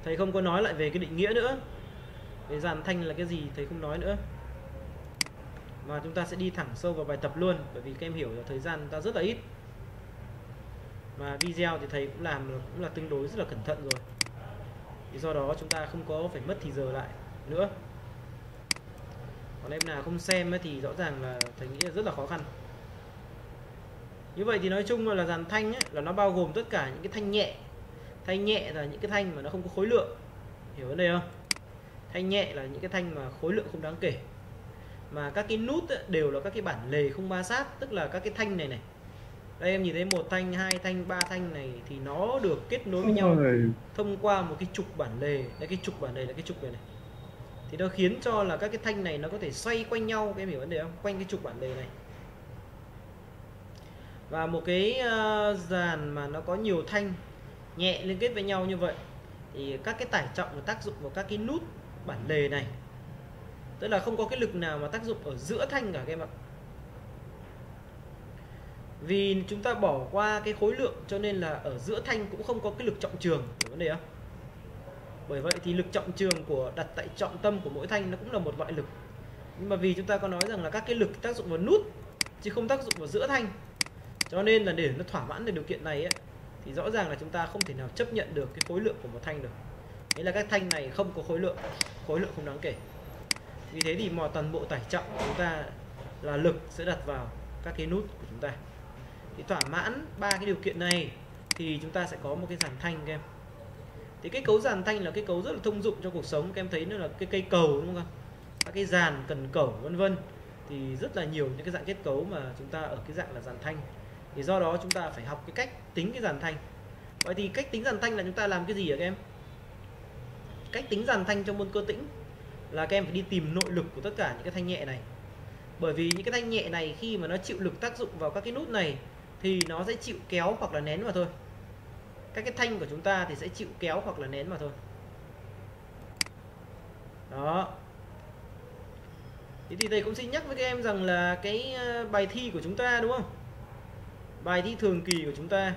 Thầy không có nói lại về cái định nghĩa nữa. Cái dàn thanh là cái gì thầy không nói nữa. Mà chúng ta sẽ đi thẳng sâu vào bài tập luôn. Bởi vì các em hiểu là thời gian ta rất là ít. Mà video thì thầy cũng làm cũng là tương đối rất là cẩn thận rồi. Thì do đó chúng ta không có phải mất thì giờ lại nữa. Còn em nào không xem ấy thì rõ ràng là thầy nghĩ là rất là khó khăn. Như vậy thì nói chung là dàn thanh ấy, là nó bao gồm tất cả những cái thanh nhẹ. Thanh nhẹ là những cái thanh mà nó không có khối lượng. Hiểu vấn đề không? Thanh nhẹ là những cái thanh mà khối lượng không đáng kể. Mà các cái nút ấy, đều là các cái bản lề không ma sát. Tức là các cái thanh này này. Đây em nhìn thấy 1 thanh, 2 thanh, 3 thanh này thì nó được kết nối với nhau thông qua một cái trục bản lề. Đây, cái trục bản lề là cái trục này này. Thì nó khiến cho là các cái thanh này nó có thể xoay quanh nhau. Các em hiểu vấn đề không? Quanh cái trục bản lề này. Và một cái dàn mà nó có nhiều thanh nhẹ liên kết với nhau như vậy thì các cái tải trọng và tác dụng vào các cái nút bản lề này. Tức là không có cái lực nào mà tác dụng ở giữa thanh cả các em ạ. Vì chúng ta bỏ qua cái khối lượng cho nên là ở giữa thanh cũng không có cái lực trọng trường. Hiểu vấn đề không? Bởi vậy thì lực trọng trường của đặt tại trọng tâm của mỗi thanh nó cũng là một loại lực. Nhưng mà vì chúng ta có nói rằng là các cái lực tác dụng vào nút chứ không tác dụng vào giữa thanh, cho nên là để nó thỏa mãn được điều kiện này ấy, thì rõ ràng là chúng ta không thể nào chấp nhận được cái khối lượng của một thanh được. Nghĩa là các thanh này không có khối lượng không đáng kể. Vì thế thì mọi toàn bộ tải trọng của chúng ta là lực sẽ đặt vào các cái nút của chúng ta. Thì thỏa mãn ba cái điều kiện này thì chúng ta sẽ có một cái dàn thanh các em. Thì cái cấu dàn thanh là cái cấu rất là thông dụng trong cuộc sống. Các em thấy nó là cái cây cầu đúng không? Các cái dàn cần cẩu vân vân. Thì rất là nhiều những cái dạng kết cấu mà chúng ta ở cái dạng là dàn thanh. Thì do đó chúng ta phải học cái cách tính cái dàn thanh. Vậy thì cách tính dàn thanh là chúng ta làm cái gì hả các em? Cách tính dàn thanh trong môn cơ tĩnh là các em phải đi tìm nội lực của tất cả những cái thanh nhẹ này. Bởi vì những cái thanh nhẹ này khi mà nó chịu lực tác dụng vào các cái nút này thì nó sẽ chịu kéo hoặc là nén vào thôi. Các cái thanh của chúng ta thì sẽ chịu kéo hoặc là nén vào thôi. Đó. Thế thì thầy cũng xin nhắc với các em rằng là cái bài thi của chúng ta đúng không? Bài thi thường kỳ của chúng ta.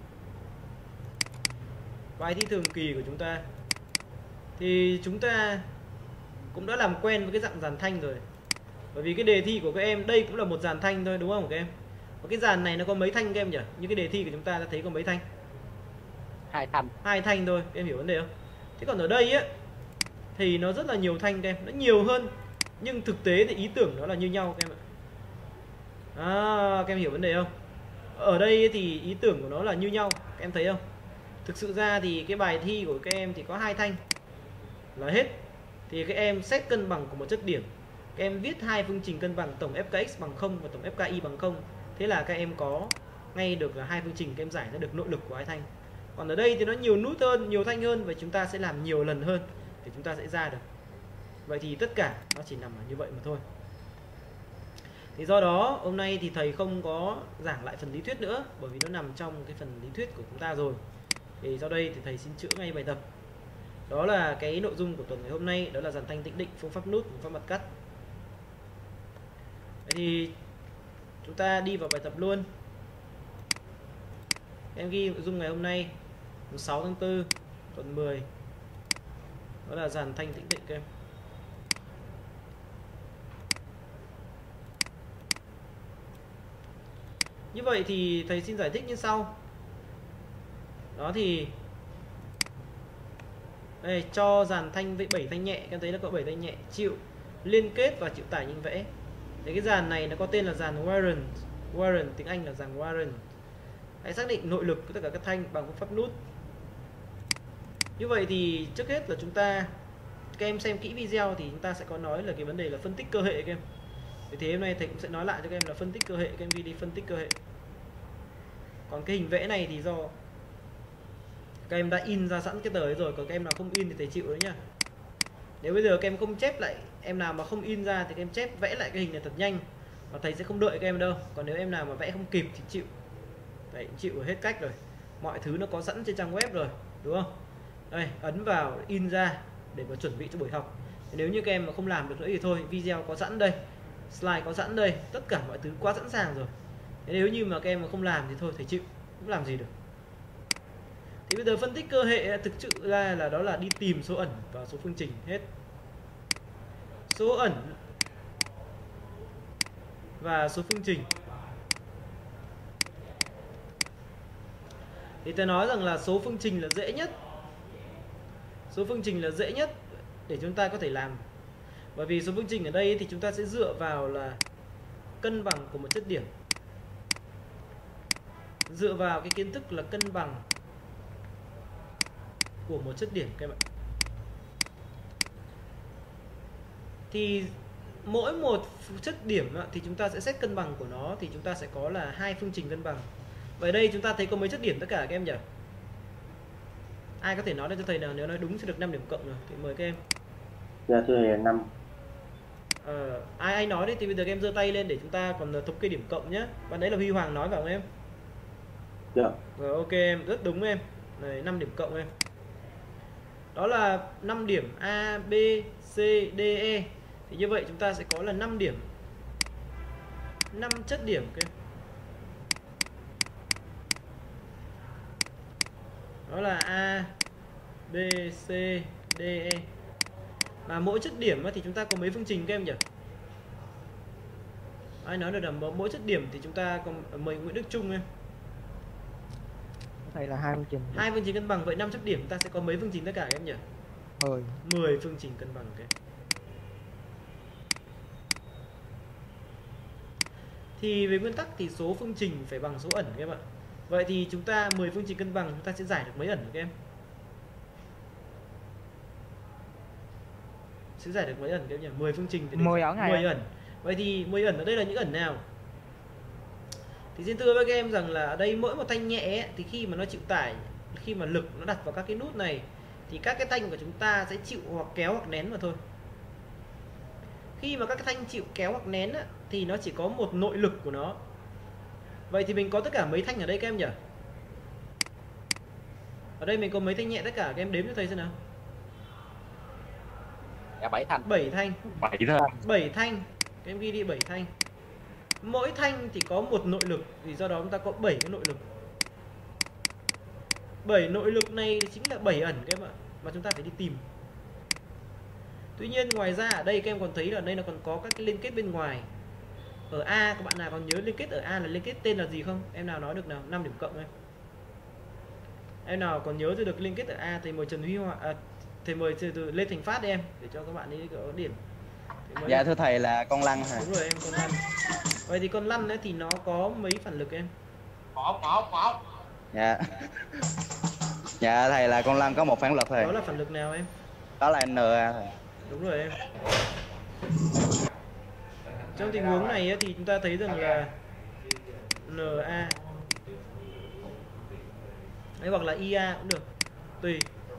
Bài thi thường kỳ của chúng ta thì chúng ta cũng đã làm quen với cái dạng dàn thanh rồi. Bởi vì cái đề thi của các em đây cũng là một dàn thanh thôi đúng không các em? Và cái dàn này nó có mấy thanh các em nhỉ? Như cái đề thi của chúng ta thấy có mấy thanh? 2 thanh. 2 thanh thôi, em hiểu vấn đề không? Thế còn ở đây á thì nó rất là nhiều thanh các em, nó nhiều hơn. Nhưng thực tế thì ý tưởng nó là như nhau các em ạ. Các em hiểu vấn đề không? Ở đây thì ý tưởng của nó là như nhau, các em thấy không? Thực sự ra thì cái bài thi của các em thì có 2 thanh là hết. Thì các em xét cân bằng của một chất điểm, các em viết 2 phương trình cân bằng tổng FKX bằng 0 và tổng FKY bằng 0. Thế là các em có ngay được là 2 phương trình, các em giải ra được nội lực của 2 thanh. Còn ở đây thì nó nhiều nút hơn, nhiều thanh hơn, và chúng ta sẽ làm nhiều lần hơn để chúng ta sẽ ra được. Vậy thì tất cả nó chỉ nằm ở như vậy mà thôi. Thì do đó hôm nay thì thầy không có giảng lại phần lý thuyết nữa, bởi vì nó nằm trong cái phần lý thuyết của chúng ta rồi. Thì sau đây thì thầy xin chữa ngay bài tập. Đó là cái nội dung của tuần ngày hôm nay, đó là dàn thanh tĩnh định, phương pháp nút, phương pháp mặt cắt. Vậy thì chúng ta đi vào bài tập luôn. Em ghi nội dung ngày hôm nay 6 tháng 4 tuần 10. Đó là dàn thanh tĩnh định các em. Như vậy thì thầy xin giải thích như sau. Đó thì đây, cho dàn thanh với 7 thanh nhẹ, các em thấy nó có 7 thanh nhẹ chịu liên kết và chịu tải những vẽ. Thế cái dàn này nó có tên là dàn Warren. Warren tiếng Anh là dàn Warren. Hãy xác định nội lực của tất cả các thanh bằng phương pháp nút. Như vậy thì trước hết là các em xem kỹ video thì chúng ta sẽ có nói là cái vấn đề là phân tích cơ hệ các em. Vì thế hôm nay thầy cũng sẽ nói lại cho các em là phân tích cơ hệ, các em ghi đi phân tích cơ hệ. Còn cái hình vẽ này thì do các em đã in ra sẵn cái tờ ấy rồi, còn các em nào không in thì thầy chịu đấy nhá. Nếu bây giờ các em không chép lại, em nào mà không in ra thì các em chép vẽ lại cái hình này thật nhanh, và thầy sẽ không đợi các em đâu. Còn nếu em nào mà vẽ không kịp thì chịu. Đấy, chịu hết cách rồi. Mọi thứ nó có sẵn trên trang web rồi, đúng không? Đây, ấn vào in ra để mà chuẩn bị cho buổi học. Nếu như các em mà không làm được nữa thì thôi, video có sẵn đây, slide có sẵn đây, tất cả mọi thứ quá sẵn sàng rồi. Nếu như mà các em mà không làm thì thôi, thầy chịu, không làm gì được. Thì bây giờ phân tích cơ hệ thực sự ra là đó là đi tìm số ẩn và số phương trình hết. Số ẩn và số phương trình. Thì tôi nói rằng là số phương trình là dễ nhất. Số phương trình là dễ nhất để chúng ta có thể làm. Bởi vì số phương trình ở đây thì chúng ta sẽ dựa vào là cân bằng của một chất điểm. Dựa vào cái kiến thức là cân bằng của một chất điểm các bạn. Thì mỗi một chất điểm thì chúng ta sẽ xét cân bằng của nó, thì chúng ta sẽ có là 2 phương trình cân bằng. Vậy đây chúng ta thấy có mấy chất điểm tất cả các em nhỉ? Ai có thể nói cho thầy nào nếu nói đúng sẽ được 5 điểm cộng rồi thì mời các em. Dạ thưa thầy là 5. Ai nói đi thì bây giờ các em giơ tay lên để chúng ta còn thống kê điểm cộng nhé. Bạn đấy là Huy Hoàng nói vào không em? Dạ. Rồi ok em, rất đúng em. Này 5 điểm cộng em. Đó là 5 điểm A, B, C, D, E. Thì như vậy chúng ta sẽ có là 5 điểm. 5 chất điểm các em. Đó là A, B, C, D, E. Và mỗi chất điểm thì chúng ta có mấy phương trình các em nhỉ? Ai nói được là mỗi chất điểm thì chúng ta có mời Nguyễn Đức Trung em. Thầy là 2 phương trình. 2 phương trình cân bằng, vậy 5 chất điểm chúng ta sẽ có mấy phương trình tất cả các em nhỉ? 10. 10 phương trình cân bằng các em. Thì về nguyên tắc thì số phương trình phải bằng số ẩn các em ạ. Vậy thì chúng ta 10 phương trình cân bằng chúng ta sẽ giải được mấy ẩn các em? Sẽ giải được mấy ẩn các em nhỉ? 10 phương trình thì 10 ẩn này. 10 ẩn. Vậy thì 10 ẩn ở đây là những ẩn nào? Thì xin thưa với các em rằng là ở đây mỗi một thanh nhẹ ấy, thì khi mà nó chịu tải, khi mà lực nó đặt vào các cái nút này thì các cái thanh của chúng ta sẽ chịu hoặc kéo hoặc nén mà thôi. Khi mà các cái thanh chịu kéo hoặc nén á, thì nó chỉ có một nội lực của nó. Vậy thì mình có tất cả mấy thanh ở đây các em nhỉ? Ở đây mình có mấy thanh nhẹ tất cả, các em đếm cho thầy xem nào. Dạ 7 thanh. 7 thanh. 7 thôi. 7 thanh. Các em ghi đi 7 thanh. Mỗi thanh thì có một nội lực, thì do đó chúng ta có 7 cái nội lực. 7 nội lực này chính là 7 ẩn các em ạ, mà chúng ta phải đi tìm. Tuy nhiên ngoài ra ở đây các em còn thấy là đây nó còn có các cái liên kết bên ngoài. Ở A các bạn nào còn nhớ liên kết ở A là liên kết tên là gì không? Em nào nói được nào? 5 điểm cộng em. Em nào còn nhớ được liên kết ở A thì mời Trần Huy Hoàng, thầy mời từ Lê Thành Phát đi em để cho các bạn ấy có điểm. Dạ thưa thầy là con lăn hả? Đúng rồi em, con lăn. Vậy thì con lăn ấy thì nó có mấy phản lực em? Một. Dạ. Dạ thầy là con lăn có một phản lực thầy. Đó là phản lực nào em? Đó là NA thầy. Đúng rồi em. Trong tình huống này thì chúng ta thấy rằng là NA đấy, hoặc là IA cũng được, tùy.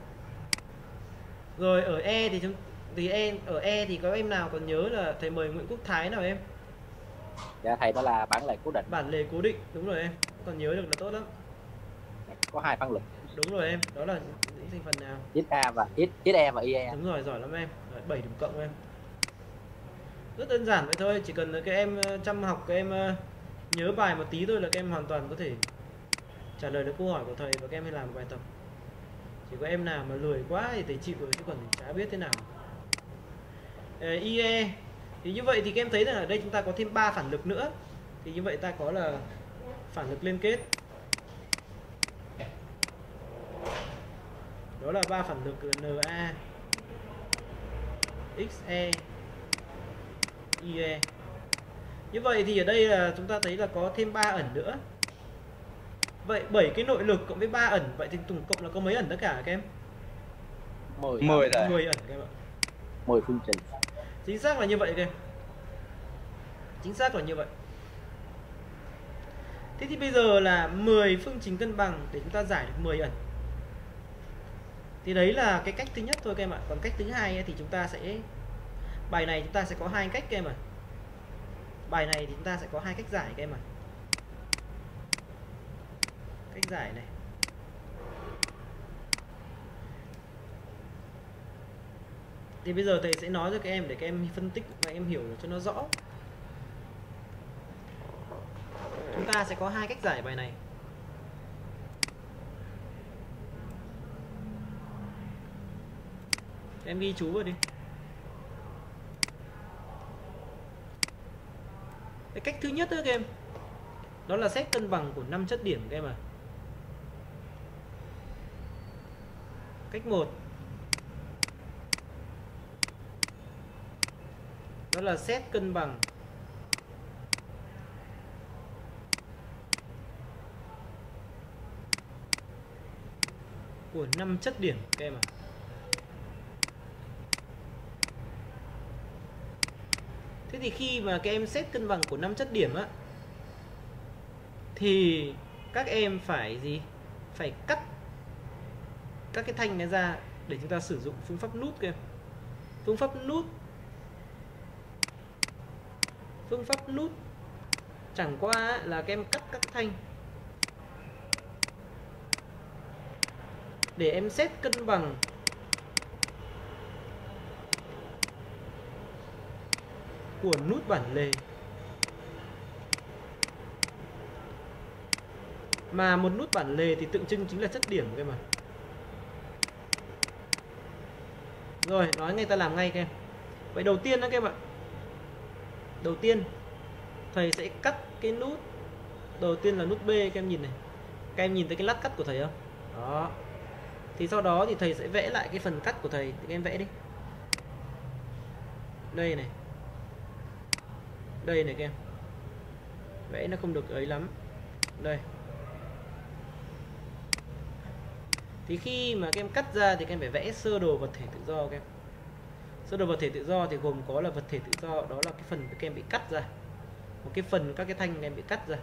Rồi ở E thì ở E thì có em nào còn nhớ là thầy mời Nguyễn Quốc Thái nào em? Dạ thầy, đó là bản lề cố định. Bản lề cố định, đúng rồi em. Còn nhớ được là tốt lắm. Có 2 phản lực. Đúng rồi em, đó là những thành phần nào? XA và XE và IE. Đúng rồi, giỏi lắm em. Rồi, 7 điểm cộng em. Rất đơn giản vậy thôi, chỉ cần là các em chăm học, các em nhớ bài một tí thôi là các em hoàn toàn có thể trả lời được câu hỏi của thầy và các em hãy làm bài tập. Chỉ có em nào mà lười quá thì thầy chịu rồi, chứ còn chả biết thế nào. IE thì như vậy thì các em thấy rằng ở đây chúng ta có thêm 3 phản lực nữa. Thì như vậy ta có là phản lực liên kết. Đó là 3 phản lực NA, XE, IE. Như vậy thì ở đây là chúng ta thấy là có thêm 3 ẩn nữa. Vậy 7 cái nội lực cộng với 3 ẩn, vậy thì tổng cộng là có mấy ẩn tất cả các em? 10 rồi. 10 ẩn các em ạ. 10 phương trình. Chính xác là như vậy các em. Chính xác là như vậy. Thế thì bây giờ là 10 phương trình cân bằng để chúng ta giải được 10 ẩn. Thì đấy là cái cách thứ nhất thôi các em ạ. Còn cách thứ hai ấy, thì chúng ta sẽ, bài này chúng ta sẽ có 2 cách các em ạ. Bài này thì chúng ta sẽ có 2 cách giải các em ạ. Cách giải này. Thì bây giờ thầy sẽ nói cho các em để các em phân tích và em hiểu cho nó rõ. Chúng ta sẽ có 2 cách giải bài này. Em ghi chú vào đi. Cái cách thứ nhất đó các em, đó là xét cân bằng của 5 chất điểm các em à. Cách 1 đó là xét cân bằng của 5 chất điểm các em ạ. Thế thì khi mà các em xét cân bằng của 5 chất điểm á, thì các em phải gì? Phải cắt các cái thanh này ra để chúng ta sử dụng phương pháp nút các em. Phương pháp nút chẳng qua là các em cắt các cái thanh để em xét cân bằng của nút bản lề. Mà một nút bản lề thì tượng trưng chính là chất điểm các em ạ. Rồi, nói ngay ta làm ngay các em. Vậy đầu tiên đó các em ạ. Đầu tiên thầy sẽ cắt cái nút. Đầu tiên là nút B, các em nhìn này. Các em nhìn thấy cái lát cắt của thầy không? Đó. Thì sau đó thì thầy sẽ vẽ lại cái phần cắt của thầy. Thì các em vẽ đi. Đây này. Đây này các em. Vẽ nó không được ấy lắm. Đây. Thì khi mà các em cắt ra thì các em phải vẽ sơ đồ vật thể tự do các em. Sơ đồ vật thể tự do thì gồm có là vật thể tự do, đó là cái phần các em bị cắt ra. Một cái phần các cái thanh các em bị cắt ra.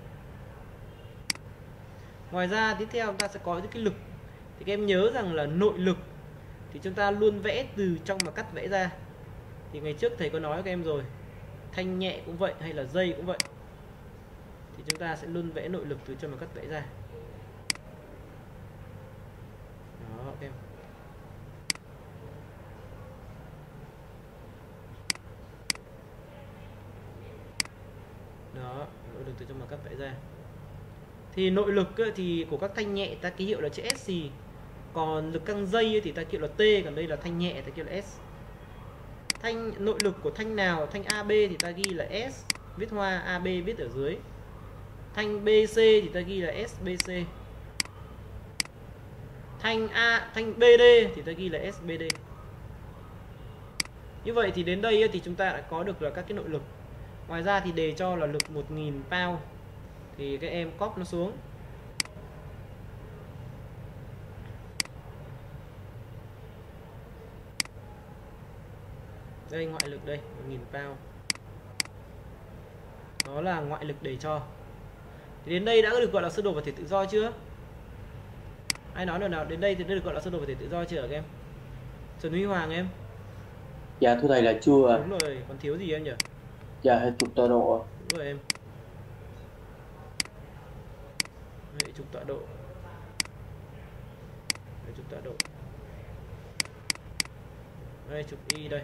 Ngoài ra tiếp theo chúng ta sẽ có những cái lực. Thì các em nhớ rằng là nội lực thì chúng ta luôn vẽ từ trong mà cắt vẽ ra. Thì ngày trước thầy có nói với các em rồi, thanh nhẹ cũng vậy hay là dây cũng vậy, thì chúng ta sẽ luôn vẽ nội lực từ trong mà cắt vẽ ra. Đó các em. Đó, nội lực từ trong mà cắt vẽ ra. Thì nội lực thì của các thanh nhẹ ta ký hiệu là chữ S, còn lực căng dây thì ta ký hiệu là T, còn đây là thanh nhẹ ta ký hiệu là S. Nội lực của thanh nào, thanh AB thì ta ghi là S, viết hoa, AB viết ở dưới. Thanh BC thì ta ghi là SBC. Thanh BD thì ta ghi là SBD. Như vậy thì đến đây thì chúng ta đã có được là các cái nội lực. Ngoài ra thì đề cho là lực 1000 pound. Thì các em copy nó xuống. Đây ngoại lực đây, 1000 pound. Đó là ngoại lực đề cho. Thì đến đây đã được gọi là sơ đồ vật thể tự do chưa? Ai nói nào, đến đây thì đã được gọi là sơ đồ vật thể tự do chưa các em? Trần Huy Hoàng em. Dạ thưa thầy là chưa. Đúng rồi, còn thiếu gì em nhỉ? Dạ hệ trục tọa độ. Đúng rồi em. Hệ trục tọa độ. Hệ trục tọa độ. Đây trục Y đây.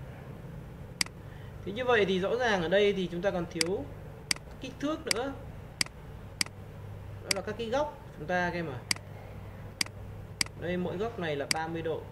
Thì như vậy thì rõ ràng ở đây thì chúng ta còn thiếu kích thước nữa. Đó là các cái góc chúng ta các em ạ. Đây mỗi góc này là 30 độ.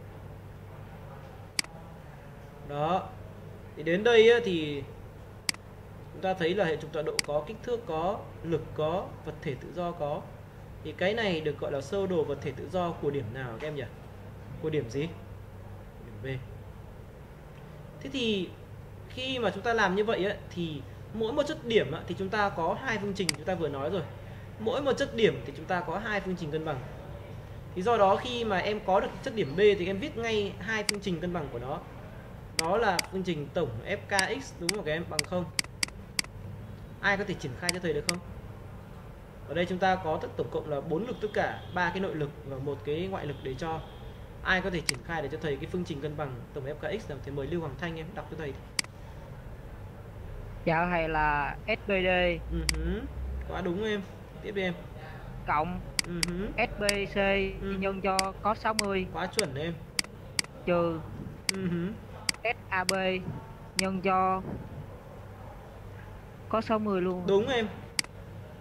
Đó. Thì đến đây thì chúng ta thấy là hệ trục tọa độ có kích thước có, lực có, vật thể tự do có. Thì cái này được gọi là sơ đồ vật thể tự do của điểm nào các em nhỉ? Của điểm gì? Điểm B. Thế thì khi mà chúng ta làm như vậy thì mỗi một chất điểm thì chúng ta có hai phương trình, chúng ta vừa nói rồi. Mỗi một chất điểm thì chúng ta có hai phương trình cân bằng. Thì do đó khi mà em có được chất điểm B thì em viết ngay hai phương trình cân bằng của nó. Đó là phương trình tổng FKX đúng không các em? Bằng 0. Ai có thể triển khai cho thầy được không? Ở đây chúng ta có tổng cộng là 4 lực tất cả, 3 cái nội lực và một cái ngoại lực để cho. Ai có thể triển khai để cho thầy cái phương trình cân bằng tổng FKX nào thì mời Lưu Hoàng Thanh em đọc cho thầy. Dạ thầy là SBD. Quá đúng em. Tiếp đi em. Cộng SBC nhân cho có 60. Quá chuẩn em. Trừ SAB nhân cho có 60 luôn. Đúng em.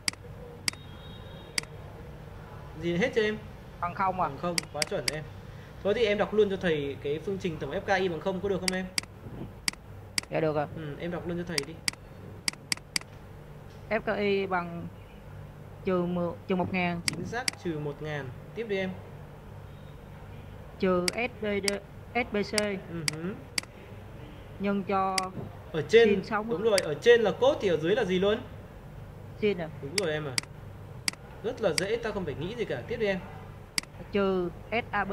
Gì hết cho em? Bằng 0 à? Bằng 0, quá chuẩn em. Thôi thì em đọc luôn cho thầy cái phương trình tổng FKI bằng 0 có được không em? Dạ được rồi. Em đọc luôn cho thầy đi. FKI bằng trừ 1.000 Chính xác, trừ 1.000. Tiếp đi em. trừ SBC nhân cho Ở trên sin 60. đúng rồi, ở trên là cos thì ở dưới là gì luôn? Sin à. Đúng rồi em à. Rất là dễ, ta không phải nghĩ gì cả. Tiếp đi em. Trừ SAB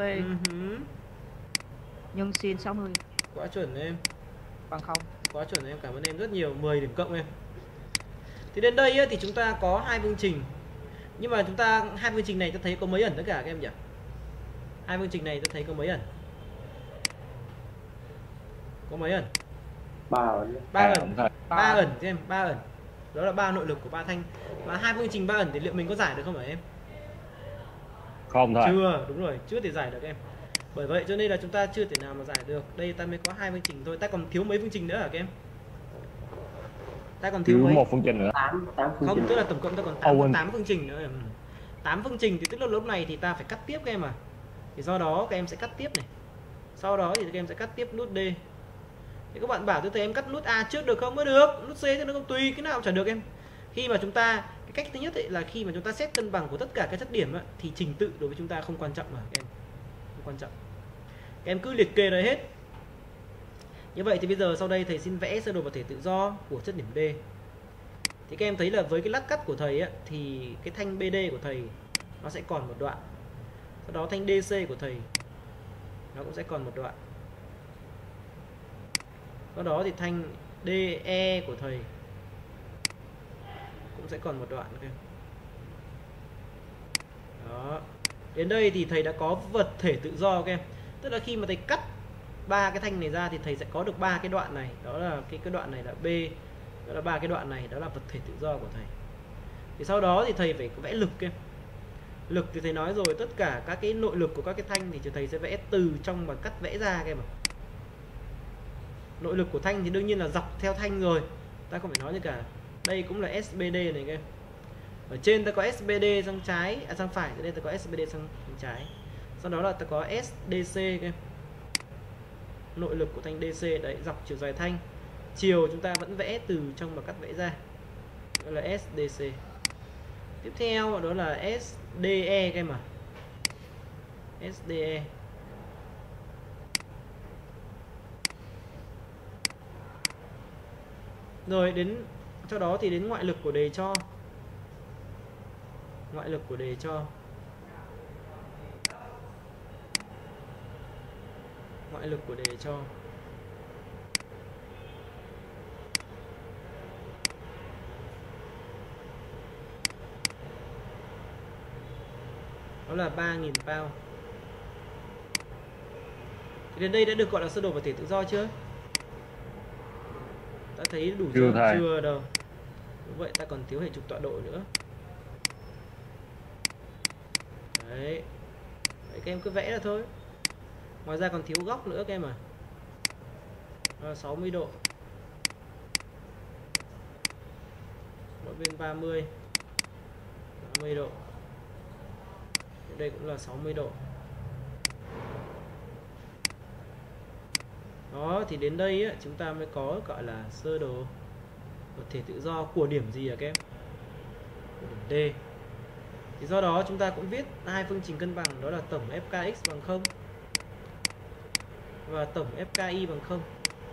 nhân sin 60 Quá chuẩn em. bằng 0. Quá chuẩn em, cảm ơn em rất nhiều, 10 điểm cộng em. Thì đến đây ấy, thì chúng ta có hai phương trình. Nhưng mà chúng ta hai phương trình này ta thấy có mấy ẩn tất cả các em nhỉ? Hai phương trình này ta thấy có mấy ẩn? Có mấy ẩn? 3 ẩn. 3 ẩn. 3 ẩn cho em, 3 ẩn. Đó là 3 nội lực của 3 thanh. Và hai phương trình 3 ẩn thì liệu mình có giải được không hả em? Không thôi. Chưa, đúng rồi, chưa thể giải được em. Bởi vậy cho nên là chúng ta chưa thể nào mà giải được. Đây ta mới có hai phương trình thôi, ta còn thiếu mấy phương trình nữa hả các em? Ta còn thiếu Thiếu mấy? một phương trình nữa. 8 phương Không, trình. tức là tổng cộng ta còn 8 phương trình nữa. 8 phương trình thì tức là lúc này thì ta phải cắt tiếp các em à. Thì do đó các em sẽ cắt tiếp này. Sau đó thì các em sẽ cắt tiếp nút D. Thì các bạn bảo tôi thấy em cắt nút A trước được không? Mới được. Nút C thì nó không, tùy cái nào chả được em. Khi mà chúng ta, cái cách thứ nhất ấy là khi mà chúng ta xét cân bằng của tất cả các chất điểm ấy, thì trình tự đối với chúng ta không quan trọng mà các em. Không quan trọng. Các em cứ liệt kê ra hết. Như vậy thì bây giờ sau đây thầy xin vẽ sơ đồ vật thể tự do của chất điểm D. Thì các em thấy là với cái lát cắt của thầy ấy, thì cái thanh BD của thầy nó sẽ còn một đoạn. Sau đó thanh DC của thầy nó cũng sẽ còn một đoạn. Sau đó thì thanh DE của thầy cũng sẽ còn một đoạn. Đó. Đến đây thì thầy đã có vật thể tự do các em. Tức là khi mà thầy cắt ba cái thanh này ra thì thầy sẽ có được ba cái đoạn này. Đó là cái đoạn này là B. Đó là ba cái đoạn này, đó là vật thể tự do của thầy. Thì sau đó thì thầy phải vẽ lực em. Lực thì thầy nói rồi, tất cả các cái nội lực của các cái thanh thì thầy sẽ vẽ từ trong mà cắt vẽ ra các em ạ. Nội lực của thanh thì đương nhiên là dọc theo thanh rồi, ta không phải nói gì cả. Đây cũng là SBD này các em. Ở trên ta có SBD sang trái, sang phải, ở đây ta có SBD sang trái. Sau đó là ta có SDC các em. Nội lực của thanh DC đấy, dọc chiều dài thanh. Chiều chúng ta vẫn vẽ từ trong mà cắt vẽ ra. Đó là SDC. Tiếp theo đó là SDE các em ạ. SDE. Rồi đến sau đó thì đến ngoại lực của đề cho. Ngoại lực của đề cho. Ngoại lực của đề cho. Đó là 3.000 pound. Thì đến đây đã được gọi là sơ đồ vật thể tự do chưa? Ta thấy đủ chưa? Chưa đâu. Đúng vậy, ta còn thiếu hệ trục tọa độ nữa. Đấy. Đấy, các em cứ vẽ ra thôi. Ngoài ra còn thiếu góc nữa các em à. Đó là 60 độ. Mỗi bên 30 độ. Đây cũng là 60 độ. Đó, thì đến đây ấy, chúng ta mới có gọi là sơ đồ vật thể tự do của điểm gì hả các em? Của điểm D. Thì do đó chúng ta cũng viết hai phương trình cân bằng, đó là tổng FKX bằng 0 và tổng FKI bằng 0.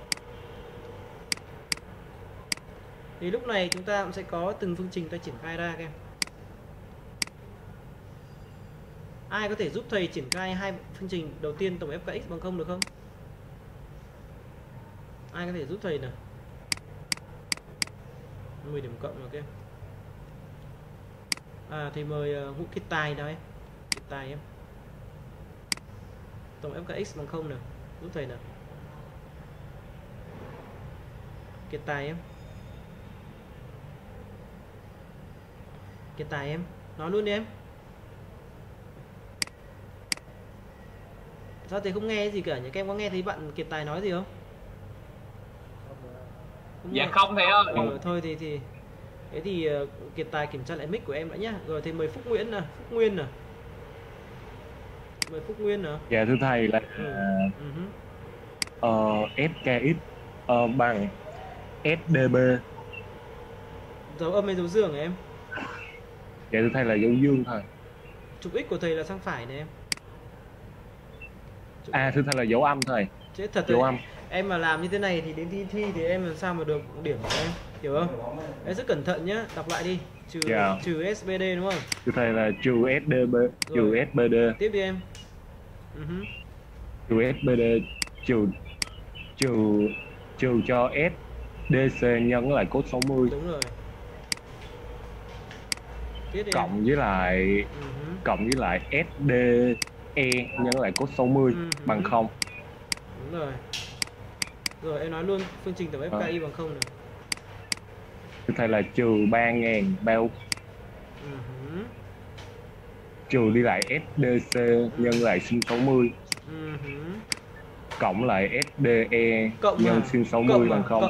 Thì lúc này chúng ta cũng sẽ có từng phương trình ta triển khai ra các em. Ai có thể giúp thầy triển khai hai phương trình đầu tiên tổng FKX bằng 0 được không? Ai có thể giúp thầy nào? 10 điểm cộng rồi các em. À, thầy mời Vũ Kiệt Tài nào em. Kiệt Tài em. Tổng FKX bằng 0 nào, giúp thầy nào. Kiệt Tài em. Kiệt Tài em, nói luôn đi em. Sao thầy không nghe gì cả nhỉ? Các em có nghe thấy bạn Kiệt Tài nói gì không? Dạ không thầy ơi. Thôi thì thế thì Kiệt Tài kiểm tra lại mic của em đã nhá. Rồi thầy mời Phúc Nguyễn nè, Phúc Nguyên nè. Mời Phúc Nguyên hả? Dạ thưa thầy là SKX bằng SDB. Dấu âm hay dấu dương hả em? Dạ thưa thầy là dấu dương thầy. Trục x của thầy là sang phải này em. Thưa thầy là dấu âm thầy. Chứ thật Dấu rồi, âm. em mà làm như thế này thì đến thi thì em làm sao mà được điểm của em, hiểu không? Em rất cẩn thận nhá, đọc lại đi. Trừ SBD đúng không? Thưa thầy là trừ SDB, trừ SBD. Tiếp đi em. Trừ SBD trừ cho SDC nhân với lại cốt 60. Đúng rồi. Tiếp đi Cộng với lại SDE nhân lại cốt 60 bằng 0. Đúng rồi. Rồi em nói luôn phương trình tổng FKI bằng 0 này. Thưa thầy là trừ 3.000 bao trừ đi lại SDC nhân lại sin 60 cộng lại SDE nhân sin 60 bằng 0.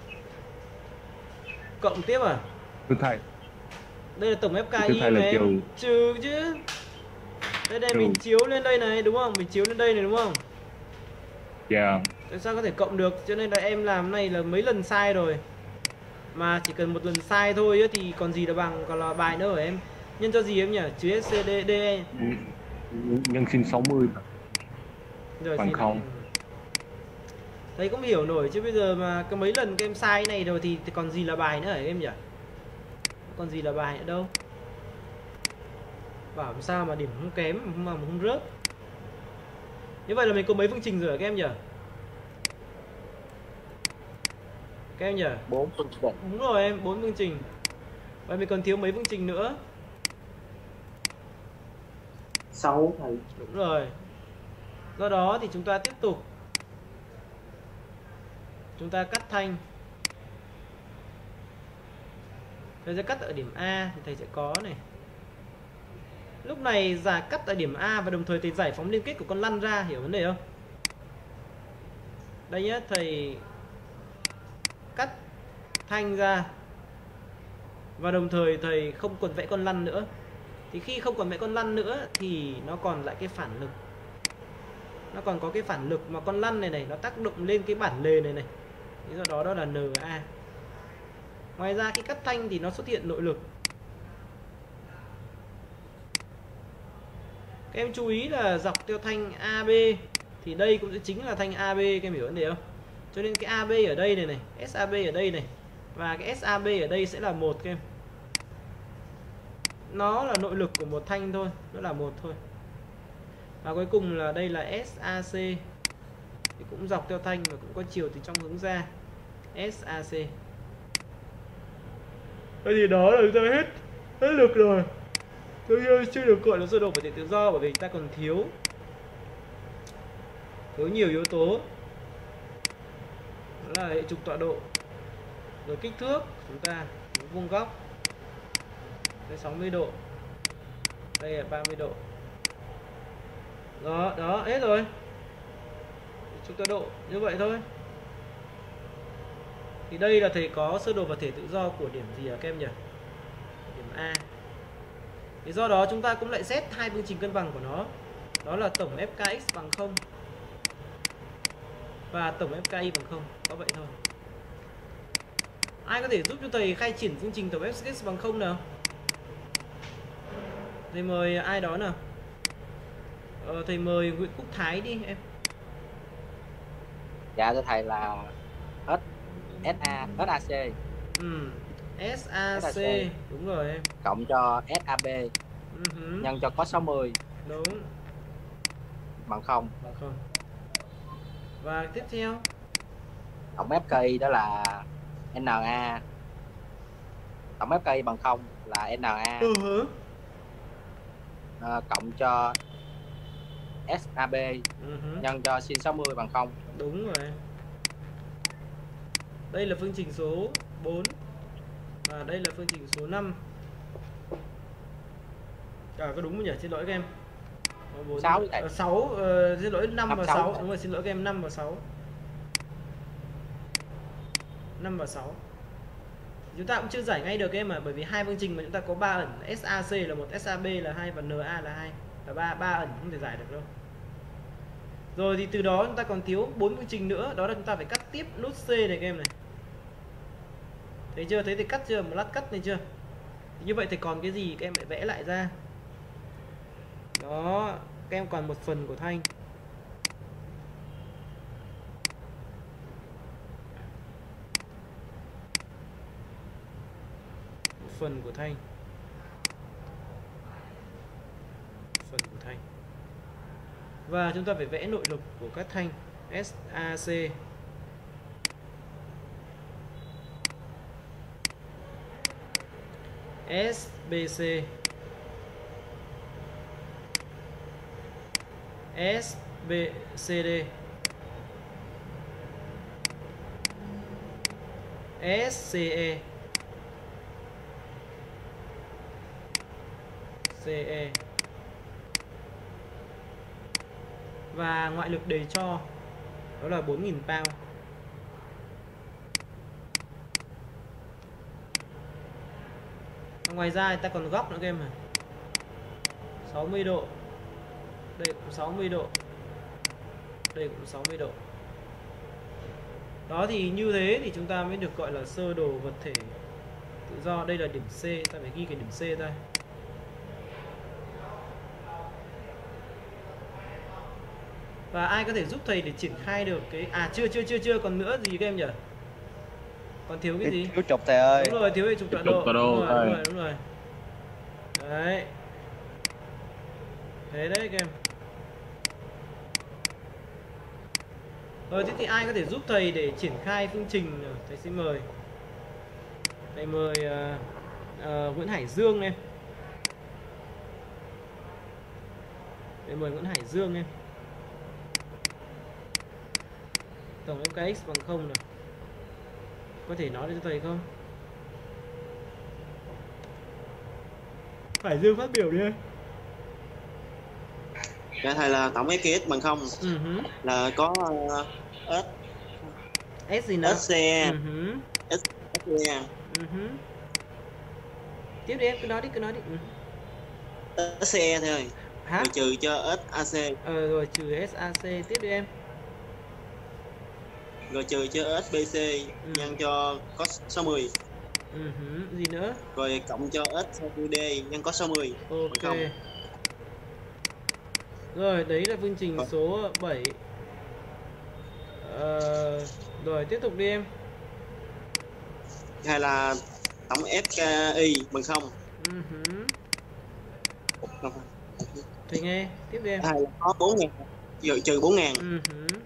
Cộng tiếp à? Thưa thầy. Đây là tổng FKI Thưa thầy là em. Trừ chứ. Đây mình chiếu lên đây này đúng không? Mình chiếu lên đây này đúng không? Dạ. Tại sao có thể cộng được? Cho nên là em làm này là mấy lần sai rồi. Mà chỉ cần một lần sai thôi ấy, thì còn gì là bằng, còn là bài nữa hả em? Nhân cho gì em nhỉ? Chứ SCDE nhân sin 60 rồi bằng 0. Thầy cũng hiểu nổi chứ bây giờ mà cái mấy lần các em sai này rồi thì còn gì là bài nữa hả em nhỉ? Còn gì là bài nữa đâu. Bảo làm sao mà điểm không kém mà không rớt. Như vậy là mình có mấy phương trình rồi hả các em nhỉ? Các em nhỉ? 4 phương trình. Đúng rồi em, 4 phương trình. Vậy mình còn thiếu mấy phương trình nữa? 6 thầy. Đúng rồi. Do đó thì chúng ta tiếp tục. Chúng ta cắt thanh. Thầy sẽ cắt ở điểm A thì thầy sẽ có này. Lúc này giả cắt ở điểm A và đồng thời thầy giải phóng liên kết của con lăn ra, hiểu vấn đề không? Đây nhá, thầy cắt thanh ra và đồng thời thầy không còn vẽ con lăn nữa. Thì khi không còn vẽ con lăn nữa thì nó còn lại cái phản lực. Nó còn có cái phản lực mà con lăn này này nó tác động lên cái bản lề này này. Lý do đó là NA. Ngoài ra khi cắt thanh thì nó xuất hiện nội lực. Các em chú ý là dọc theo thanh AB thì đây cũng sẽ chính là thanh AB, các em hiểu vấn đề không? Cho nên cái AB ở đây này này, SAB ở đây này và cái SAB ở đây sẽ là một các em. Nó là nội lực của một thanh thôi, nó là một thôi. Và cuối cùng là đây là SAC thì cũng dọc theo thanh và cũng có chiều từ trong hướng ra. SAC. Cái gì đó là chúng ta hết lực rồi. Tôi chưa được gọi là sơ đồ vật thể tự do bởi vì ta còn thiếu nhiều yếu tố. Đó là hệ trục tọa độ, rồi kích thước chúng ta, vuông góc, đây 60 độ, đây là 30 độ. Đó hết rồi. Trục tọa độ như vậy thôi. Thì đây là thầy có sơ đồ vật thể tự do của điểm gì hả các em nhỉ? Điểm A. Thì do đó chúng ta cũng lại xét hai phương trình cân bằng của nó. Đó là tổng FKX bằng 0 và tổng FKI bằng 0. Có vậy thôi. Ai có thể giúp cho thầy khai triển phương trình tổng FKX bằng 0 nào? Thầy mời ai đó nào? Thầy mời Nguyễn Quốc Thái đi em. Dạ thưa thầy là SAC. SAC đúng rồi em. Cộng cho SAB nhân cho có 60 đúng bằng 0. Bằng 0. Và tiếp theo tổng FKI đó là NA. Tổng FKI bằng 0 là NA. Cộng cho SAB nhân cho sin 60 bằng 0. Đúng rồi. Đây là phương trình số 4 và đây là phương trình số 5. Có đúng không nhỉ? Xin lỗi các em. 6 xin lỗi 5 và 6. Đúng rồi, xin lỗi các em, 5 và 6. 5 và 6. Chúng ta cũng chưa giải ngay được các em bởi vì hai phương trình mà chúng ta có 3 ẩn, SAC là 1, SAB là 2 và NA là 2. là ba ẩn không thể giải được đâu. Rồi thì từ đó chúng ta còn thiếu 4 phương trình nữa, đó là chúng ta phải cắt tiếp nút C này các em này. Thấy chưa? Thấy thì cắt chưa? Một lát cắt này chưa? Thì như vậy thì còn cái gì các em lại vẽ lại ra. Đó, các em còn một phần của thanh. Một phần của thanh. Phần của thanh. Và chúng ta phải vẽ nội lực của các thanh SAC. SBC, SBCD, SCE, CE. Và ngoại lực đề cho đó là 4.000 pound. Ngoài ra ta còn góc nữa các em à. 60 độ. Đây cũng 60 độ. Đây cũng 60 độ. Đó thì như thế thì chúng ta mới được gọi là sơ đồ vật thể tự do. Đây là điểm C, ta phải ghi cái điểm C thôi. Và ai có thể giúp thầy để triển khai được cái chưa còn nữa gì các em nhỉ? Còn thiếu cái gì? Thiếu trục thầy ơi. Đúng rồi, thiếu cái trục tọa độ. Đúng rồi. Đấy. Thế đấy các em. Rồi thế thì ai có thể giúp thầy để triển khai phương trình? Thầy xin mời. Thầy mời Nguyễn Hải Dương em. Thầy mời Nguyễn Hải Dương em. Tổng FKX bằng 0 nào. Có thể nói cho thầy không? Hải Dương phát biểu đi ơi. Dạ thầy là tổng FKX bằng 0 là có S gì nào? SCE. SCE. Tiếp đi em, cứ nói đi. SCE thôi. Hả? Rồi trừ cho SAC. Rồi trừ SAC, tiếp đi em. Rồi trừ cho SBC nhân cho có 60. Gì nữa? Rồi cộng cho SCD nhân có 60. Ok. Rồi đấy là phương trình số 7. Rồi tiếp tục đi em. Hay là tổng FKI bằng 0. Thầy nghe, tiếp đi em. Hay là có 4.000 rồi trừ 4.000.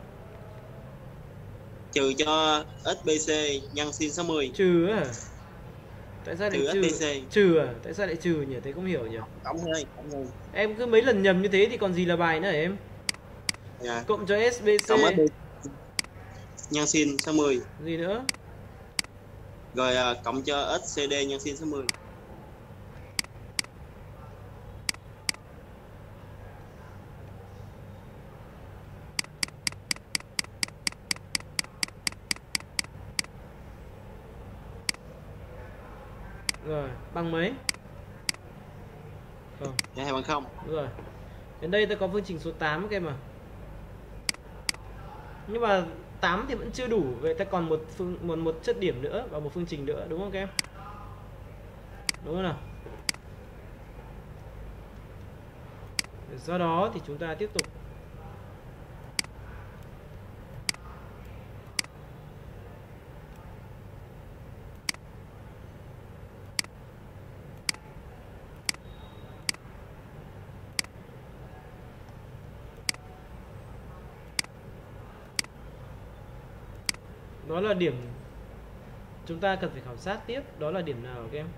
Trừ cho SBC nhân sin 60. Trừ à? Tại sao lại trừ? SBC. Trừ à? Tại sao lại trừ nhỉ? Thầy không hiểu nhỉ? Cộng thôi. Em cứ mấy lần nhầm như thế thì còn gì là bài nữa hả em? Dạ. Cộng cho SBC. Cộng SBC nhân sin 60. Gì nữa? Rồi cộng cho SCD nhân sin 60. Rồi, bằng mấy? Không. Dạ hay bằng 0. Đúng rồi. Đến đây ta có phương trình số 8 các em à. Nhưng mà 8 thì vẫn chưa đủ, vậy ta còn một chất điểm nữa và một phương trình nữa, đúng không các em? Đúng không nào? Do đó thì chúng ta tiếp tục. Đó là điểm chúng ta cần phải khảo sát tiếp. Đó là điểm nào các em?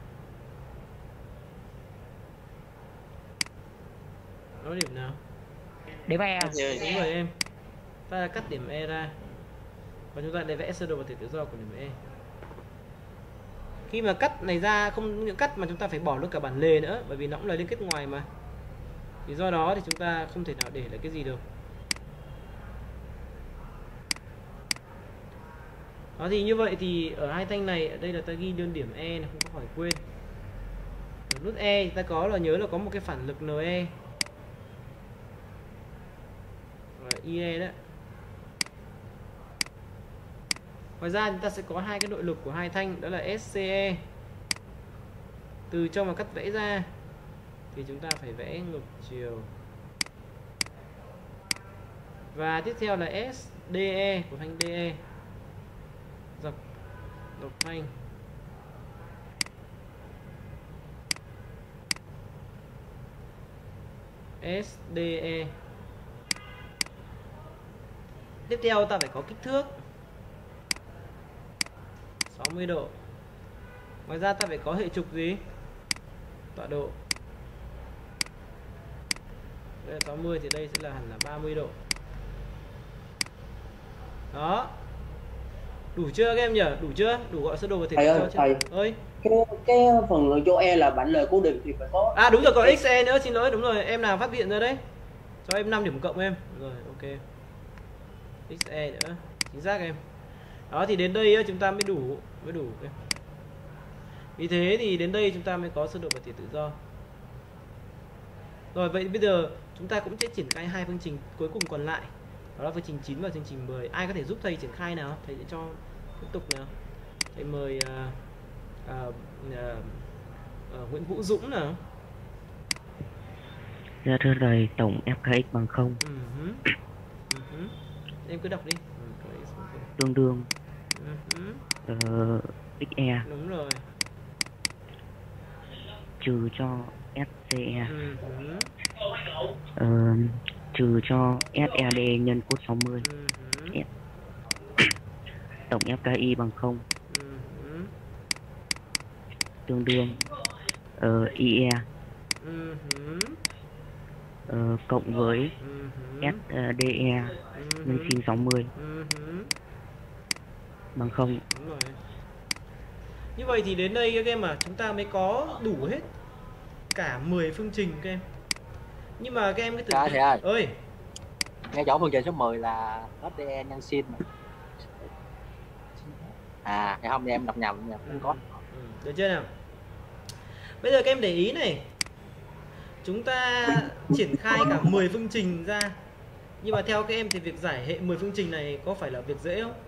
Đó là điểm nào? Điểm E. Đúng rồi em. Ta cắt điểm E ra và chúng ta để vẽ sơ đồ vật thể tự do của điểm E. Khi mà cắt này ra, không những cắt mà chúng ta phải bỏ luôn cả bản lề nữa, bởi vì nó cũng là liên kết ngoài mà. Thì do đó thì chúng ta không thể nào để lại cái gì được. Đó thì như vậy thì ở hai thanh này, ở đây là ta ghi đơn điểm E này, không có khỏi quên. Ở nút E thì ta có là nhớ là có một cái phản lực NE. IE đấy. Ngoài ra chúng ta sẽ có hai cái nội lực của hai thanh, đó là SCE. Từ trong mà cắt vẽ ra thì chúng ta phải vẽ ngược chiều. Và tiếp theo là SDE của thanh DE. Dọc thanh. SDE. Tiếp theo ta phải có kích thước 60 độ. Ngoài ra ta phải có hệ trục gì? Tọa độ. Đây là 60 thì đây sẽ là hẳn là 30 độ. Đó. Đủ chưa các em nhỉ? Đủ chưa? Đủ gọi sơ đồ và thể Thầy ơi, cho chưa? thầy. Ơi. Cái phần chỗ E là bản lời cố định thì phải có. À đúng rồi, có XE nữa, xin lỗi, đúng rồi, em nào phát hiện ra đấy. Cho em 5 điểm cộng em. Rồi, ok. XE nữa. Chính xác em. Đó thì đến đây chúng ta mới đủ em. Vì thế thì đến đây chúng ta mới có sơ đồ và thể tự do. Rồi vậy bây giờ chúng ta cũng sẽ triển khai hai phương trình cuối cùng còn lại. Đó là phương trình 9 và phương trình 10. Ai có thể giúp thầy triển khai nào? Thầy sẽ cho tiếp tục nào. Thầy mời Nguyễn Vũ Dũng nào. Dạ thưa thầy, tổng FKX bằng 0 Em cứ đọc đi. tương đương XE Đúng rồi. trừ cho SCE trừ cho SED nhân cos 60. Tổng FKI bằng 0 tương đương IE cộng với SDE nhân sin 60 bằng 0. Đúng rồi. Như vậy thì đến đây các em chúng ta mới có đủ hết cả 10 phương trình các em. Nhưng mà các em cái Thầy ơi. ơi. Ngay chỗ phương trình số 10 là SDE nhân sin mà. À, hay không thì em đọc nhầm nha, không có. Được chưa nào? Bây giờ các em để ý này. Chúng ta triển khai cả 10 phương trình ra. Nhưng mà theo các em thì việc giải hệ 10 phương trình này có phải là việc dễ không?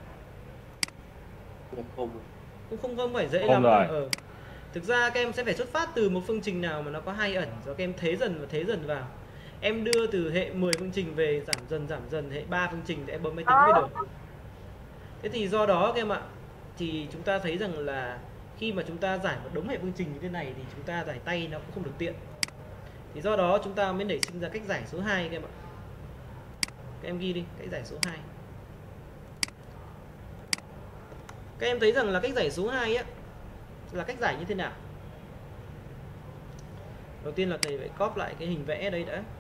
Cũng không phải dễ lắm. Thực ra các em sẽ phải xuất phát từ một phương trình nào mà nó có hai ẩn, rồi các em thế dần vào. Em đưa từ hệ 10 phương trình về giảm dần hệ 3 phương trình thì em bấm máy tính mới được. Thế thì do đó các em ạ, thì chúng ta thấy rằng là khi mà chúng ta giải một đống hệ phương trình như thế này thì chúng ta giải tay nó cũng không được tiện. Thì do đó chúng ta mới nảy sinh ra cách giải số 2 các em ạ. Các em ghi đi, cách giải số 2. Các em thấy rằng là cách giải số 2 á là cách giải như thế nào? Đầu tiên là thầy phải copy lại cái hình vẽ đây đã.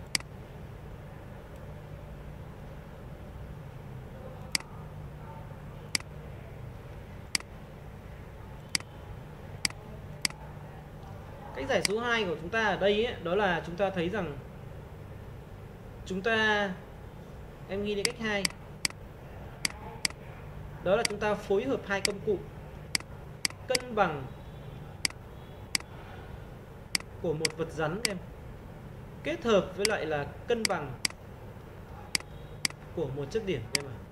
Cách giải số 2 của chúng ta ở đây ấy, đó là chúng ta thấy rằng chúng ta, em ghi đi cách 2. Đó là chúng ta phối hợp hai công cụ cân bằng của một vật rắn em kết hợp với lại là cân bằng của một chất điểm em ạ.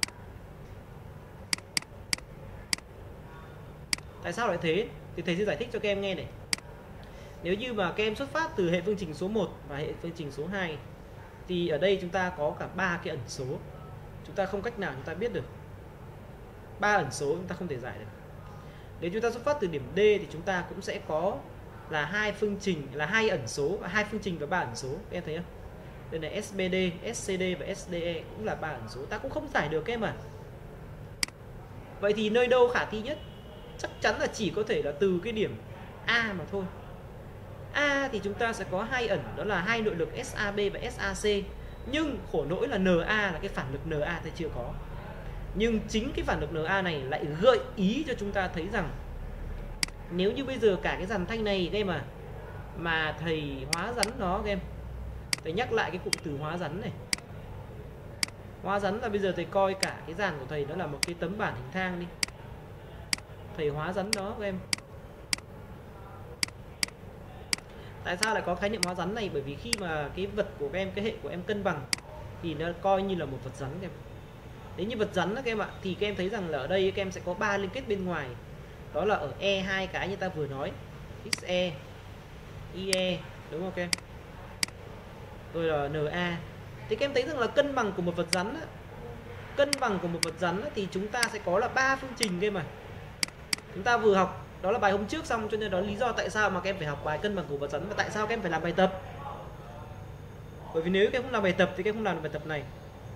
Tại sao lại thế? Thì thầy sẽ giải thích cho các em nghe này. Nếu như mà các em xuất phát từ hệ phương trình số 1 và hệ phương trình số 2 thì ở đây chúng ta có cả 3 cái ẩn số. Chúng ta không cách nào chúng ta biết được. 3 ẩn số chúng ta không thể giải được. Nếu chúng ta xuất phát từ điểm D thì chúng ta cũng sẽ có là hai phương trình, là 2 ẩn số, và 2 phương trình và 3 ẩn số. Các em thấy không? Đây là SBD, SCD và SDE cũng là 3 ẩn số. Ta cũng không giải được các em à. Vậy thì nơi đâu khả thi nhất? Chắc chắn là chỉ có thể là từ cái điểm A mà thôi. A thì chúng ta sẽ có 2 ẩn, đó là 2 nội lực SAB và SAC. Nhưng khổ nỗi là NA là cái phản lực NA thì chưa có. Nhưng chính cái phản lực NA này lại gợi ý cho chúng ta thấy rằng nếu như bây giờ cả cái dàn thanh này các em mà thầy hóa rắn nó các em. Thầy nhắc lại cái cụm từ hóa rắn này. Hóa rắn là bây giờ thầy coi cả cái dàn của thầy nó là một cái tấm bản hình thang đi. Thầy hóa rắn nó các em. Tại sao lại có khái niệm hóa rắn này? Bởi vì khi mà cái vật của các em, cái hệ của em cân bằng thì nó coi như là một vật rắn các em. Nếu như vật rắn các em ạ, thì các em thấy rằng là ở đây các em sẽ có 3 liên kết bên ngoài. Đó là ở E hai cái như ta vừa nói, XE, IE, đúng không các em? Rồi là NA. Thì các em thấy rằng là cân bằng của một vật rắn á, cân bằng của một vật rắn á, thì chúng ta sẽ có là 3 phương trình các em ạ. Chúng ta vừa học, đó là bài hôm trước xong, cho nên đó là lý do tại sao mà các em phải học bài cân bằng của vật rắn và tại sao các em phải làm bài tập. Bởi vì nếu các em không làm bài tập thì các em không làm được bài tập này.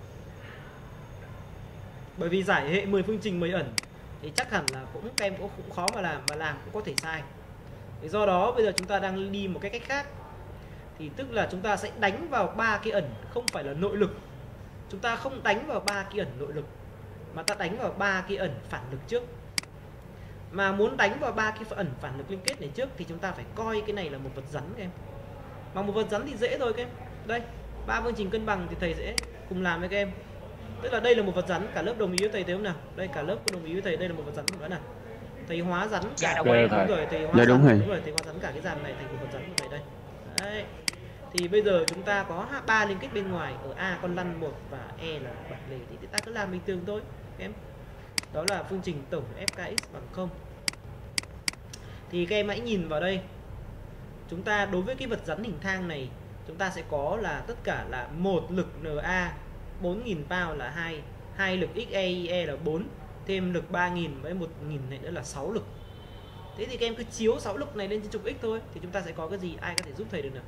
Bởi vì giải hệ 10 phương trình 10 ẩn thì chắc hẳn là các em cũng khó mà làm cũng có thể sai. Thì do đó bây giờ chúng ta đang đi một cái cách khác. Thì tức là chúng ta sẽ đánh vào 3 cái ẩn, không phải là nội lực. Chúng ta không đánh vào 3 cái ẩn nội lực, mà ta đánh vào 3 cái ẩn phản lực trước. Mà muốn đánh vào 3 cái ẩn phản lực liên kết này trước thì chúng ta phải coi cái này là một vật rắn các em. Mà một vật rắn thì dễ thôi các em. Đây, 3 phương trình cân bằng thì thầy sẽ cùng làm với các em. Tức là đây là một vật rắn, cả lớp đồng ý với thầy thấy không nào? Đây cả lớp có đồng ý với thầy đây là một vật rắn nữa nào. Thầy hóa rắn cả đồng ý. đúng rồi, thầy hóa Dạ, rắn, đúng rồi. thầy hóa rắn cả cái dàn này thành một vật rắn của thầy đây. Đấy. Thì bây giờ chúng ta có 3 liên kết bên ngoài, ở A con lăn 1 và E là bản lề, thì ta cứ làm bình thường thôi các em. Đó là phương trình tổng FKX bằng 0. Thì các em hãy nhìn vào đây. Chúng ta đối với cái vật rắn hình thang này, chúng ta sẽ có là tất cả là 1 lực NA 4000 pound là 2, 2 lực XE là 4, thêm lực 3000 với 1000 này nữa là 6 lực. Thế thì các em cứ chiếu 6 lực này lên trên trục X thôi thì chúng ta sẽ có cái gì? Ai có thể giúp thầy được nào?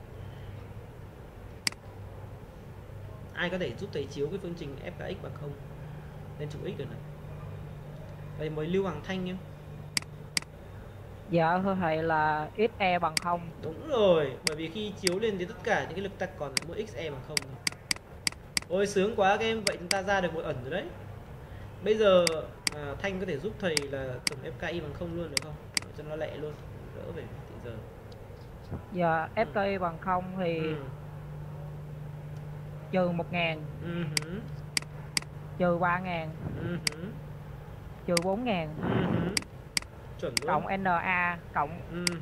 Ai có thể giúp thầy chiếu cái phương trình FKX bằng 0 lên trục X được nào? Đây mới Lưu Hoàng Thanh nhé. Dạ thưa thầy là XE bằng 0. Đúng rồi, bởi vì khi chiếu lên thì tất cả những cái lực ta còn là mỗi XE bằng 0 thôi. Ôi sướng quá các em, vậy chúng ta ra được một ẩn rồi đấy. Bây giờ Thanh có thể giúp thầy là tổng FKI bằng 0 luôn được không? Để cho nó lẹ luôn, đỡ về thì giờ. Dạ FKI bằng 0 thì trừ 1000, trừ 3000, trừ 4000, chuẩn luôn. cộng NA cộng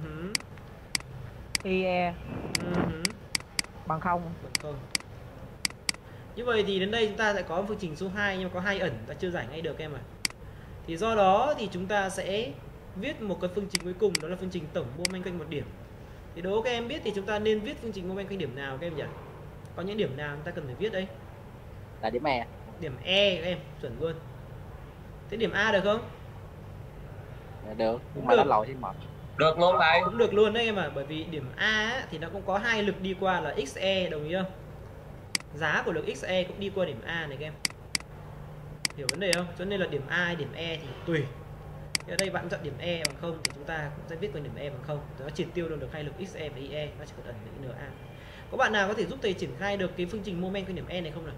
IE bằng 0. Bằng 0. Như vậy thì đến đây chúng ta sẽ có phương trình số 2 nhưng mà có 2 ẩn ta chưa giải ngay được em ạ. Thì do đó thì chúng ta sẽ viết một cái phương trình cuối cùng, đó là phương trình tổng mô men quanh một điểm. Thì đố các em biết thì chúng ta nên viết phương trình mô men quanh điểm nào các em nhỉ? Có những điểm nào chúng ta cần phải viết đây? Là điểm E. Điểm E các em, chuẩn luôn. Thế điểm A được không? Được, nhưng Cũng mà được. nó lòi thêm 1. Được luôn thầy. Cũng được luôn đấy em ạ, bởi vì điểm A á, thì nó cũng có 2 lực đi qua là XE, đồng ý không? Giá của lực XE cũng đi qua điểm A này các em. Hiểu vấn đề không? Cho nên là điểm A hay điểm E thì tùy. Thì ở đây bạn chọn điểm E bằng 0 thì chúng ta cũng sẽ viết qua điểm E bằng 0. Nó triệt tiêu được 2 lực XE và IE, nó chỉ còn ẩn với NA. Có bạn nào có thể giúp thầy triển khai được cái phương trình mô men quanh điểm E này không nào?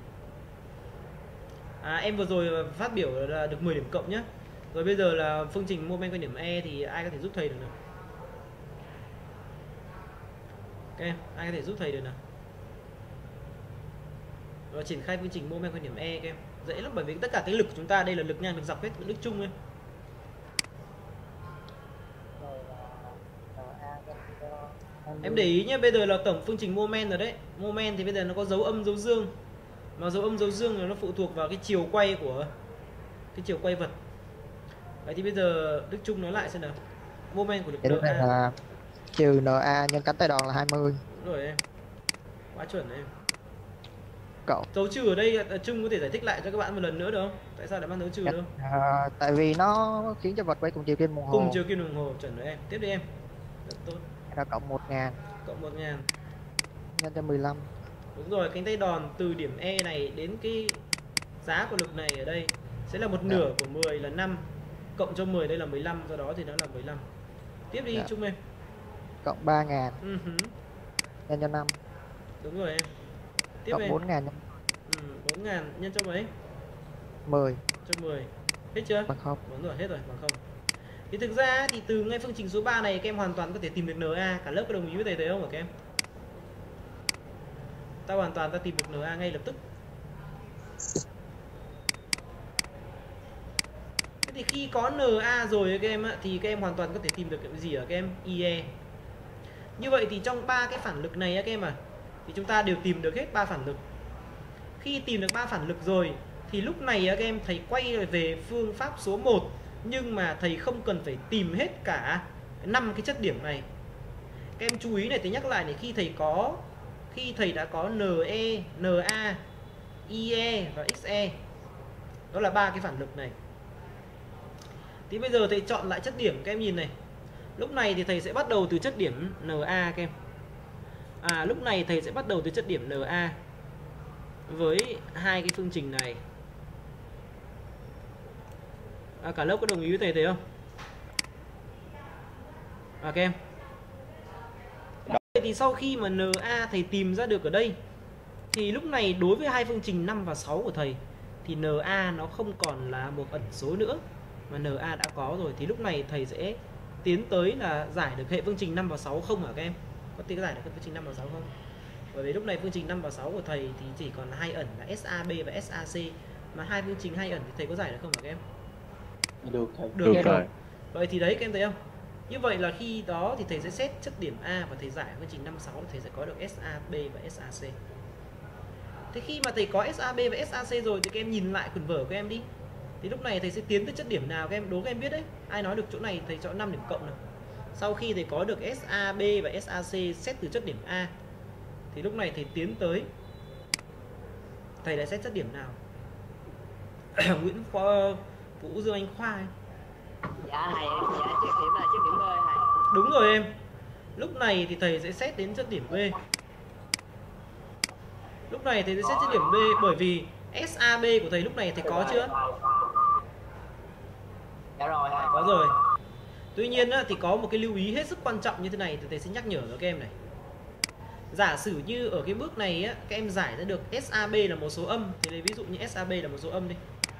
Em vừa rồi phát biểu là được 10 điểm cộng nhé. Rồi bây giờ là phương trình mô men quanh điểm E thì ai có thể giúp thầy được nào? Ok, ai có thể giúp thầy được nào? Rồi triển khai phương trình mô men quanh điểm E các em. Dễ lắm, bởi vì tất cả cái lực của chúng ta đây là lực ngang lực dọc hết, lực chung em. Em để ý nhé, bây giờ là tổng phương trình mô men rồi đấy. Mô men thì bây giờ nó có dấu âm dấu dương. Mà dấu âm dấu dương thì nó phụ thuộc vào cái chiều quay của cái chiều quay vật. Vậy thì bây giờ Đức Trung nói lại xem nào. Mô men của lực Vậy lúc này NA là trừ NA nhân cánh tay đòn là 20. đúng rồi em. Quá chuẩn em. Cộng. Dấu trừ ở đây Trung có thể giải thích lại cho các bạn một lần nữa được không? Tại sao lại mang dấu trừ đâu? Tại vì nó khiến cho vật quay cùng chiều kim đồng hồ. Cùng chiều kim đồng hồ, chuẩn rồi em. Tiếp đi em. Rất tốt. Là cộng 1000 Cộng 1000 nhân cho 15. Đúng rồi, cánh tay đòn từ điểm E này đến cái giá của lực này ở đây sẽ là một nửa của 10 là 5. Cộng cho 10 đây là 15, do đó thì nó là 15. Tiếp đi Trung em. Cộng 3000 nhân cho 5. Đúng rồi em. Tiếp Cộng em. 4000 nhân 4000 nhân cho mấy? 10. Cho 10. Hết chưa? Bằng 0. Đúng rồi, hết rồi, bằng 0. Thì thực ra thì từ ngay phương trình số 3 này các em hoàn toàn có thể tìm được NA, cả lớp có đồng ý với thầy thấy không hả các em? Ta hoàn toàn ta tìm được NA ngay lập tức. Thế thì khi có NA rồi các em ạ, thì các em hoàn toàn có thể tìm được cái gì ở các em? IE. Như vậy thì trong 3 cái phản lực này các em à, thì chúng ta đều tìm được hết 3 phản lực. Khi tìm được 3 phản lực rồi thì lúc này các em thầy quay về phương pháp số 1, nhưng mà thầy không cần phải tìm hết cả 5 cái chất điểm này. Các em chú ý này, thầy nhắc lại này, khi thầy đã có NE, NA, IE và XE, đó là 3 cái phản lực này. Thì bây giờ thầy chọn lại chất điểm, các em nhìn này. Lúc này thì thầy sẽ bắt đầu từ chất điểm NA các em. Lúc này thầy sẽ bắt đầu từ chất điểm NA với hai cái phương trình này. Cả lớp có đồng ý với thầy thế không? Các em. Thì sau khi mà NA thầy tìm ra được ở đây, thì lúc này đối với hai phương trình 5 và 6 của thầy thì NA nó không còn là một ẩn số nữa, mà NA đã có rồi. Thì lúc này thầy sẽ tiến tới là giải được hệ phương trình 5 và 6 không hả các em? Có thể giải được phương trình 5 và 6 không? Bởi vì lúc này phương trình 5 và 6 của thầy thì chỉ còn hai ẩn là SAB và SAC, mà hai phương trình hai ẩn thì thầy có giải được không hả các em? Được thầy. Được rồi. Vậy thì đấy các em thấy không? Như vậy là khi đó thì thầy sẽ xét chất điểm A và thầy giải phương trình 5 6 thì thầy sẽ có được SAB và SAC. Thế khi mà thầy có SAB và SAC rồi thì các em nhìn lại quyển vở của em đi. Thì lúc này thầy sẽ tiến tới chất điểm nào các em đố các em biết đấy. Ai nói được chỗ này thầy chọn 5 điểm cộng nào. Sau khi thầy có được SAB và SAC xét từ chất điểm A thì lúc này thầy tiến tới, thầy lại xét chất điểm nào? Nguyễn Vũ Dương Anh Khoa ấy. Dạ thầy, dạ chất điểm là chất điểm B thầy. Đúng rồi em. Lúc này thì thầy sẽ xét đến chất điểm B. Lúc này thầy sẽ xét chất điểm B bởi vì SAB của thầy lúc này thầy có chưa? Dạ rồi thầy. Có rồi. Tuy nhiên thì có một cái lưu ý hết sức quan trọng như thế này thì thầy sẽ nhắc nhở cho các em này. Giả sử như ở cái bước này các em giải ra được SAB là một số âm, thì lấy ví dụ như SAB là một số âm đi.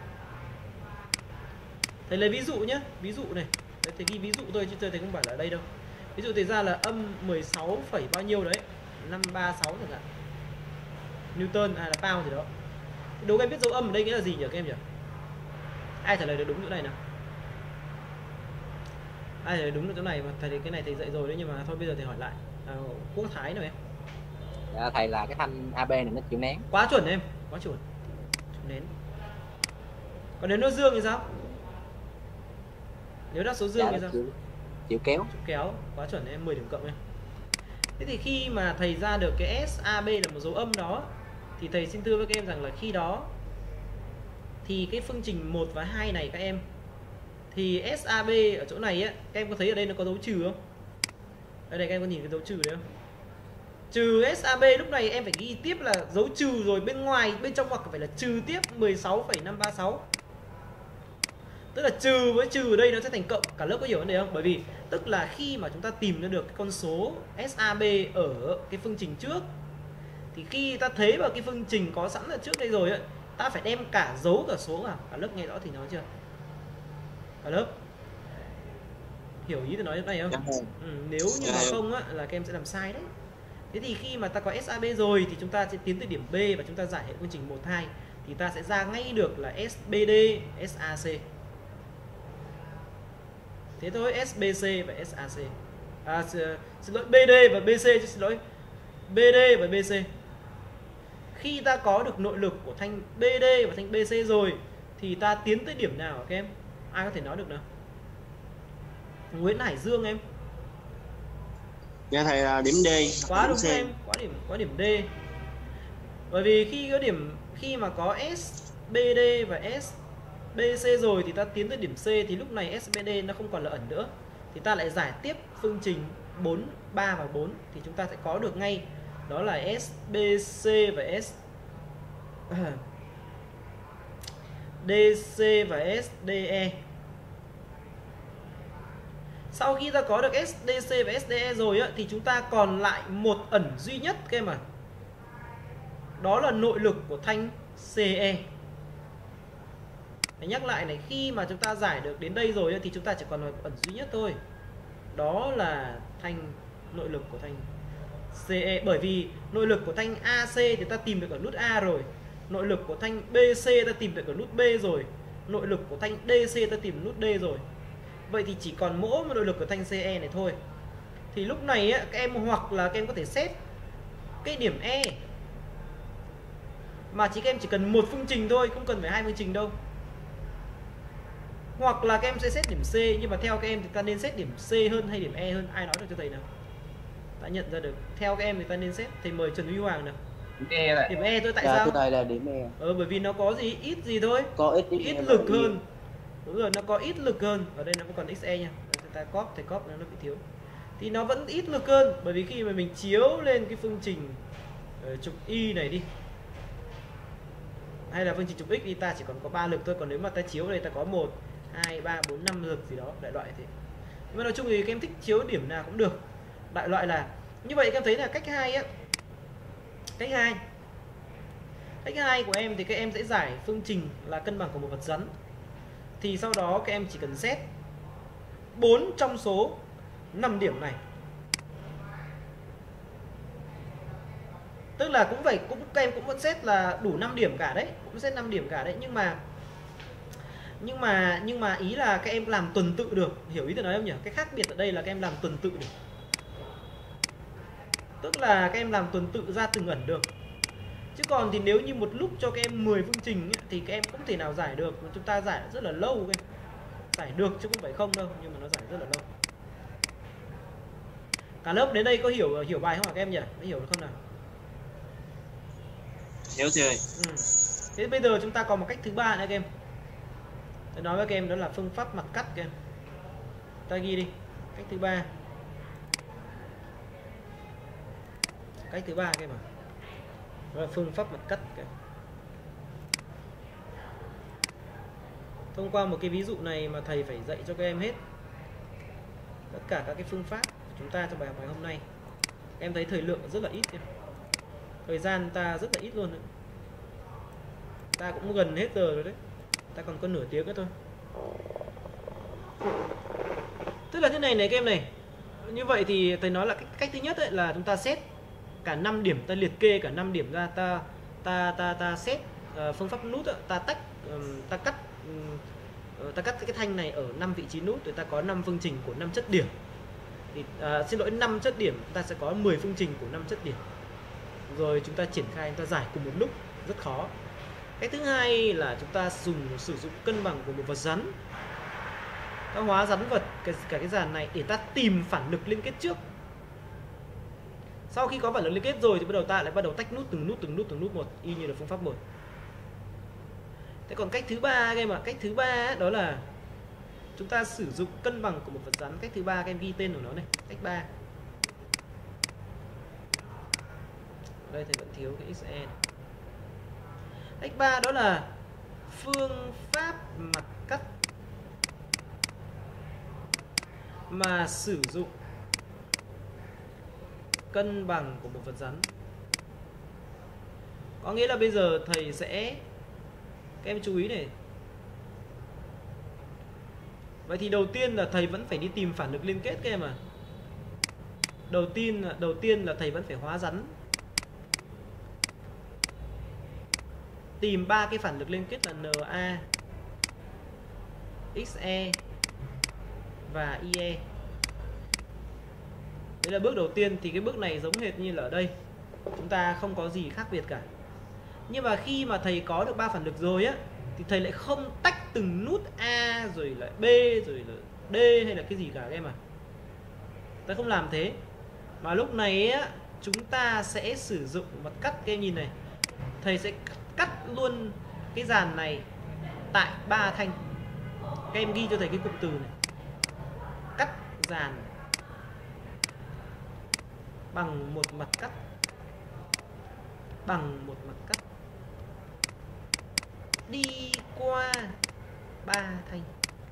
Thầy lấy ví dụ nhé, ví dụ này. Đấy, thầy ghi ví dụ thôi chứ thầy không phải là ở đây đâu. Ví dụ thầy ra là âm 16 phẩy bao nhiêu đấy, 536 chẳng hạn, Newton hay là pound gì đó. Đố các em biết dấu âm ở đây nghĩa là gì nhỉ các em nhỉ? Ai trả lời được đúng chỗ này nào? Ai trả lời đúng được chỗ này mà thầy cái này thầy dạy rồi đấy, nhưng mà thôi bây giờ thầy hỏi lại. Quốc Thái nào em? Dạ, thầy là cái thanh AB này nó chịu nén. Quá chuẩn em, quá chuẩn. Chịu nén. Còn nếu nó dương thì sao? Nếu đáp số dương thì sao? Chịu kéo. Chịu kéo, quá chuẩn em, 10 điểm cộng em. Thế thì khi mà thầy ra được cái SAB là một dấu âm đó thì thầy xin thưa với các em rằng là khi đó thì cái phương trình 1 và 2 này các em, thì SAB ở chỗ này á, các em có thấy ở đây nó có dấu trừ không? Ở đây các em có nhìn cái dấu trừ đấy không? Trừ SAB lúc này em phải ghi tiếp là dấu trừ rồi, bên ngoài, bên trong ngoặc phải là trừ tiếp 16,536. Tức là trừ với trừ ở đây nó sẽ thành cộng. Cả lớp có hiểu vấn đề không? Bởi vì tức là khi mà chúng ta tìm ra được cái con số SAB ở cái phương trình trước, thì khi ta thấy vào cái phương trình có sẵn ở trước đây rồi ấy, ta phải đem cả dấu cả số vào. Cả lớp nghe rõ thì nói chưa? Cả lớp hiểu ý tôi nói lúc này không? Nếu như mà không á, là các em sẽ làm sai đấy. Thế thì khi mà ta có SAB rồi thì chúng ta sẽ tiến tới điểm B và chúng ta giải hệ phương trình 1, 2 thì ta sẽ ra ngay được là SBD, SAC. Thế thôi, SBC và SAC. Xin lỗi, BD và BC chứ, xin lỗi. BD và BC. Khi ta có được nội lực của thanh BD và thanh BC rồi thì ta tiến tới điểm nào các em? Ai có thể nói được nào? Nguyễn Hải Dương em. Dạ thầy là điểm D. Quá đúng em, quá điểm D. Bởi vì khi mà có SBD và SBC rồi thì ta tiến tới điểm C, thì lúc này SBD nó không còn là ẩn nữa. Thì ta lại giải tiếp phương trình 4, 3 và 4 thì chúng ta sẽ có được ngay đó là SBC và DC và SDE. Sau khi ta có được SDC và SDE rồi á, thì chúng ta còn lại một ẩn duy nhất các em ạ. Đó là nội lực của thanh CE. Để nhắc lại này, khi mà chúng ta giải được đến đây rồi á, thì chúng ta chỉ còn một ẩn duy nhất thôi. Đó là thanh nội lực của thanh CE. Bởi vì nội lực của thanh AC thì ta tìm được ở nút A rồi, nội lực của thanh BC ta tìm được ở nút B rồi, nội lực của thanh DC ta tìm nút D rồi. Vậy thì chỉ còn mỗi một nội lực của thanh CE này thôi. Thì lúc này á, các em hoặc là các em có thể xét cái điểm E Mà các em chỉ cần một phương trình thôi, không cần phải hai phương trình đâu. Hoặc là các em sẽ xét điểm C, nhưng mà theo các em thì ta nên xét điểm C hơn hay điểm E hơn? Ai nói được cho thầy nào? Ta nhận ra được. Theo các em thì ta nên xét. Thầy mời Trần Huy Hoàng nào. Điểm E thôi, tại Dạ, sao? thưa thầy là điểm E. Bởi vì nó có gì? Ít gì thôi. Có ít lực hơn. Đúng rồi, nó có ít lực hơn. Ở đây nó vẫn còn XE nha. Ta thầy copy nó bị thiếu. Thì nó vẫn ít lực hơn, bởi vì khi mà mình chiếu lên cái phương trình trục Y này đi, hay là phương trình trục X đi, ta chỉ còn có 3 lực thôi. Còn nếu mà ta chiếu đây ta có 1, 2, 3, 4, 5 lực gì đó, đại loại thế. Nhưng mà nói chung thì các em thích chiếu điểm nào cũng được. Đại loại là như vậy. Các em thấy là cách 2 á. Cách 2 của em thì các em sẽ giải phương trình là cân bằng của một vật rắn. Thì sau đó các em chỉ cần xét 4 trong số 5 điểm này. Tức là các em cũng vẫn xét là đủ 5 điểm cả đấy, cũng xét 5 điểm cả đấy, nhưng mà ý là các em làm tuần tự được, hiểu ý tôi nói không nhỉ? Cái khác biệt ở đây là các em làm tuần tự được. Tức là các em làm tuần tự ra từng ẩn được. Chứ còn thì nếu như một lúc cho các em 10 phương trình ấy, thì các em không thể nào giải được. Chúng ta giải rất là lâu cơ. Giải được chứ không phải không đâu, nhưng mà nó giải rất là lâu. Cả lớp đến đây có hiểu bài không hả các em nhỉ? Có hiểu được không nào? Hiểu thầy. Thế bây giờ chúng ta còn một cách thứ ba nữa các em. Tôi nói với các em đó là phương pháp mặt cắt các em. Ta ghi đi. Cách thứ ba. Cách thứ ba các em ạ. Đó là phương pháp mặt cắt các em. Thông qua một cái ví dụ này mà thầy phải dạy cho các em hết tất cả các cái phương pháp của chúng ta trong bài học ngày hôm nay. Em thấy thời lượng rất là ít em. Thời gian ta rất là ít luôn đấy. Ta cũng gần hết giờ rồi đấy. Ta còn có nửa tiếng nữa thôi. Tức là thế này này các em này. Như vậy thì thầy nói là cách thứ nhất ấy là chúng ta xét cả 5 điểm, ta liệt kê cả 5 điểm ra, ta xét phương pháp nút, ta tách, ta cắt cái thanh này ở 5 vị trí nút, rồi ta có 5 phương trình của 5 chất điểm. Thì xin lỗi, 5 chất điểm, ta sẽ có 10 phương trình của 5 chất điểm. Rồi chúng ta triển khai, chúng ta giải cùng một lúc, rất khó. Cái thứ hai là chúng ta sử dụng cân bằng của một vật rắn. Ta hóa rắn vật cả cái dàn này để ta tìm phản lực liên kết trước. Sau khi có phản lực liên kết rồi thì ta lại bắt đầu tách nút từng nút một, y như là phương pháp 1. Thế còn cách thứ ba các em ạ, cách thứ ba đó là chúng ta sử dụng cân bằng của một vật rắn. Cách thứ ba các em ghi tên của nó này, cách 3. Đây thầy vẫn thiếu cái XE. Cách 3 đó là phương pháp mặt cắt mà sử dụng cân bằng của một vật rắn. Có nghĩa là bây giờ thầy sẽ, các em chú ý này. Vậy thì đầu tiên là thầy vẫn phải đi tìm phản lực liên kết các em à. Đầu tiên là thầy vẫn phải hóa rắn. Tìm 3 cái phản lực liên kết là Na, Xe và Ie. Đấy là bước đầu tiên. Thì cái bước này giống hệt như là ở đây, chúng ta không có gì khác biệt cả. Nhưng mà khi mà thầy có được 3 phản lực rồi á, thì thầy lại không tách từng nút A rồi lại B rồi là D hay là cái gì cả các em à. Ta không làm thế. Mà lúc này á, chúng ta sẽ sử dụng mặt cắt. Các em nhìn này, thầy sẽ cắt luôn cái dàn này tại 3 thanh. Các em ghi cho thầy cái cụm từ này: cắt dàn bằng một mặt cắt, bằng một mặt cắt đi qua 3 thanh.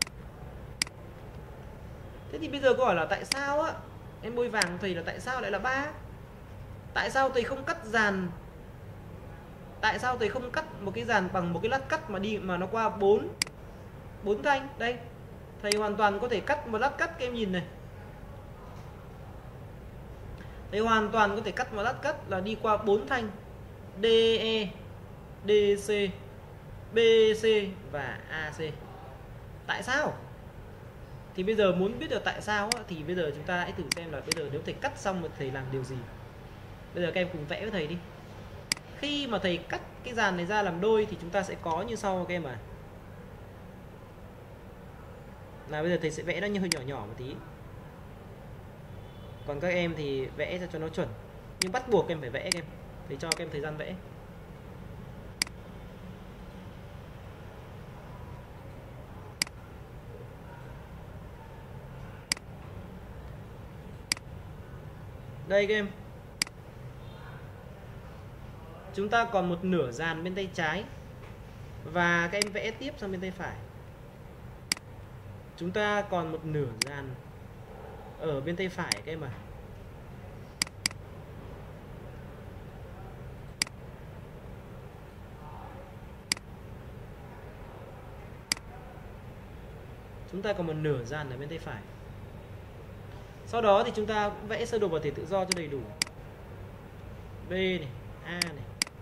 Thế thì bây giờ câu hỏi là tại sao á, em bôi vàng thầy là tại sao lại là 3? Tại sao thầy không cắt dàn? Tại sao thầy không cắt một cái dàn bằng một cái lát cắt mà nó qua 4 thanh? Đây, thầy hoàn toàn có thể cắt một lát cắt, các em nhìn này. Thầy hoàn toàn có thể cắt một lát cắt là đi qua 4 thanh: DE, DC, BC và AC. Tại sao? Thì bây giờ muốn biết được tại sao thì bây giờ chúng ta hãy thử xem là bây giờ nếu thầy cắt xong thì thầy làm điều gì. Bây giờ các em cùng vẽ với thầy đi. Khi mà thầy cắt cái dàn này ra làm đôi thì chúng ta sẽ có như sau các em à. Nào bây giờ thầy sẽ vẽ nó như hơi nhỏ nhỏ một tí. Còn các em thì vẽ cho nó chuẩn. Nhưng bắt buộc các em phải vẽ các em. Thầy cho các em thời gian vẽ. Đây các em. Chúng ta còn một nửa dàn bên tay trái. Và các em vẽ tiếp sang bên tay phải. Chúng ta còn một nửa dàn ở bên tay phải các em à. Chúng ta còn một nửa dàn ở bên tay phải. Sau đó thì chúng ta vẽ sơ đồ vật thể tự do cho đầy đủ. B này, A này.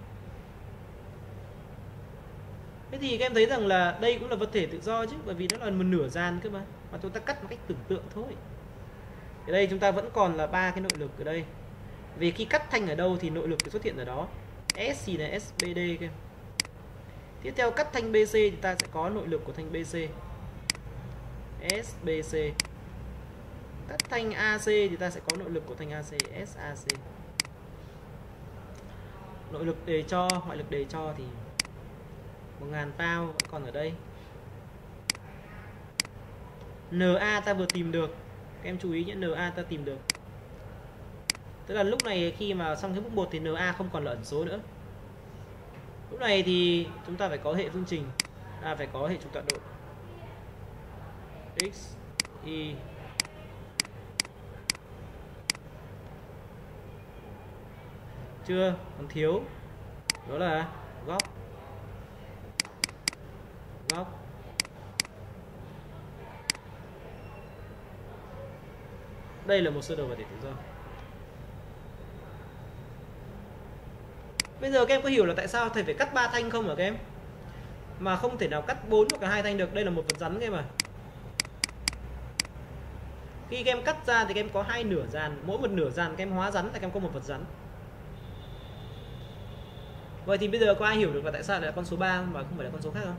Thế thì các em thấy rằng là đây cũng là vật thể tự do chứ, bởi vì nó là một nửa dàn cơ mà chúng ta cắt một cách tưởng tượng thôi. Ở đây chúng ta vẫn còn là 3 cái nội lực ở đây. Vì khi cắt thanh ở đâu thì nội lực xuất hiện ở đó. S thì là SBD các em. Tiếp theo cắt thanh BC thì ta sẽ có nội lực của thanh BC. SBC. Cắt thanh AC thì ta sẽ có nội lực của thanh AC, SAC. Nội lực đề cho, ngoại lực đề cho thì 1000 pound vẫn còn ở đây. NA ta vừa tìm được. Các em chú ý nhé, NA ta tìm được. Tức là lúc này khi mà xong cái bước 1 thì NA không còn là ẩn số nữa. Lúc này thì chúng ta phải có hệ phương trình, phải có hệ trục tọa độ. X, Y. Chưa, còn thiếu. Đó là góc. Góc. Đây là một sơ đồ vật thể tự do. Bây giờ các em có hiểu là tại sao thầy phải cắt 3 thanh không hả các em? Mà không thể nào cắt 4 hoặc là 2 thanh được. Đây là một vật rắn các em à. Khi các em cắt ra thì các em có 2 nửa dàn. Mỗi một nửa dàn các em hóa rắn thì các em có một vật rắn. Vậy thì bây giờ có ai hiểu được là tại sao lại là con số 3 mà không phải là con số khác không?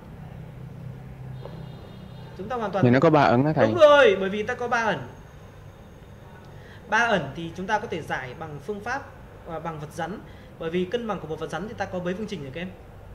Chúng ta hoàn toàn... Thì nó có 3 ẩn đó thầy. Đúng rồi, bởi vì ta có 3 ẩn. 3 ẩn thì chúng ta có thể giải bằng phương pháp bằng vật rắn. Bởi vì cân bằng của một vật rắn thì ta có mấy phương trình rồi các em?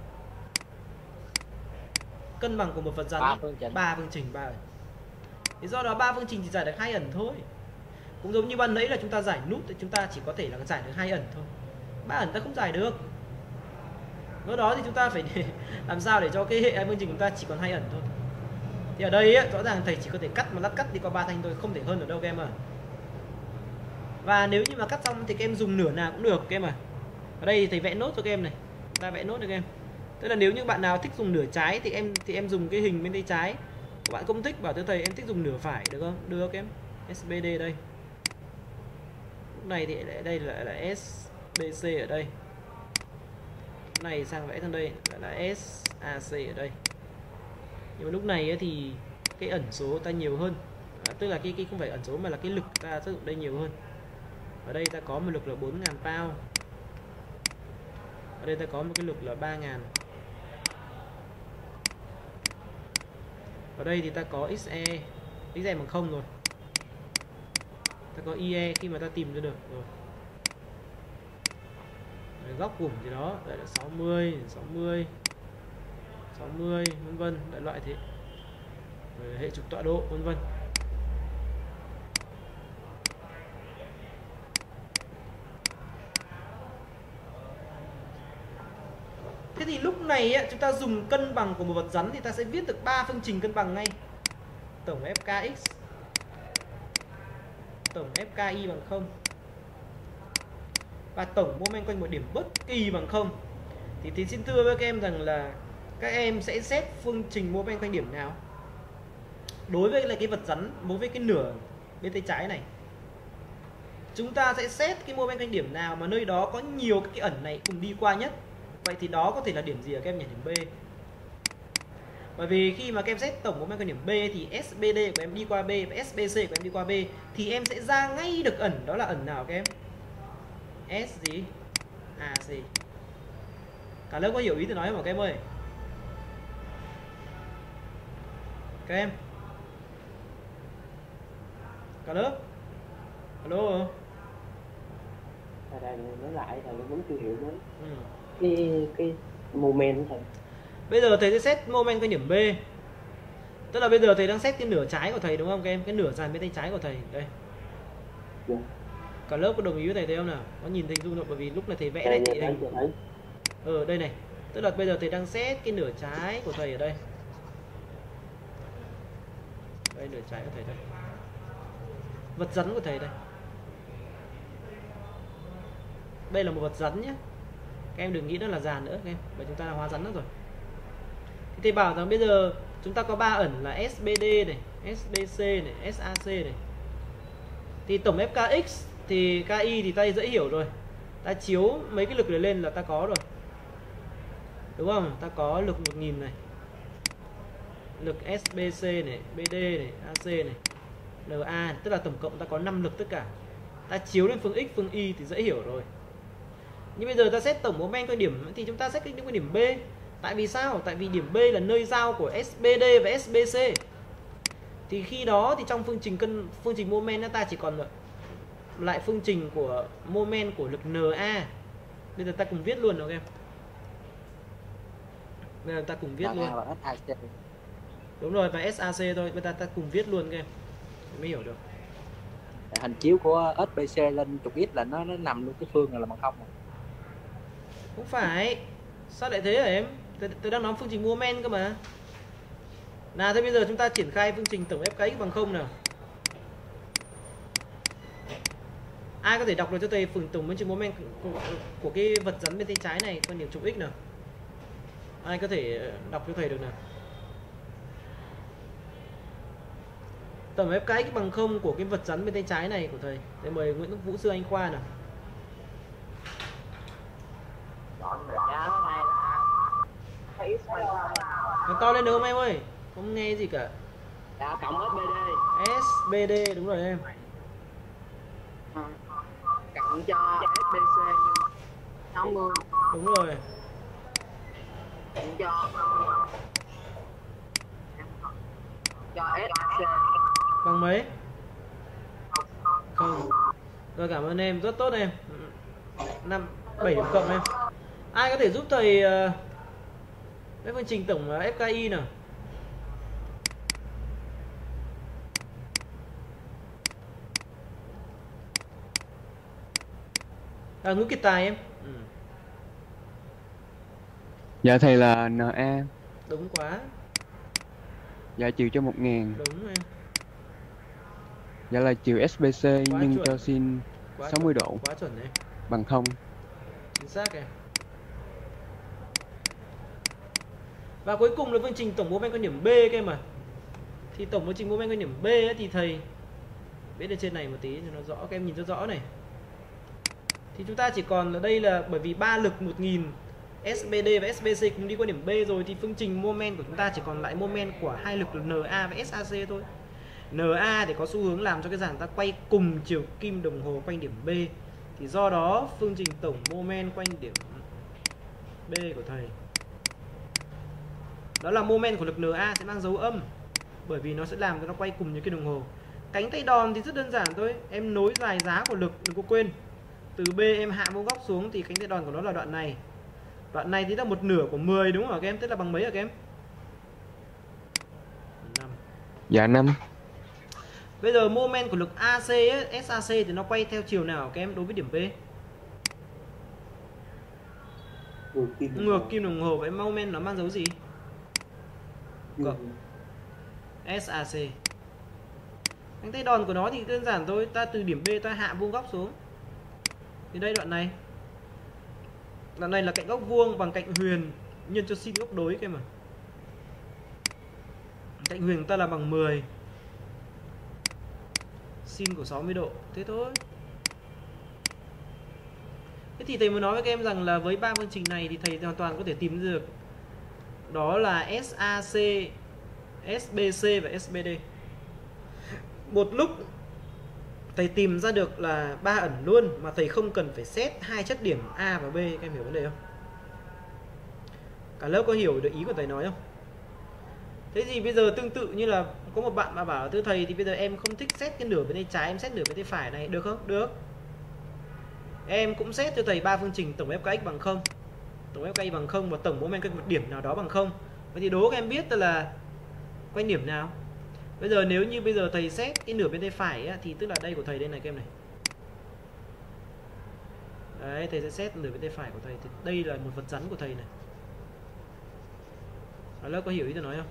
Cân bằng của một vật rắn 3 phương trình, 3 ẩn. Thì do đó 3 phương trình chỉ giải được 2 ẩn thôi. Cũng giống như ban nãy là chúng ta giải nút thì chúng ta chỉ có thể là giải được 2 ẩn thôi. 3 ẩn ta không giải được. Do đó thì chúng ta phải làm sao để cho cái hệ phương trình chúng ta chỉ còn 2 ẩn thôi. Thì ở đây ấy, rõ ràng thầy chỉ có thể cắt mà lát cắt đi qua 3 thanh thôi, không thể hơn ở đâu các em à. Và nếu như mà cắt xong thì các em dùng nửa nào cũng được các em à. Ở đây thì thầy vẽ nốt cho các em này. Ta vẽ nốt cho các em. Tức là nếu như bạn nào thích dùng nửa trái thì em dùng cái hình bên tay trái. Các bạn không thích bảo với thầy em thích dùng nửa phải được không? Được các em. SBD đây. Lúc này thì đây là SBC ở đây. Lúc này sang vẽ sang đây là SAC ở đây. Nhưng mà lúc này thì cái ẩn số ta nhiều hơn. Tức là cái không phải ẩn số mà là cái lực ta sử dụng đây nhiều hơn. Ở đây ta có một lực là 4000 pound. Ở đây ta có một cái lực là 3000. Ở đây thì ta có XE. XE bằng 0 rồi. Ta có IE khi mà ta tìm ra được rồi. Rồi góc vùng gì đó, đây là 60, 60, 60 vân vân, đại loại thế. Rồi hệ trục tọa độ vân vân. Thế thì lúc này ấy, chúng ta dùng cân bằng của một vật rắn thì ta sẽ viết được 3 phương trình cân bằng ngay. Tổng FKX, tổng FKY bằng 0 và tổng moment quanh một điểm bất kỳ bằng 0. Thì xin thưa với các em rằng là các em sẽ xét phương trình moment quanh điểm nào đối với lại cái vật rắn, đối với cái nửa bên tay trái này. Chúng ta sẽ xét cái moment quanh điểm nào mà nơi đó có nhiều cái ẩn này cùng đi qua nhất. Vậy thì đó có thể là điểm gì ở các em nhỉ? Điểm B. Bởi vì khi mà các em xét tổng moment quanh điểm B thì SBD của em đi qua B và SBC của em đi qua B thì em sẽ ra ngay được ẩn, đó là ẩn nào các em? S gì? AC. Cả lớp có hiểu ý tôi nói không các em ơi? Các em? Cả lớp? Alo? Thầy nói lại, thầy vẫn chưa hiểu nữa. Ừ. Cái moment của thầy. Bây giờ thầy sẽ xét moment quanh điểm B. Tức là bây giờ thầy đang xét cái nửa trái của thầy đúng không các em? Cái nửa dàn bên tay trái của thầy. Đây. Dạ. Cả lớp có đồng ý với thầy thấy không nào? Có nhìn thấy dung động bởi vì lúc này thầy vẽ Thầy đây thấy, thì thấy. đây này. Tức là bây giờ thầy đang xét cái nửa trái của thầy ở đây. Đây nửa trái của thầy đây. Vật rắn của thầy đây. Đây là một vật rắn nhé. Các em đừng nghĩ nó là dàn nữa các em, bởi chúng ta đã hóa rắn nó rồi. Thì thầy bảo rằng bây giờ chúng ta có 3 ẩn là SBD này, SBC này, SAC này. Thì tổng FKX thì KI thì ta dễ hiểu rồi. Ta chiếu mấy cái lực này lên là ta có rồi. Đúng không? Ta có lực 1000 này. Lực SBC này, BD này, AC này, LA, tức là tổng cộng ta có 5 lực tất cả. Ta chiếu lên phương X, phương Y thì dễ hiểu rồi. Nhưng bây giờ ta xét tổng moment quanh điểm thì chúng ta xét quanh điểm B. Tại vì sao? Tại vì điểm B là nơi giao của SBD và SBC. Thì khi đó thì trong phương trình moment ta chỉ còn lại phương trình của moment của lực NA. Bây giờ ta cùng viết luôn được không em? Bây giờ ta cùng viết luôn. Đúng rồi, và SAC thôi. Bây giờ ta cùng viết luôn các em mới hiểu được. Hình chiếu của SBC lên trục X là nó nằm luôn cái phương này là bằng không rồi. Không phải. Sao lại thế hả em? Tôi đang nói phương trình moment cơ mà. Nào thế bây giờ chúng ta triển khai phương trình tổng FKX bằng 0 nào. Ai có thể đọc được cho thầy phương tổng phương trình moment của cái vật rắn bên tay trái này quan điểm trục X nào? Ai có thể đọc cho thầy được nào? Tổng FKX bằng 0 của cái vật rắn bên tay trái này của thầy. Để mời Nguyễn Vũ Sư Anh Khoa nào. Nó to lên được không em ơi? Không nghe gì cả. Dạ, cộng SBD. SBD đúng rồi em. Cộng cho SBC 60. Đúng rồi. Cộng cho SAC Bằng mấy? Không. Rồi cảm ơn em, rất tốt em. 7 điểm cộng em. Ai có thể giúp thầy cái phương trình tổng FKI nào? Nguyễn Kiệt Tài em. Dạ thầy là NA. Đúng quá. Dạ chiều cho 1000. Đúng em. Dạ là chiều SBC nhân chuẩn. cho sin Quá 60 chuẩn. độ Quá chuẩn đấy. bằng 0. Chính xác em. Và cuối cùng là phương trình tổng moment quan điểm B các em à. Thì tổng phương trình moment quan điểm B ấy, thì thầy viết lên trên này một tí cho nó rõ, các em nhìn cho rõ này. Thì chúng ta chỉ còn ở đây là bởi vì 3 lực 1000 SBD và SBC cùng đi qua điểm B rồi thì phương trình moment của chúng ta chỉ còn lại moment của hai lực là NA và SAC thôi. NA thì có xu hướng làm cho cái dàn ta quay cùng chiều kim đồng hồ quanh điểm B. Thì do đó phương trình tổng moment quanh điểm B của thầy đó là moment của lực NA sẽ mang dấu âm, bởi vì nó sẽ làm cho nó quay cùng như cái đồng hồ. Cánh tay đòn thì rất đơn giản thôi, em nối dài giá của lực, đừng có quên. Từ B em hạ vuông góc xuống thì cánh tay đòn của nó là đoạn này. Đoạn này thì là 1/2 của 10 đúng không các em? Tức là bằng mấy hả các em? 5. Dạ 5. Bây giờ moment của lực AC ấy, SAC thì nó quay theo chiều nào các em đối với điểm B? Ngược kim đồng hồ. Vậy moment nó mang dấu gì? Cộng SAC. Cánh tay đòn của nó thì đơn giản thôi, ta từ điểm B ta hạ vuông góc xuống. Thì đây đoạn này. Đoạn này là cạnh góc vuông bằng cạnh huyền nhân cho sin góc đối các em ạ. Cạnh huyền ta là bằng 10. Sin của 60 độ. Thế thôi. Thế thì thầy muốn nói với các em rằng là với 3 phương trình này thì thầy hoàn toàn có thể tìm được đó là SAC, SBC và SBD. Một lúc thầy tìm ra được là 3 ẩn luôn mà thầy không cần phải xét hai chất điểm A và B, các em hiểu vấn đề không? Cả lớp có hiểu được ý của thầy nói không? Thế thì bây giờ tương tự như là có một bạn mà bảo thưa thầy thì bây giờ em không thích xét cái nửa bên tay trái, em xét nửa bên tay phải này, được không? Được. Em cũng xét cho thầy 3 phương trình tổng fkx bằng 0, tổng fkx bằng 0 và tổng moment cách một điểm nào đó bằng 0. Vậy thì đố các em biết là quanh điểm nào. Bây giờ nếu như bây giờ thầy xét cái nửa bên tay phải á, thì tức là đây của thầy đây này các em này. Đấy, thầy sẽ xét nửa bên tay phải của thầy thì đây là một vật rắn của thầy này. Ở lớp có hiểu ý tôi nói không?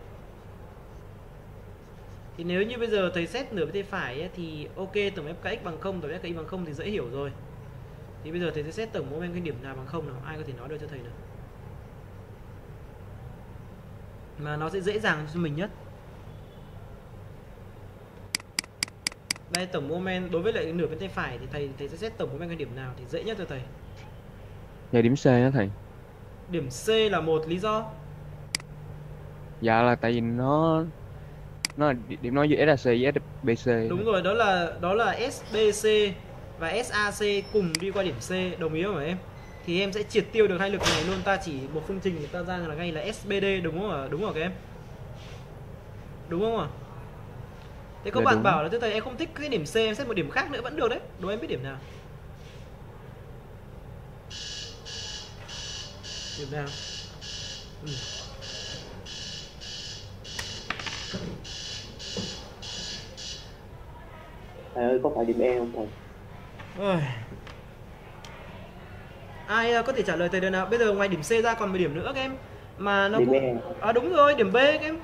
Thì nếu như bây giờ thầy xét nửa bên tay phải ấy, thì ok, tổng fkx bằng 0, tổng fkx bằng 0 thì dễ hiểu rồi. Thì bây giờ thầy sẽ xét tổng moment cái điểm nào bằng 0 nào, ai có thể nói được cho thầy nào? Mà nó sẽ dễ dàng cho mình nhất. Đây tổng moment đối với lại nửa bên tay phải thì thầy sẽ xét tổng moment cái điểm nào thì dễ nhất cho thầy? Dạ điểm C đó thầy. Điểm C là một lý do. Dạ là tại vì nó là điểm nói giữa SAC với SBC. Đúng rồi, đó là SBC và SAC cùng đi qua điểm C, đồng ý không hả em? Thì em sẽ triệt tiêu được hai lực này luôn, ta chỉ một phương trình người ta ra là ngay là SBD, đúng không ạ? Đúng không các em? Đúng không ạ? Thế các Dạ bạn đúng. bảo là thưa thầy em không thích cái điểm C, em xét một điểm khác nữa vẫn được đấy. Đố em biết điểm nào? Điểm nào? Thầy ơi, có phải điểm E không thầy? Ôi. Ai có thể trả lời thầy được nào? Bây giờ ngoài điểm C ra còn một điểm nữa các em. Mà nó Điểm cũng... E. À đúng rồi, điểm B các em.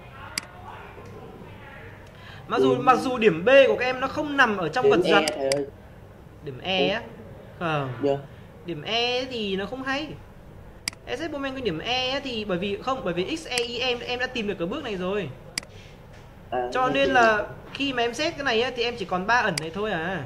Mặc dù điểm B của các em nó không nằm ở trong vật Điểm rắn. E thầy ơi. Điểm E á? Không. Dạ. Điểm E thì nó không hay. Xét moment cái điểm E thì bởi vì x, e, y em đã tìm được cái bước này rồi. Cho nên là khi mà em xét cái này á, thì em chỉ còn 3 ẩn này thôi à.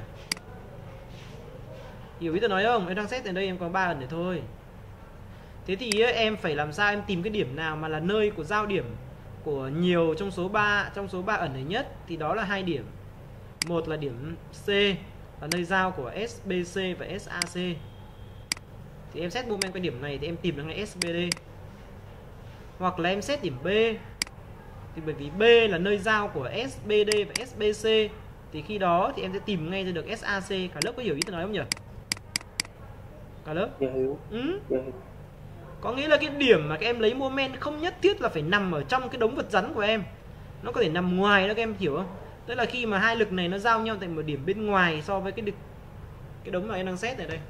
Hiểu ý tôi nói không? Em đang xét ở đây em còn 3 ẩn này thôi. Thế thì em phải làm sao em tìm cái điểm nào mà là nơi của giao điểm của nhiều trong số 3 ẩn này nhất, thì đó là 2 điểm. Một là điểm C là nơi giao của SBC và SAC. Thì em xét moment cái điểm này thì em tìm được ngay SBD. Hoặc là em xét điểm B. Thì bởi vì B là nơi giao của SBD và SBC, thì khi đó thì em sẽ tìm ngay ra được SAC. Cả lớp có hiểu ý tôi nói không nhỉ? Cả lớp? Dạ hiểu. Dạ hiểu. Có nghĩa là cái điểm mà các em lấy moment không nhất thiết là phải nằm ở trong cái đống vật rắn của em. Nó có thể nằm ngoài đó, các em hiểu không? Tức là khi mà hai lực này nó giao nhau tại một điểm bên ngoài so với cái đống mà em đang xét này đây.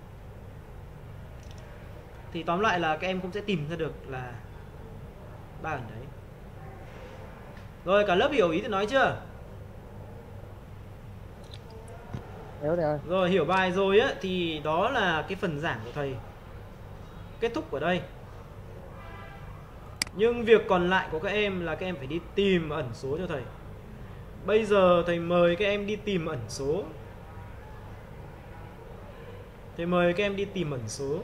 Thì tóm lại là các em cũng sẽ tìm ra được là 3 ẩn đấy. Rồi, cả lớp hiểu ý tôi nói chưa? Hiểu rồi. Rồi, hiểu bài rồi á, thì đó là cái phần giảng của thầy kết thúc ở đây. Nhưng việc còn lại của các em là các em phải đi tìm ẩn số cho thầy. Bây giờ thầy mời các em đi tìm ẩn số. Thầy mời các em đi tìm ẩn số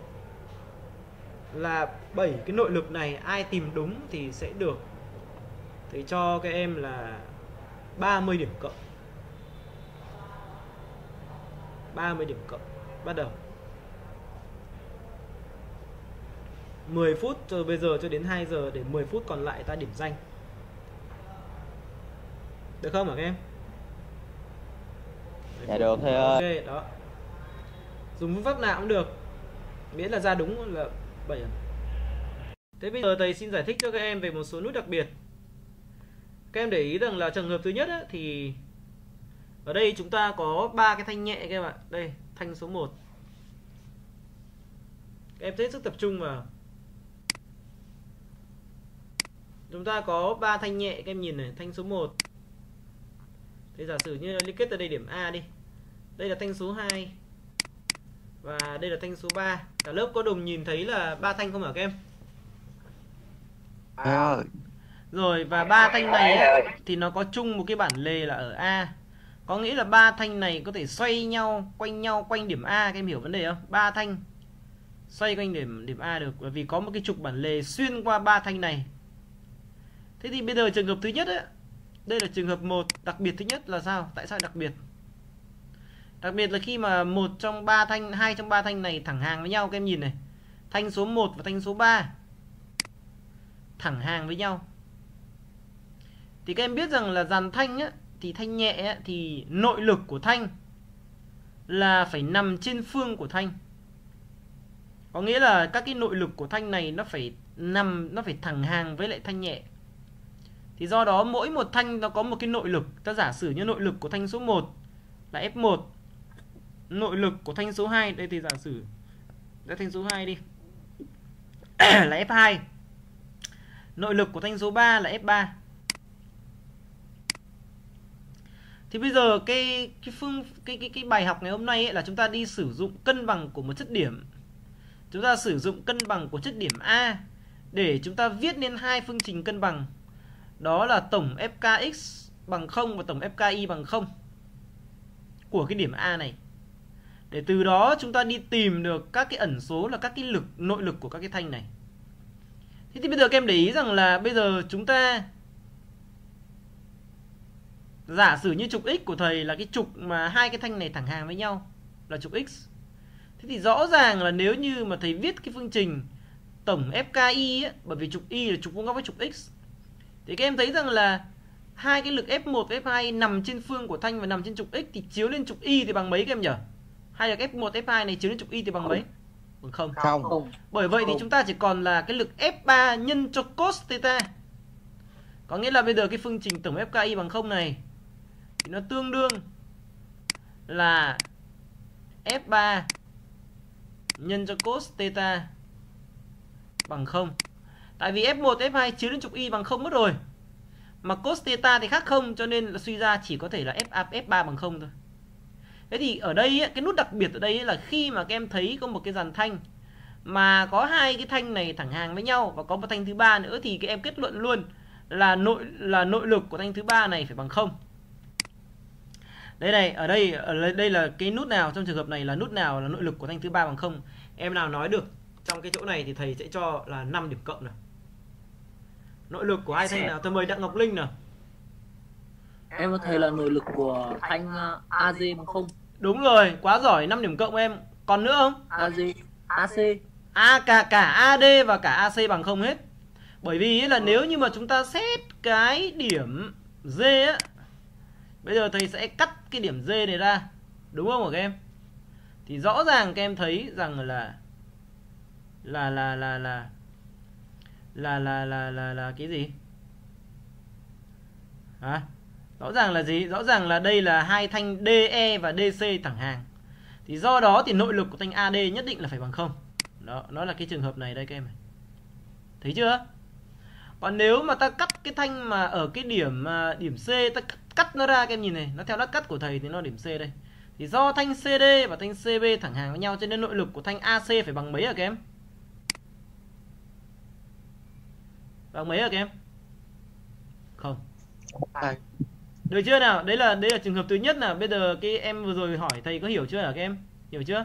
là 7 cái nội lực này, ai tìm đúng thì sẽ được thầy cho các em là 30 điểm cộng. 30 điểm cộng. Bắt đầu 10 phút từ bây giờ cho đến 2 giờ, để 10 phút còn lại ta điểm danh. Được không hả các em? Dạ được thầy ơi. Ok, đó. Dùng phương pháp nào cũng được, miễn là ra đúng là 7 ẩn. Thế bây giờ thầy xin giải thích cho các em về một số nút đặc biệt. Các em để ý rằng là trường hợp thứ nhất á, thì ở đây chúng ta có 3 cái thanh nhẹ các em ạ. Đây, thanh số 1. Các em hết sức tập trung vào. Chúng ta có 3 thanh nhẹ, các em nhìn này, thanh số 1. Thế giả sử như liên kết ở đây điểm A đi. Đây là thanh số 2. Và đây là thanh số 3. Cả lớp có đồng nhìn thấy là 3 thanh không hả các em? Rồi, và 3 thanh này ấy, thì nó có chung một cái bản lề là ở A. Có nghĩa là 3 thanh này có thể xoay nhau quanh điểm A. Các em hiểu vấn đề không? 3 thanh xoay quanh điểm A được, bởi vì có một cái trục bản lề xuyên qua 3 thanh này. Thế thì bây giờ trường hợp thứ nhất ấy, đây là trường hợp 1. Đặc biệt thứ nhất là sao? Tại sao đặc biệt? Đặc biệt là khi mà một trong 3 thanh, 2 trong 3 thanh này thẳng hàng với nhau, các em nhìn này. Thanh số 1 và thanh số 3 thẳng hàng với nhau. Thì các em biết rằng là dàn thanh á, thì thanh nhẹ á, thì nội lực của thanh là phải nằm trên phương của thanh. Có nghĩa là các cái nội lực của thanh này nó phải thẳng hàng với lại thanh nhẹ. Thì do đó mỗi một thanh nó có một cái nội lực. Ta giả sử như nội lực của thanh số 1 là F1, nội lực của thanh số 2, đây thì giả sử ra thanh số 2 đi là F2, nội lực của thanh số 3 là F3. Thì bây giờ cái bài học ngày hôm nay ấy là chúng ta đi sử dụng cân bằng của một chất điểm. Chúng ta sử dụng cân bằng của chất điểm A để chúng ta viết nên hai phương trình cân bằng. Đó là tổng FKX bằng 0 và tổng FKY bằng 0 của cái điểm A này. Để từ đó chúng ta đi tìm được các cái ẩn số là các cái nội lực của các cái thanh này. Thế thì bây giờ các em để ý rằng là bây giờ chúng ta giả sử như trục x của thầy là cái trục mà hai cái thanh này thẳng hàng với nhau là trục x. Thế thì rõ ràng là nếu như mà thầy viết cái phương trình tổng FKY ấy, bởi vì trục y là trục vuông góc với trục x, thì các em thấy rằng là hai cái lực F1 và F2 nằm trên phương của thanh và nằm trên trục x thì chiếu lên trục y thì bằng mấy các em nhỉ? Hai lực F1 F2 này chiếu lên trục y thì bằng mấy? Bằng không. Không. Bởi vậy thì chúng ta chỉ còn là cái lực F3 nhân cho cos theta. Có nghĩa là bây giờ cái phương trình tổng FKY bằng 0 này thì nó tương đương là F3 nhân cho cos theta bằng 0. Tại vì F1, F2 chiếu lên trục y bằng 0 mất rồi. Mà cos theta thì khác 0 cho nên là suy ra chỉ có thể là F3 bằng 0 thôi. Thế thì ở đây ấy, cái nút đặc biệt ở đây ấy là khi mà các em thấy có một cái dàn thanh mà có hai cái thanh này thẳng hàng với nhau và có một thanh thứ ba nữa thì các em kết luận luôn là nội lực của thanh thứ ba này phải bằng 0. Đây này, ở đây là cái nút nào trong trường hợp này là nút nào là nội lực của thanh thứ ba bằng 0? Em nào nói được trong cái chỗ này thì thầy sẽ cho là 5 điểm cộng nào. Nội lực của hai thanh nào? Tôi mời Đặng Ngọc Linh nào. Em có thấy là nội lực của thanh AG bằng 0. Đúng rồi, quá giỏi, 5 điểm cộng em. Còn nữa không? AC. Cả AD và cả AC bằng 0 hết. Bởi vì là nếu như mà chúng ta xét cái điểm D á, bây giờ thầy sẽ cắt cái điểm D này ra, đúng không các em? Thì rõ ràng các em thấy rằng là cái gì? Hả? Rõ ràng là gì? Rõ ràng là đây là hai thanh DE và DC thẳng hàng. Thì do đó thì nội lực của thanh AD nhất định là phải bằng 0. Đó, nó là cái trường hợp này đây các em này. Thấy chưa? Còn nếu mà ta cắt cái thanh mà ở cái điểm C, ta cắt nó ra, các em nhìn này, nó theo lát cắt của thầy thì nó điểm C đây. Thì do thanh CD và thanh CB thẳng hàng với nhau cho nên nội lực của thanh AC phải bằng mấy hả các em? Bằng mấy hả các em? Không. Được chưa nào? Đấy là trường hợp thứ nhất nào. Bây giờ cái em vừa rồi hỏi thầy có hiểu chưa hả các em? Hiểu chưa?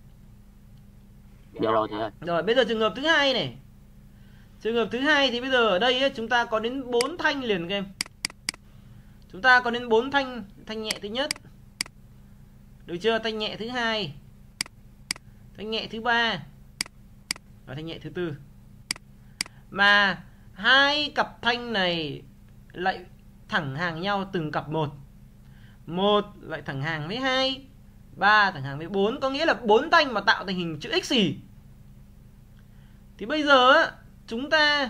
Hiểu rồi thầy ơi. Rồi bây giờ trường hợp thứ hai này. Trường hợp thứ hai thì bây giờ ở đây ấy, chúng ta có đến 4 thanh liền các em. Chúng ta có đến 4 thanh, thanh nhẹ thứ nhất. Được chưa? Thanh nhẹ thứ hai, thanh nhẹ thứ ba và thanh nhẹ thứ tư. Mà hai cặp thanh này lại thẳng hàng nhau từng cặp một. Một lại thẳng hàng với 2, 3 thẳng hàng với 4, có nghĩa là 4 thanh mà tạo thành hình chữ X xì. Thì bây giờ chúng ta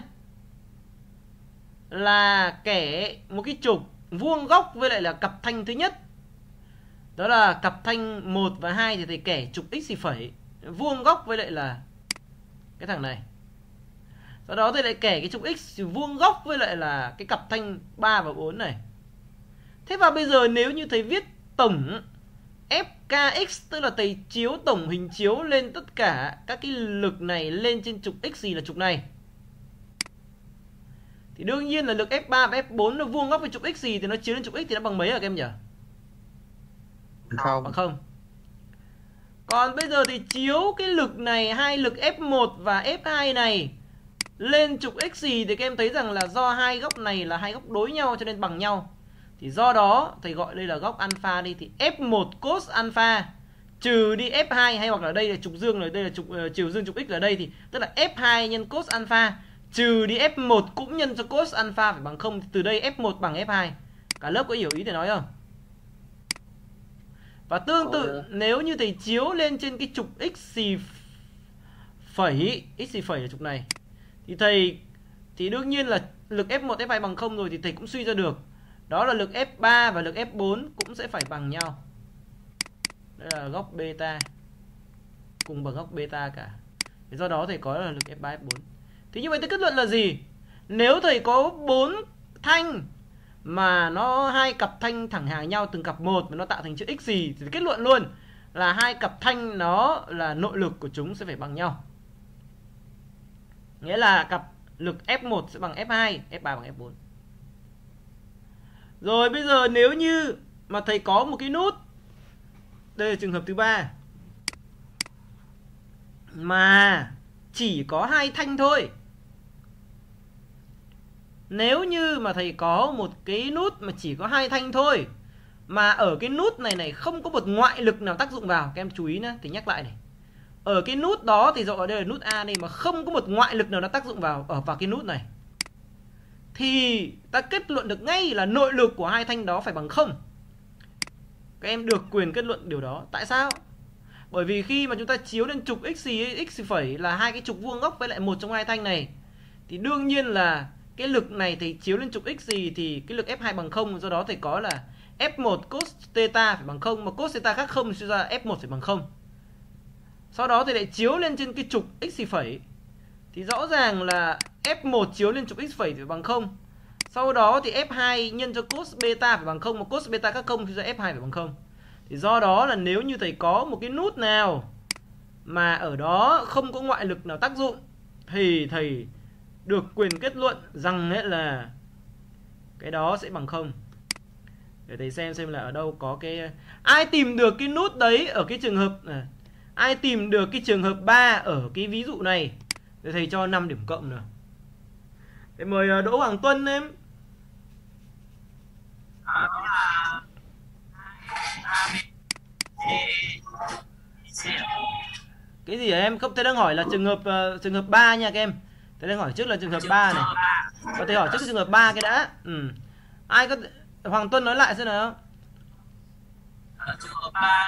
là kẻ một cái trục vuông góc với lại là cặp thanh thứ nhất. Đó là cặp thanh 1 và 2 thì thầy kẻ trục X xì phẩy vuông góc với lại là cái thằng này. Sau đó thầy lại kẻ cái trục X vuông góc với lại là cái cặp thanh 3 và 4 này. Thế và bây giờ nếu như thầy viết tổng FKX, tức là thầy chiếu tổng hình chiếu lên tất cả các cái lực này lên trên trục X gì là trục này, thì đương nhiên là lực F3 và F4 nó vuông góc với trục X gì thì nó chiếu lên trục X thì nó bằng mấy hả các em nhỉ? Bằng 0. Còn bây giờ thì chiếu cái lực này, hai lực F1 và F2 này lên trục X gì thì các em thấy rằng là do hai góc này là hai góc đối nhau cho nên bằng nhau. Thì do đó thầy gọi đây là góc alpha đi, thì F1 cos alpha trừ đi F2, hay hoặc là đây là trục dương, là đây là trục chiều dương trục X ở đây, thì tức là F2 nhân cos alpha trừ đi F1 cũng nhân cho cos alpha phải bằng 0. Từ đây F1 bằng F2. Cả lớp có hiểu ý thầy nói không? Và tương tự nếu như thầy chiếu lên trên cái trục x xì phẩy là trục này, thì đương nhiên là lực F1 F2 bằng 0 rồi, thì thầy cũng suy ra được đó là lực F3 và lực F4 cũng sẽ phải bằng nhau. Đây là góc beta, cùng bằng góc beta cả. Thì do đó thầy có là lực F3 F4. Thì như vậy thầy kết luận là gì? Nếu thầy có 4 thanh mà nó hai cặp thanh thẳng hàng nhau từng cặp một mà nó tạo thành chữ x gì, thì kết luận luôn là hai cặp thanh nó là nội lực của chúng sẽ phải bằng nhau. Nghĩa là cặp lực F1 sẽ bằng F2, F3 bằng F4. Rồi bây giờ nếu như mà thầy có một cái nút, đây là trường hợp thứ 3, mà chỉ có 2 thanh thôi. Nếu như mà thầy có một cái nút mà chỉ có 2 thanh thôi, mà ở cái nút này không có một ngoại lực nào tác dụng vào, các em chú ý nhé, thì nhắc lại này. Ở cái nút đó thì dụ ở đây là nút A này, mà không có một ngoại lực nào nó tác dụng vào cái nút này, thì ta kết luận được ngay là nội lực của 2 thanh đó phải bằng 0. Các em được quyền kết luận điều đó. Tại sao? Bởi vì khi mà chúng ta chiếu lên trục x phẩy là hai cái trục vuông góc với lại một trong 2 thanh này, thì đương nhiên là cái lực này thì chiếu lên trục x gì thì cái lực F2 bằng 0. Do đó thầy có là F1 cos theta phải bằng 0, mà cos theta khác 0 suy ra F1 phải bằng 0. Sau đó thì lại chiếu lên trên cái trục x phẩy, thì rõ ràng là F1 chiếu lên trục x phẩy phải bằng 0. Sau đó thì F2 nhân cho cos beta phải bằng 0, mà cos beta khác 0 suy ra F2 phải bằng 0. Thì do đó là nếu như thầy có một cái nút nào mà ở đó không có ngoại lực nào tác dụng, thì thầy được quyền kết luận rằng là cái đó sẽ bằng 0. Để thầy xem là ở đâu có cái... Ai tìm được cái nút đấy ở cái trường hợp này, ai tìm được cái trường hợp 3 ở cái ví dụ này, thì thầy cho 5 điểm cộng nữa. Để mời Đỗ Hoàng Tuân em. Cái gì hả em? Không, thầy đang hỏi là trường hợp 3 nha các em. Thầy đang hỏi trước là trường hợp 3 này. Và thầy hỏi trước trường hợp 3 cái đã. Ai có... Hoàng Tuân nói lại xem nào. Trường hợp 3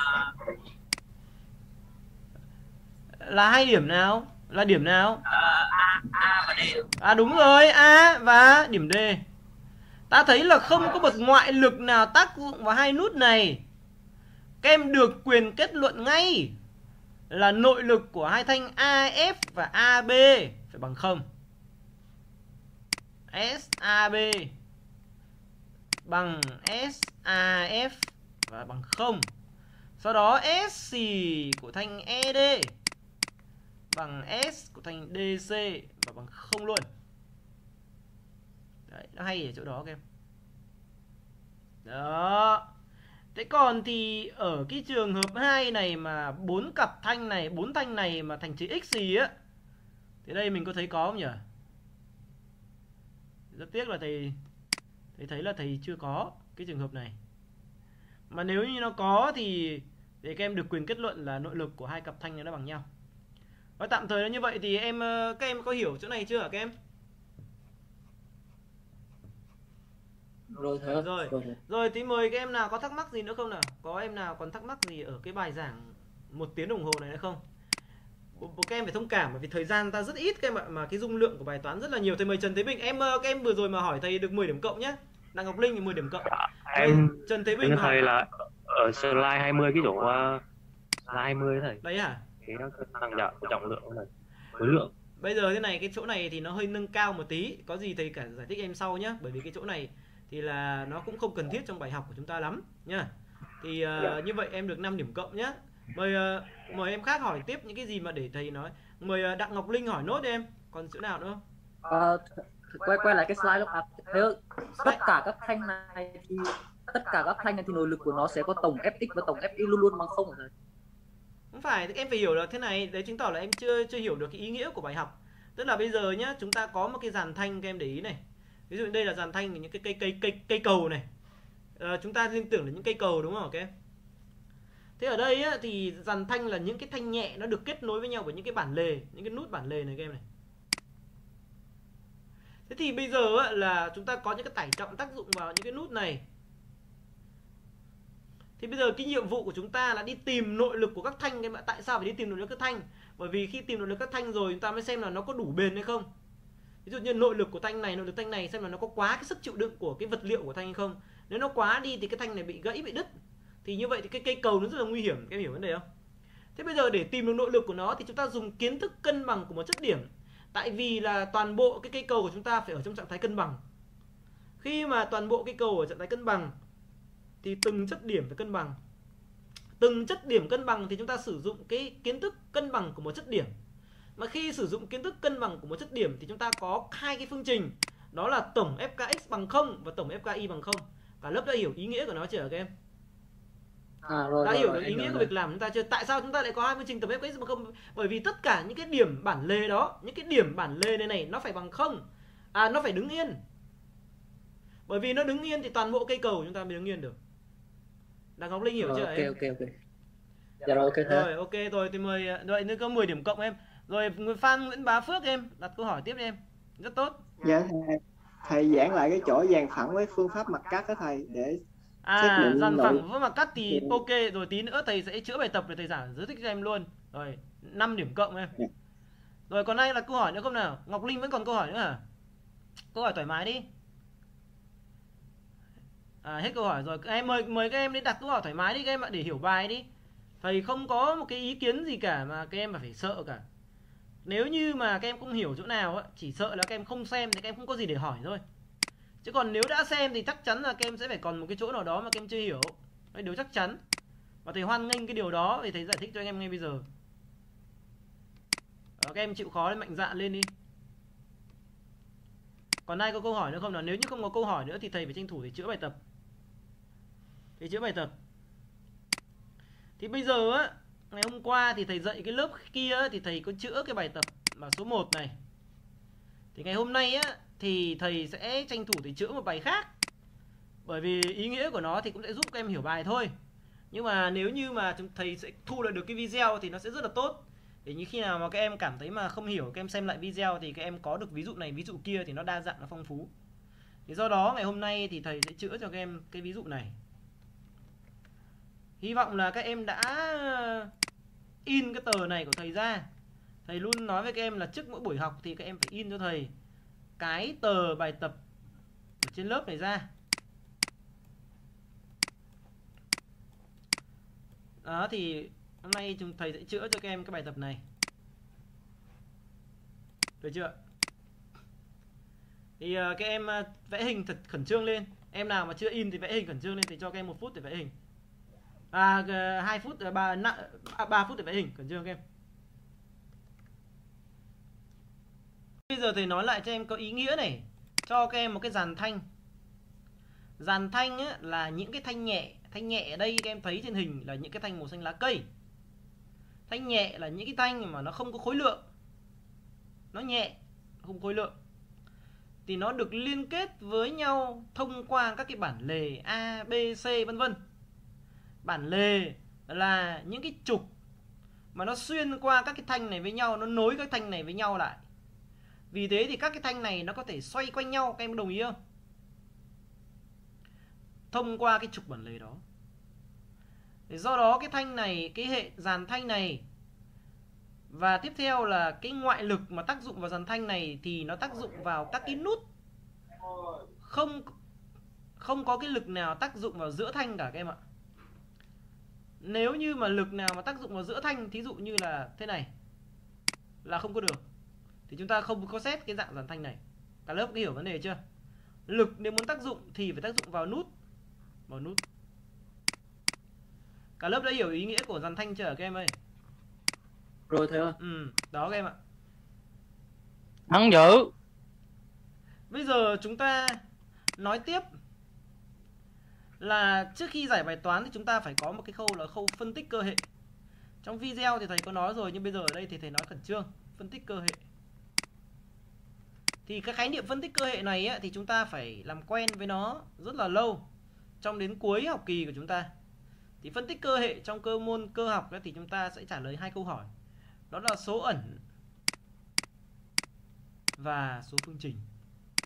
là 2 điểm nào? Là điểm nào? A và D. Đúng rồi, A và điểm D. Ta thấy là không có một ngoại lực nào tác dụng vào hai nút này. Các em được quyền kết luận ngay là nội lực của hai thanh AF và AB phải bằng 0. SAB bằng SAF và bằng 0. Sau đó SC của thanh ED bằng S của thanh DC và bằng 0 luôn. Đấy, nó hay ở chỗ đó các em. Đó. Thế còn thì ở cái trường hợp 2 này mà 4 cặp thanh này, 4 thanh này mà thành chữ x gì á, thì đây mình có thấy có không nhỉ? Rất tiếc là thầy thấy là thầy chưa có cái trường hợp này. Mà nếu như nó có thì các em được quyền kết luận là nội lực của hai cặp thanh nó bằng nhau. Và tạm thời là như vậy thì các em có hiểu chỗ này chưa hả các em? Rồi thầy. Rồi thì mời các em nào có thắc mắc gì nữa không nào? Có em nào còn thắc mắc gì ở cái bài giảng 1 tiếng đồng hồ này nữa không? Các em phải thông cảm bởi vì thời gian ta rất ít các em ạ, mà cái dung lượng của bài toán rất là nhiều. Thầy mời Trần Thế Bình. Các em vừa rồi mà hỏi thầy được 10 điểm cộng nhé. Đặng Ngọc Linh thì 10 điểm cộng. Trần Thế Bình thầy là ở slide 20 cái chỗ slide 20 thầy. Đấy hả? Cái nó tăng giảm trọng lượng này, khối lượng. Bây giờ thế này, cái chỗ này thì nó hơi nâng cao một tí, có gì thầy cả giải thích em sau nhé. Bởi vì cái chỗ này thì là nó cũng không cần thiết trong bài học của chúng ta lắm nhá. Thì như vậy em được 5 điểm cộng nhé. Mời em khác hỏi tiếp những cái gì mà để thầy nói. Mời Đặng Ngọc Linh hỏi nốt đi em. Còn chỗ nào nữa không? Quay lại cái slide lúc tất cả các thanh này thì nội lực của nó sẽ có tổng Fx và tổng Fy luôn luôn bằng 0 rồi. Không phải, em phải hiểu là thế này, đấy chứng tỏ là em chưa hiểu được cái ý nghĩa của bài học. Tức là bây giờ nhá, chúng ta có một cái dàn thanh, các em để ý này. Ví dụ đây là dàn thanh, những cái cây cầu này. Chúng ta liên tưởng là những cây cầu đúng không các em? Thế ở đây á, thì dàn thanh là những cái thanh nhẹ nó được kết nối với nhau bởi những cái bản lề, những cái nút bản lề này các em này. Thế thì bây giờ á, là chúng ta có những cái tải trọng tác dụng vào những cái nút này. Thì bây giờ cái nhiệm vụ của chúng ta là đi tìm nội lực của các thanh các bạn. Tại sao phải đi tìm nội lực các thanh? Bởi vì khi tìm nội lực các thanh rồi chúng ta mới xem là nó có đủ bền hay không. Ví dụ như nội lực của thanh này, nội lực thanh này xem là nó có quá cái sức chịu đựng của cái vật liệu của thanh hay không. Nếu nó quá đi thì cái thanh này bị gãy, bị đứt. Thì như vậy thì cái cây cầu nó rất là nguy hiểm, các em hiểu vấn đề không? Thế bây giờ để tìm được nội lực của nó thì chúng ta dùng kiến thức cân bằng của một chất điểm. Tại vì là toàn bộ cái cây cầu của chúng ta phải ở trong trạng thái cân bằng. Khi mà toàn bộ cây cầu ở trạng thái cân bằng thì từng chất điểm phải cân bằng. Từng chất điểm cân bằng thì chúng ta sử dụng cái kiến thức cân bằng của một chất điểm. Mà khi sử dụng kiến thức cân bằng của một chất điểm thì chúng ta có hai cái phương trình. Đó là tổng FKX bằng 0 và tổng FKY bằng 0. Cả lớp đã hiểu ý nghĩa của nó chưa các em? Rồi, đã rồi, hiểu rồi, được ý em nghĩa hiểu của rồi. việc làm chúng ta chưa? Tại sao chúng ta lại có hai phương trình tổng FKX bằng 0? Bởi vì tất cả những cái điểm bản lề đó, những cái điểm bản lề này nó phải bằng 0. Nó phải đứng yên. Bởi vì nó đứng yên thì toàn bộ cây cầu chúng ta mới đứng yên được. Đặng Ngọc Linh hiểu chưa em? Ok. Dạ rồi, ok thế. Rồi, ok rồi thì mời đợi nữa có 10 điểm cộng em. Rồi Phan Nguyễn Bá Phước em đặt câu hỏi tiếp đi em. Rất tốt. Dạ thầy giảng lại cái chỗ dàn phẳng với phương pháp mặt cắt đó thầy để xác định dàn nội- phẳng với mặt cắt thì ok, rồi tí nữa thầy sẽ chữa bài tập để thầy giảng giải thích cho em luôn. Rồi, 5 điểm cộng em. Rồi còn đây là câu hỏi nữa không nào? Ngọc Linh vẫn còn câu hỏi nữa hả? Câu hỏi thoải mái đi. Hết câu hỏi rồi. Em mời các em đi đặt câu hỏi thoải mái đi các em ạ, để hiểu bài đi. Thầy không có một cái ý kiến gì cả mà các em phải sợ cả. Nếu như mà các em không hiểu chỗ nào á, chỉ sợ là các em không xem thì các em không có gì để hỏi thôi. Chứ còn nếu đã xem thì chắc chắn là các em sẽ phải còn một cái chỗ nào đó mà các em chưa hiểu. Đấy, điều chắc chắn. Và thầy hoan nghênh cái điều đó thì thầy giải thích cho anh em ngay bây giờ. Các em chịu khó lên, mạnh dạn lên đi. Còn ai có câu hỏi nữa không nào? Nếu như không có câu hỏi nữa thì thầy phải tranh thủ để chữa bài tập. Thầy chữa bài tập. Thì bây giờ á, ngày hôm qua thì thầy dạy cái lớp kia thì thầy có chữa cái bài tập mà số 1 này. Thì ngày hôm nay á thì thầy sẽ tranh thủ để chữa một bài khác. Bởi vì ý nghĩa của nó thì cũng sẽ giúp các em hiểu bài thôi. Nhưng mà nếu như mà thầy sẽ thu lại được cái video thì nó sẽ rất là tốt. Để như khi nào mà các em cảm thấy mà không hiểu, các em xem lại video thì các em có được ví dụ này, ví dụ kia thì nó đa dạng, nó phong phú. Thì do đó ngày hôm nay thì thầy sẽ chữa cho các em cái ví dụ này. Hy vọng là các em đã in cái tờ này của thầy ra. Thầy luôn nói với các em là trước mỗi buổi học thì các em phải in cho thầy cái tờ bài tập ở trên lớp này ra. Đó thì hôm nay thầy sẽ chữa cho các em cái bài tập này. Được chưa? Thì các em vẽ hình thật khẩn trương lên. Em nào mà chưa in thì vẽ hình khẩn trương lên thì cho các em 1 phút để vẽ hình. 2 phút, 3 phút để vẽ hình khẩn trương các em. Bây giờ thầy nói lại cho em có ý nghĩa này. Cho các em một cái dàn thanh. Dàn thanh á, là những cái thanh nhẹ. Thanh nhẹ ở đây các em thấy trên hình là những cái thanh màu xanh lá cây. Thanh nhẹ là những cái thanh mà nó không có khối lượng. Nó nhẹ, không khối lượng. Thì nó được liên kết với nhau thông qua các cái bản lề A, B, C vân vân. Bản lề là những cái trục mà nó xuyên qua các cái thanh này với nhau, nó nối các thanh này với nhau lại. Vì thế thì các cái thanh này nó có thể xoay quanh nhau, các em đồng ý không? Thông qua cái trục bản lề đó. Thì do đó cái thanh này, cái hệ dàn thanh này, và tiếp theo là cái ngoại lực mà tác dụng vào dàn thanh này thì nó tác dụng vào các cái nút. Không có cái lực nào tác dụng vào giữa thanh cả các em ạ. Nếu như mà lực nào mà tác dụng vào giữa thanh, thí dụ như là thế này, là không có được. Thì chúng ta không có xét cái dạng dàn thanh này. Cả lớp có hiểu vấn đề chưa? Lực nếu muốn tác dụng thì phải tác dụng vào nút. Vào nút. Cả lớp đã hiểu ý nghĩa của dàn thanh chưa các em ơi? Rồi thầy ơi. Đó các em ạ. Thắng dữ. Bây giờ chúng ta nói tiếp là trước khi giải bài toán thì chúng ta phải có một cái khâu là khâu phân tích cơ hệ. Trong video thì thầy có nói rồi, nhưng bây giờ ở đây thì thầy nói khẩn trương. Phân tích cơ hệ. Thì cái khái niệm phân tích cơ hệ này á, thì chúng ta phải làm quen với nó rất là lâu, trong đến cuối học kỳ của chúng ta. Thì phân tích cơ hệ trong cơ môn cơ học ấy, thì chúng ta sẽ trả lời 2 câu hỏi. Đó là số ẩn và số phương trình.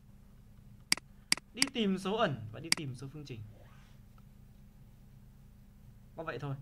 đi tìm số ẩn và đi tìm số phương trình. Có vậy thôi.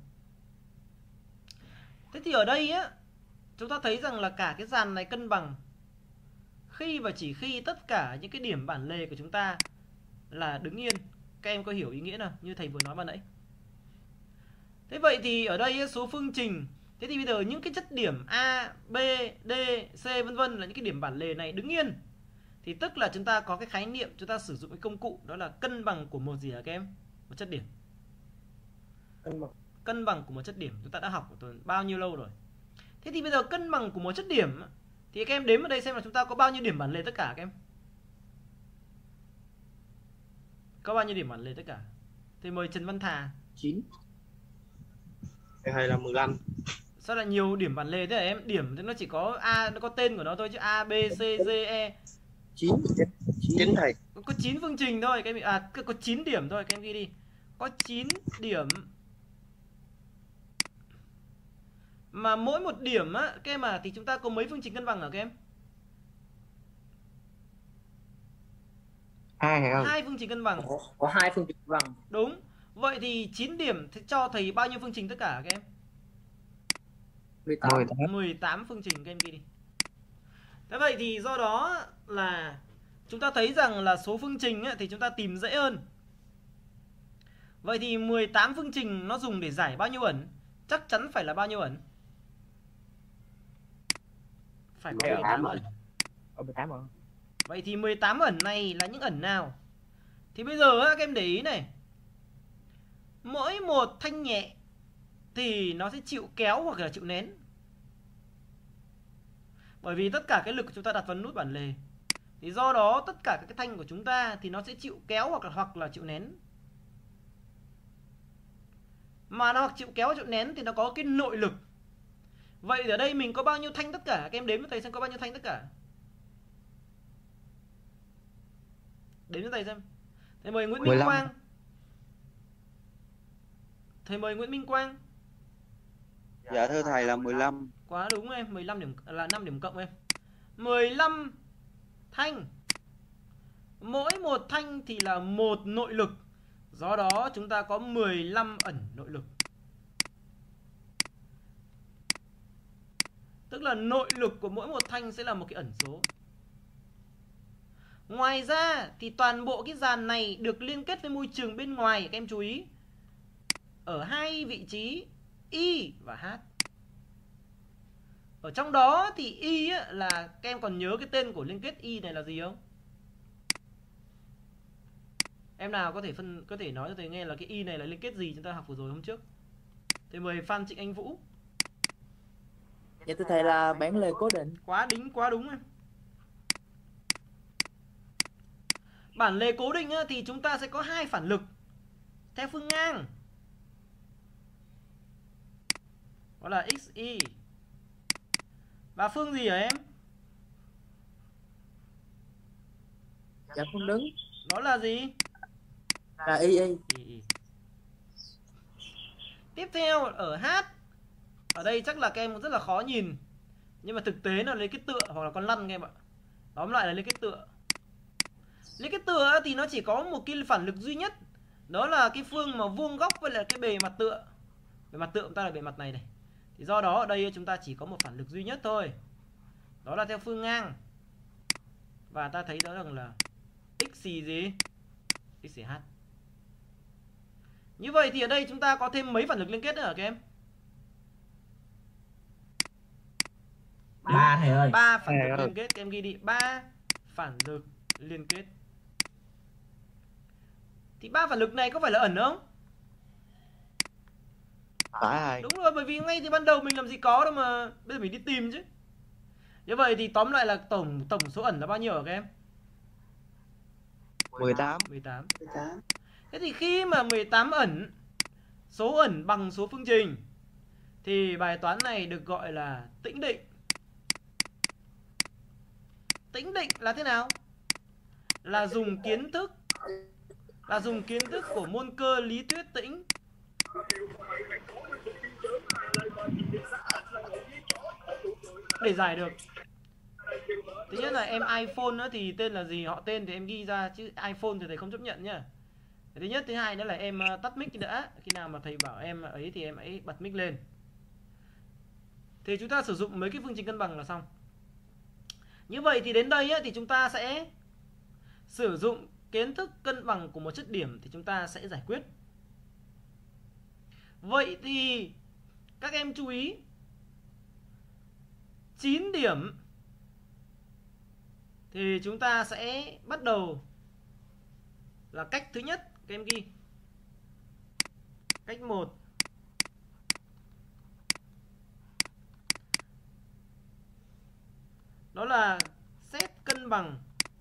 Thế thì ở đây á, chúng ta thấy rằng là cả cái dàn này cân bằng khi và chỉ khi tất cả những cái điểm bản lề của chúng ta là đứng yên. Các em có hiểu ý nghĩa nào như thầy vừa nói ban nãy? Thế vậy thì ở đây số phương trình, thế thì bây giờ những cái chất điểm A, B, D, C vân vân là những cái điểm bản lề này đứng yên. Thì tức là chúng ta có cái khái niệm, chúng ta sử dụng cái công cụ đó là cân bằng của một gì hả các em? Một chất điểm. Cân bằng của một chất điểm chúng ta đã học bao nhiêu lâu rồi. Thế thì bây giờ cân bằng của một chất điểm thì các em đếm ở đây xem là chúng ta có bao nhiêu điểm bản lề tất cả các em? Có bao nhiêu điểm bản lề tất cả? Thì mời Trần Văn Thà. 9. Hay là 15. Sao lại nhiều điểm bản lề thế hả em? Điểm thì nó chỉ có A, nó có tên của nó thôi chứ A, B, C, D, E. 9 thầy. Có 9 phương trình thôi các em, có 9 điểm thôi các em ghi đi. Có 9 điểm. Mà mỗi một điểm á, các em thì chúng ta có mấy phương trình cân bằng hả các em? 2 phương trình cân bằng. Có 2 phương trình cân bằng. Đúng. Vậy thì 9 điểm thì cho thầy bao nhiêu phương trình tất cả các em? 18 phương trình các em ghi đi. Thế vậy thì do đó là chúng ta thấy rằng là số phương trình thì chúng ta tìm dễ hơn. Vậy thì 18 phương trình nó dùng để giải bao nhiêu ẩn? Chắc chắn phải là bao nhiêu ẩn? Phải có 18 ẩn. 18 ẩn. Vậy thì 18 ẩn này là những ẩn nào? Thì bây giờ các em để ý này. Mỗi một thanh nhẹ thì nó sẽ chịu kéo hoặc là chịu nén. Bởi vì tất cả cái lực chúng ta đặt vào nút bản lề. Thì do đó tất cả các cái thanh của chúng ta thì nó sẽ chịu kéo hoặc là chịu nén. Mà nó hoặc chịu kéo hoặc chịu nén thì nó có cái nội lực. Vậy ở đây mình có bao nhiêu thanh tất cả? Các em đếm với thầy xem có bao nhiêu thanh tất cả. Đếm với thầy xem. Thầy mời Nguyễn Minh Quang. Thầy mời Nguyễn Minh Quang. Dạ thưa thầy là 15. Quá đúng em, 15 điểm là 5 điểm cộng em. 15 thanh. Mỗi một thanh thì là một nội lực. Do đó chúng ta có 15 ẩn nội lực. Tức là nội lực của mỗi một thanh sẽ là một cái ẩn số. Ngoài ra thì toàn bộ cái dàn này được liên kết với môi trường bên ngoài. Các em chú ý. Ở hai vị trí Y và H. Ở trong đó thì Y là các em còn nhớ cái tên của liên kết Y này là gì không? Em nào có thể nói cho thầy nghe là cái Y này là liên kết gì chúng ta học vừa rồi hôm trước? Thầy mời Phan Trịnh Anh Vũ. Dạ thưa thầy là bản lề cố định. Quá đúng em. Bản lề cố định thì chúng ta sẽ có 2 phản lực theo phương ngang. Đó là XY. Và phương gì hả em? Dạ phương đứng. Đó là gì? Là Y. Tiếp theo ở H. Ở đây chắc là các em rất là khó nhìn. Nhưng mà thực tế nó lấy cái tựa hoặc là con lăn các em ạ. Tóm lại là lấy cái tựa. Lấy cái tựa thì nó chỉ có một cái phản lực duy nhất. Đó là cái phương mà vuông góc với lại cái bề mặt tựa. Bề mặt tựa chúng ta là bề mặt này này. Thì do đó ở đây chúng ta chỉ có một phản lực duy nhất thôi. Đó là theo phương ngang. Và ta thấy đó rằng là X gì? X H. Như vậy thì ở đây chúng ta có thêm mấy phản lực liên kết nữa hả các em? 3 thầy ơi. 3 phản lực liên kết, các em ghi đi, 3 phản lực liên kết. Thì 3 phản lực này có phải là ẩn không? Phải. Đúng rồi, bởi vì ngay từ ban đầu mình làm gì có đâu mà bây giờ mình đi tìm chứ. Như vậy thì tóm lại là tổng số ẩn là bao nhiêu hả các em? 18. Thế thì khi mà 18 ẩn, số ẩn bằng số phương trình, thì bài toán này được gọi là tĩnh định. Tĩnh định là thế nào? Là dùng kiến thức của môn cơ lý thuyết tĩnh. Để giải được. Thứ nhất là em iPhone nữa thì tên là gì, họ tên thì em ghi ra, chứ iPhone thì thầy không chấp nhận nhá. Thứ nhất, thứ hai nữa là em tắt mic đã. Khi nào mà thầy bảo em ấy thì em ấy bật mic lên. Thì chúng ta sử dụng mấy cái phương trình cân bằng là xong. Như vậy thì đến đây thì chúng ta sẽ sử dụng kiến thức cân bằng của một chất điểm thì chúng ta sẽ giải quyết. Vậy thì các em chú ý, 9 điểm thì chúng ta sẽ bắt đầu là cách thứ nhất. Các em ghi cách 1. Đó là xét cân bằng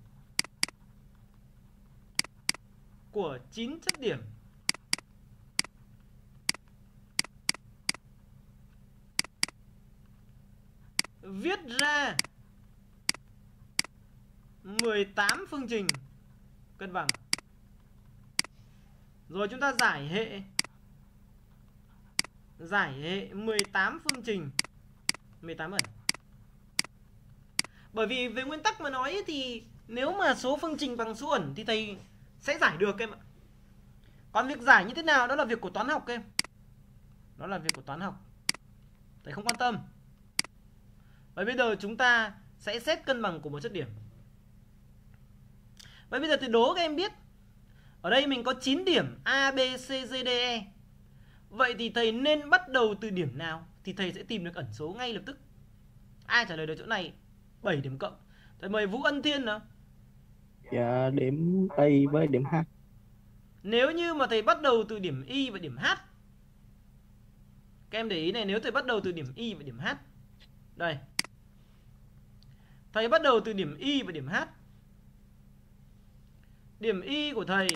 của 9 chất điểm. Viết ra 18 phương trình cân bằng. Rồi chúng ta giải hệ 18 phương trình 18 ẩn. Bởi vì về nguyên tắc mà nói thì nếu mà số phương trình bằng số ẩn thì thầy sẽ giải được em ạ. Còn việc giải như thế nào đó là việc của toán học em. Đó là việc của toán học, thầy không quan tâm. Vậy bây giờ chúng ta sẽ xét cân bằng của một chất điểm. Vậy bây giờ thì đố các em biết, ở đây mình có 9 điểm A, B, C, D, E. Vậy thì thầy nên bắt đầu từ điểm nào thì thầy sẽ tìm được ẩn số ngay lập tức. Ai trả lời được chỗ này 7 điểm cộng. Thầy mời Vũ Ân Thiên nào. Dạ, điểm A với điểm H. Nếu như mà thầy bắt đầu từ điểm Y và điểm H, các em để ý này, nếu thầy bắt đầu từ điểm Y và điểm H, đây, thầy bắt đầu từ điểm Y và điểm H. Điểm Y của thầy,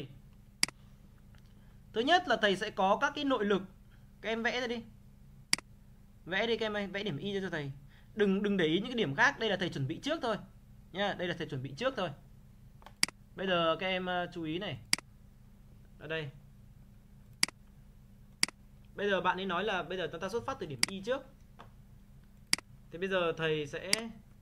thứ nhất là thầy sẽ có các cái nội lực. Các em vẽ ra đi. Vẽ đi các em ơi, vẽ điểm Y cho thầy. Đừng để ý những cái điểm khác, đây là thầy chuẩn bị trước thôi nha, đây là thầy chuẩn bị trước thôi. Bây giờ các em chú ý này. Ở đây. Bây giờ bạn ấy nói là bây giờ chúng ta xuất phát từ điểm Y trước. Thì bây giờ thầy sẽ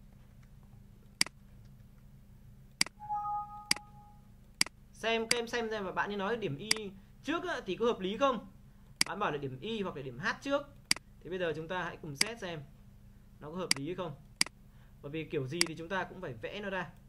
xem, các em xem mà bạn ấy nói điểm Y trước thì có hợp lý không? Bạn bảo là điểm Y hoặc là điểm H trước. Thì bây giờ chúng ta hãy cùng xét xem nó có hợp lý hay không. Bởi vì kiểu gì thì chúng ta cũng phải vẽ nó ra.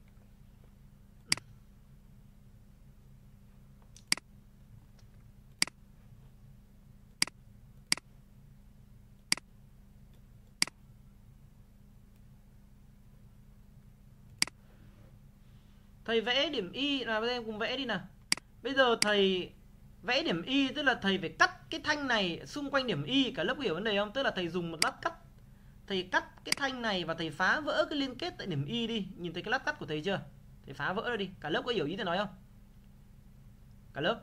Thầy vẽ điểm Y là bây giờ em cùng vẽ đi nào. Bây giờ thầy vẽ điểm Y tức là thầy phải cắt cái thanh này xung quanh điểm Y. Cả lớp hiểu vấn đề không? Tức là thầy dùng một lát cắt, thầy cắt cái thanh này và thầy phá vỡ cái liên kết tại điểm Y đi. Nhìn thấy cái lát cắt của thầy chưa? Thầy phá vỡ ra đi. Cả lớp có hiểu ý thầy nói không? Cả lớp?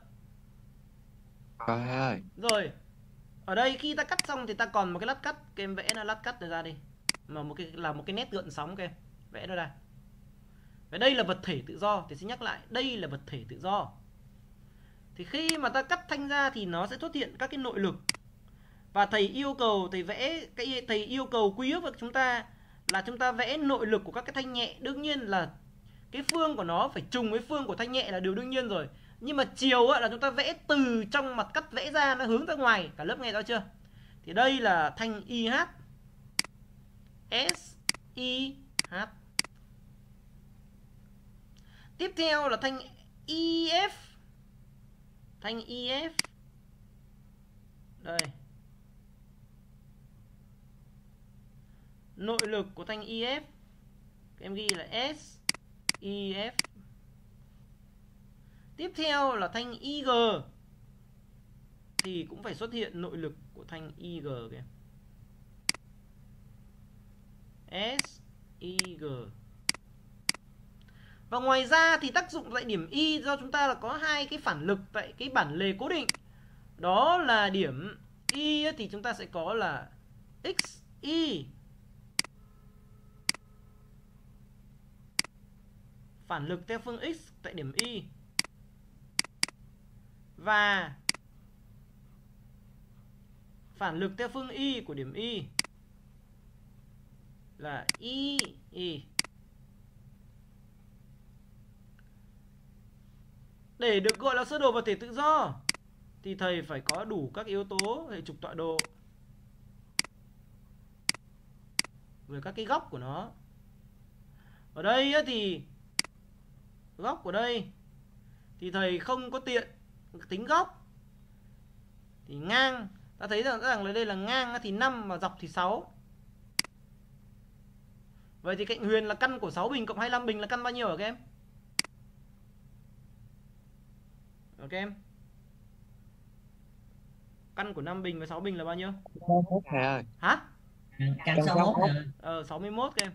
Ơi. Rồi. Ở đây khi ta cắt xong thì ta còn một cái lát cắt. Các em vẽ là lát cắt này ra đi. Mà một cái nét gợn sóng các em. Vẽ nó ra. Và đây là vật thể tự do. Thì xin nhắc lại, đây là vật thể tự do. Thì khi mà ta cắt thanh ra thì nó sẽ xuất hiện các cái nội lực. Và thầy yêu cầu thầy yêu cầu quy ước với chúng ta là chúng ta vẽ nội lực của các cái thanh nhẹ. Đương nhiên là cái phương của nó phải trùng với phương của thanh nhẹ là điều đương nhiên rồi. Nhưng mà chiều là chúng ta vẽ từ trong mặt cắt vẽ ra, nó hướng ra ngoài. Cả lớp nghe rõ chưa? Thì đây là thanh IH, SIH. Tiếp theo là thanh IF. Thanh IF. Đây. Nội lực của thanh IF, các em ghi là SIF. Tiếp theo là thanh IG. Thì cũng phải xuất hiện nội lực của thanh IG kìa. SIG. Và ngoài ra thì tác dụng tại điểm Y do chúng ta là có hai cái phản lực tại cái bản lề cố định. Đó là điểm Y thì chúng ta sẽ có là XY. Phản lực theo phương X tại điểm Y. Và phản lực theo phương Y của điểm Y là Y. Để được gọi là sơ đồ vật thể tự do thì thầy phải có đủ các yếu tố hệ trục tọa độ về các cái góc của nó. Ở đây thì góc của đây thì thầy không có tiện tính góc. Thì ngang, ta thấy rằng là đây là ngang thì 5 mà dọc thì 6. Vậy thì cạnh huyền là căn của 6 bình cộng 25 bình là căn bao nhiêu hả các em? Ok em. Căn của 5 bình và 6 bình là bao nhiêu? 61 thầy ơi. Hả? Căn 61 61 các em.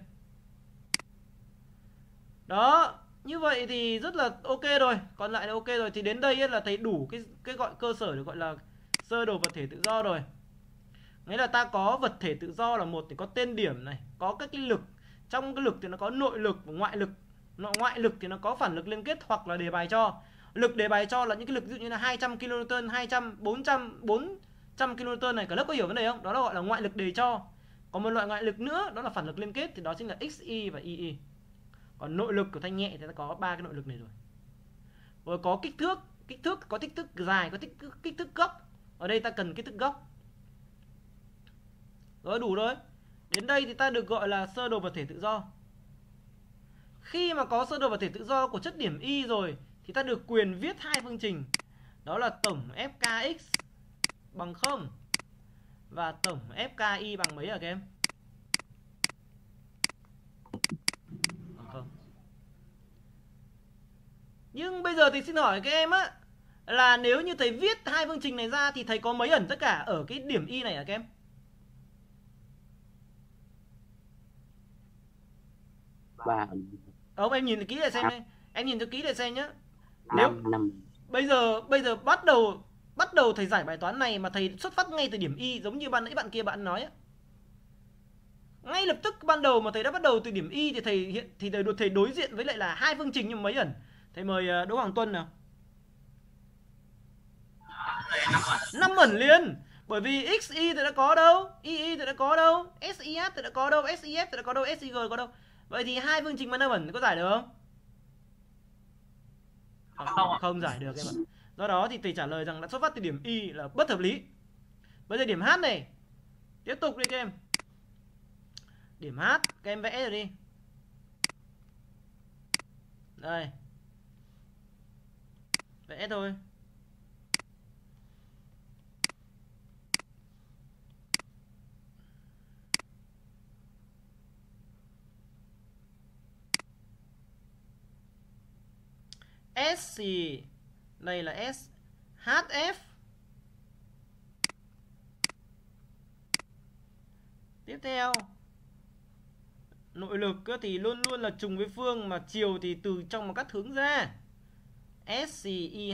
Đó, như vậy thì rất là ok rồi. Còn lại là ok rồi. Thì đến đây là thấy đủ cái gọi cơ sở được gọi là sơ đồ vật thể tự do rồi. Nghĩa là ta có vật thể tự do là một thì có tên điểm này, có các cái lực. Trong cái lực thì nó có nội lực và ngoại lực. Ngoại lực thì nó có phản lực liên kết hoặc là đề bài cho. Lực đề bài cho là những cái lực ví dụ như là 200 kN, 200, 400 kN này. Cả lớp có hiểu vấn đề không? Đó là gọi là ngoại lực đề cho. Còn một loại ngoại lực nữa đó là phản lực liên kết thì đó chính là XY và YY. Còn nội lực của thanh nhẹ thì ta có 3 cái nội lực này rồi. Rồi có kích thước có kích thước dài, có kích thước góc. Ở đây ta cần kích thước góc. Rồi đủ rồi. Đến đây thì ta được gọi là sơ đồ vật thể tự do. Khi mà có sơ đồ vật thể tự do của chất điểm Y rồi thì ta được quyền viết hai phương trình. Đó là tổng FKX bằng 0 và tổng FKY bằng mấy hả các em? Bằng 0. Nhưng bây giờ thì xin hỏi các em á, là nếu như thầy viết hai phương trình này ra thì thầy có mấy ẩn tất cả ở cái điểm Y này hả các em? Ba. Ông em nhìn kỹ lại xem đây. Em nhìn cho kỹ lại xem nhá. Năm. Bây giờ bắt đầu thầy giải bài toán này mà thầy xuất phát ngay từ điểm Y, giống như ban nãy bạn kia bạn nói á. Ngay lập tức ban đầu mà thầy đã bắt đầu từ điểm Y thì thầy đối diện với lại là hai phương trình nhưng mấy ẩn. Thầy mời Đỗ Hoàng Tuân nào. 5 ẩn liền. Bởi vì XY thì đã có đâu, YY thì đã có đâu, SIH thì đã có đâu, SIF thì đã có đâu, SIG có đâu. Vậy thì hai phương trình mà 5 ẩn có giải được không? Không giải được em ạ. Do đó thì thầy trả lời rằng đã xuất phát từ điểm Y là bất hợp lý. Bây giờ điểm H này. Tiếp tục đi các em. Điểm H các em vẽ rồi đi. Đây. Vẽ thôi. S thì đây là S HF. Tiếp theo nội lực thì luôn luôn là trùng với phương mà chiều thì từ trong một cắt hướng ra. SCIH.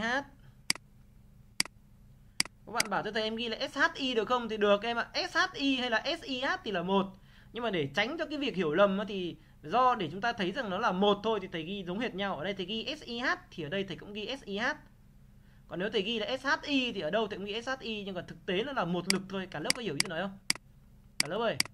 Các bạn bảo cho thầy em ghi là SHI được không? Thì được em ạ. SHI hay là SIH thì là một. Nhưng mà để tránh cho cái việc hiểu lầm thì do để chúng ta thấy rằng nó là một thôi thì thầy ghi giống hệt nhau. Ở đây thầy ghi SIH thì ở đây thầy cũng ghi SIH. Còn nếu thầy ghi là SHI thì ở đâu thầy cũng ghi SHI. Nhưng còn thực tế nó là một lực thôi. Cả lớp có hiểu ý tôi nói không? Cả lớp ơi.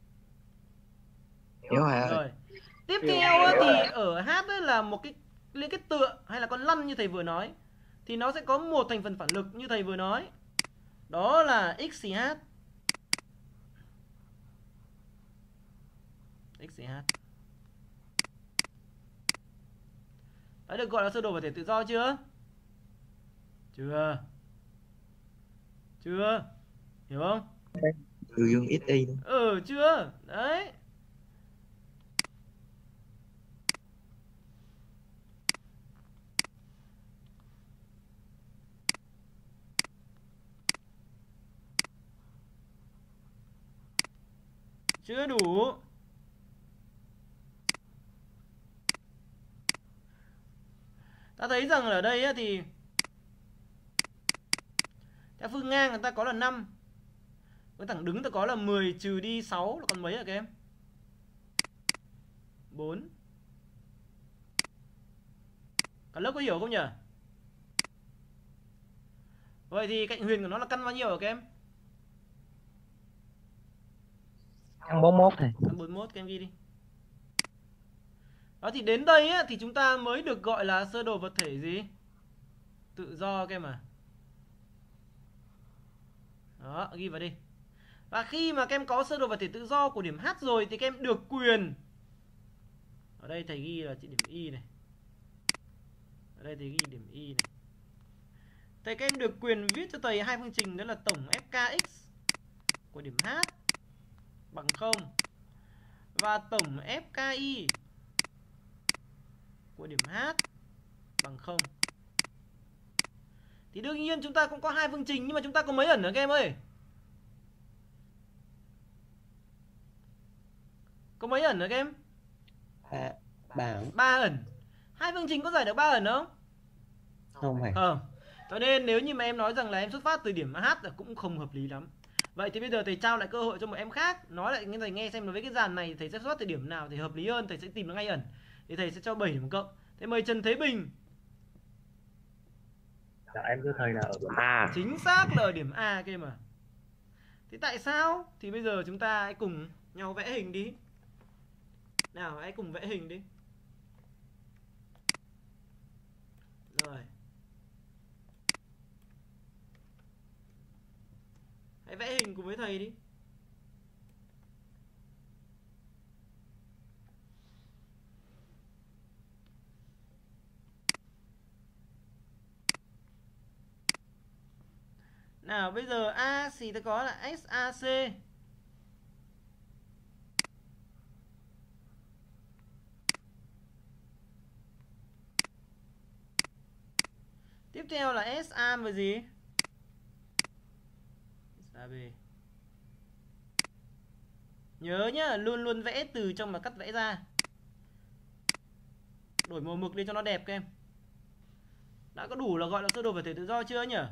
Hiểu rồi. Tiếp theo thì ở H là một cái liên kết tựa hay là con lăn như thầy vừa nói. Thì nó sẽ có một thành phần phản lực như thầy vừa nói. Đó là XCH. XCH. Đã được gọi là sơ đồ vật thể tự do chưa? Chưa. Hiểu không? Trừ dương XY. Chưa. Đấy. Chưa đủ. Ta thấy rằng ở đây thì theo phương ngang người ta có là 5. Với thẳng đứng ta có là 10 trừ đi 6 là còn mấy hả các em? 4. Cả lớp có hiểu không nhỉ? Vậy thì cạnh huyền của nó là căn bao nhiêu hả các em? Căn 41 thầy. Căn 41 các em ghi đi. Đó thì đến đây thì chúng ta mới được gọi là sơ đồ vật thể gì? tự do các em à. Đó, ghi vào đi. Và khi mà các em có sơ đồ vật thể tự do của điểm H rồi thì các em được quyền, ở đây thầy ghi là điểm Y này, ở đây thầy ghi điểm Y này, thầy các em được quyền viết cho thầy hai phương trình, đó là tổng fkx của điểm H bằng 0 và tổng fki của điểm H bằng 0. Thì đương nhiên chúng ta cũng có hai phương trình, nhưng mà chúng ta có mấy ẩn nữa các em ơi? Có mấy ẩn nữa các em? 3 ẩn. Hai phương trình có giải được 3 ẩn không? Không phải. Không. Cho nên nếu như mà em nói rằng là em xuất phát từ điểm H là cũng không hợp lý lắm. Vậy thì bây giờ thầy trao lại cơ hội cho một em khác nói lại nghe thầy nghe xem là với cái dàn này thầy sẽ xuất phát từ điểm nào thì hợp lý hơn, thầy sẽ tìm được ngay ẩn. Thì thầy sẽ cho 7 điểm cộng. Thế mời Trần Thế Bình. Dạ, em thưa thầy là ở điểm A. Chính xác là ở điểm A kia mà. Thế tại sao? Thì bây giờ chúng ta hãy cùng nhau vẽ hình đi. Nào, hãy cùng vẽ hình đi. Rồi. Hãy vẽ hình cùng với thầy đi. Nào bây giờ A thì ta có là SAC. Tiếp theo là SA và gì? SAB. Nhớ nhá, luôn luôn vẽ từ trong mà cắt vẽ ra. Đổi màu mực đi cho nó đẹp các em. Đã có đủ là gọi là sơ đồ vật thể tự do chưa nhỉ?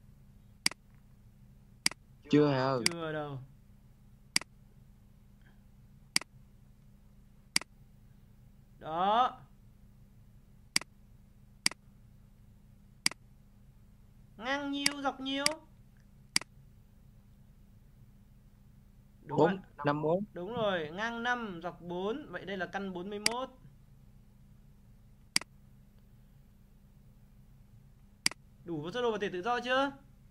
Chưa hả ơi? Chưa đâu. Đó. Ngang nhiêu, dọc nhiêu? 4, 54. Đúng rồi, ngang 5, dọc 4. Vậy đây là căn 41. Đủ với sơ đồ vật thể tự do chưa?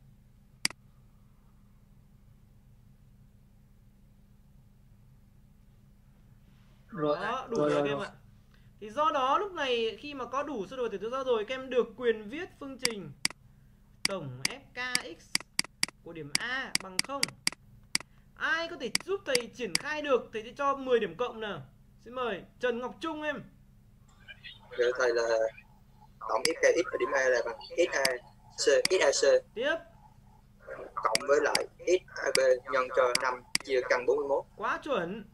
Rồi, đó, đủ rồi, rồi rồi, các em rồi. ạ. Thì do đó lúc này khi mà có đủ sơ đồ vật thể tự do rồi, các em được quyền viết phương trình tổng fkx của điểm A bằng 0. Ai có thể giúp thầy triển khai được, thầy sẽ cho 10 điểm cộng nào. Xin mời Trần Ngọc Trung em. Dạ thầy là tổng fkx ở điểm A là bằng xac Tiếp. cộng với lại xab nhân cho 5 chia căn 41. Quá chuẩn.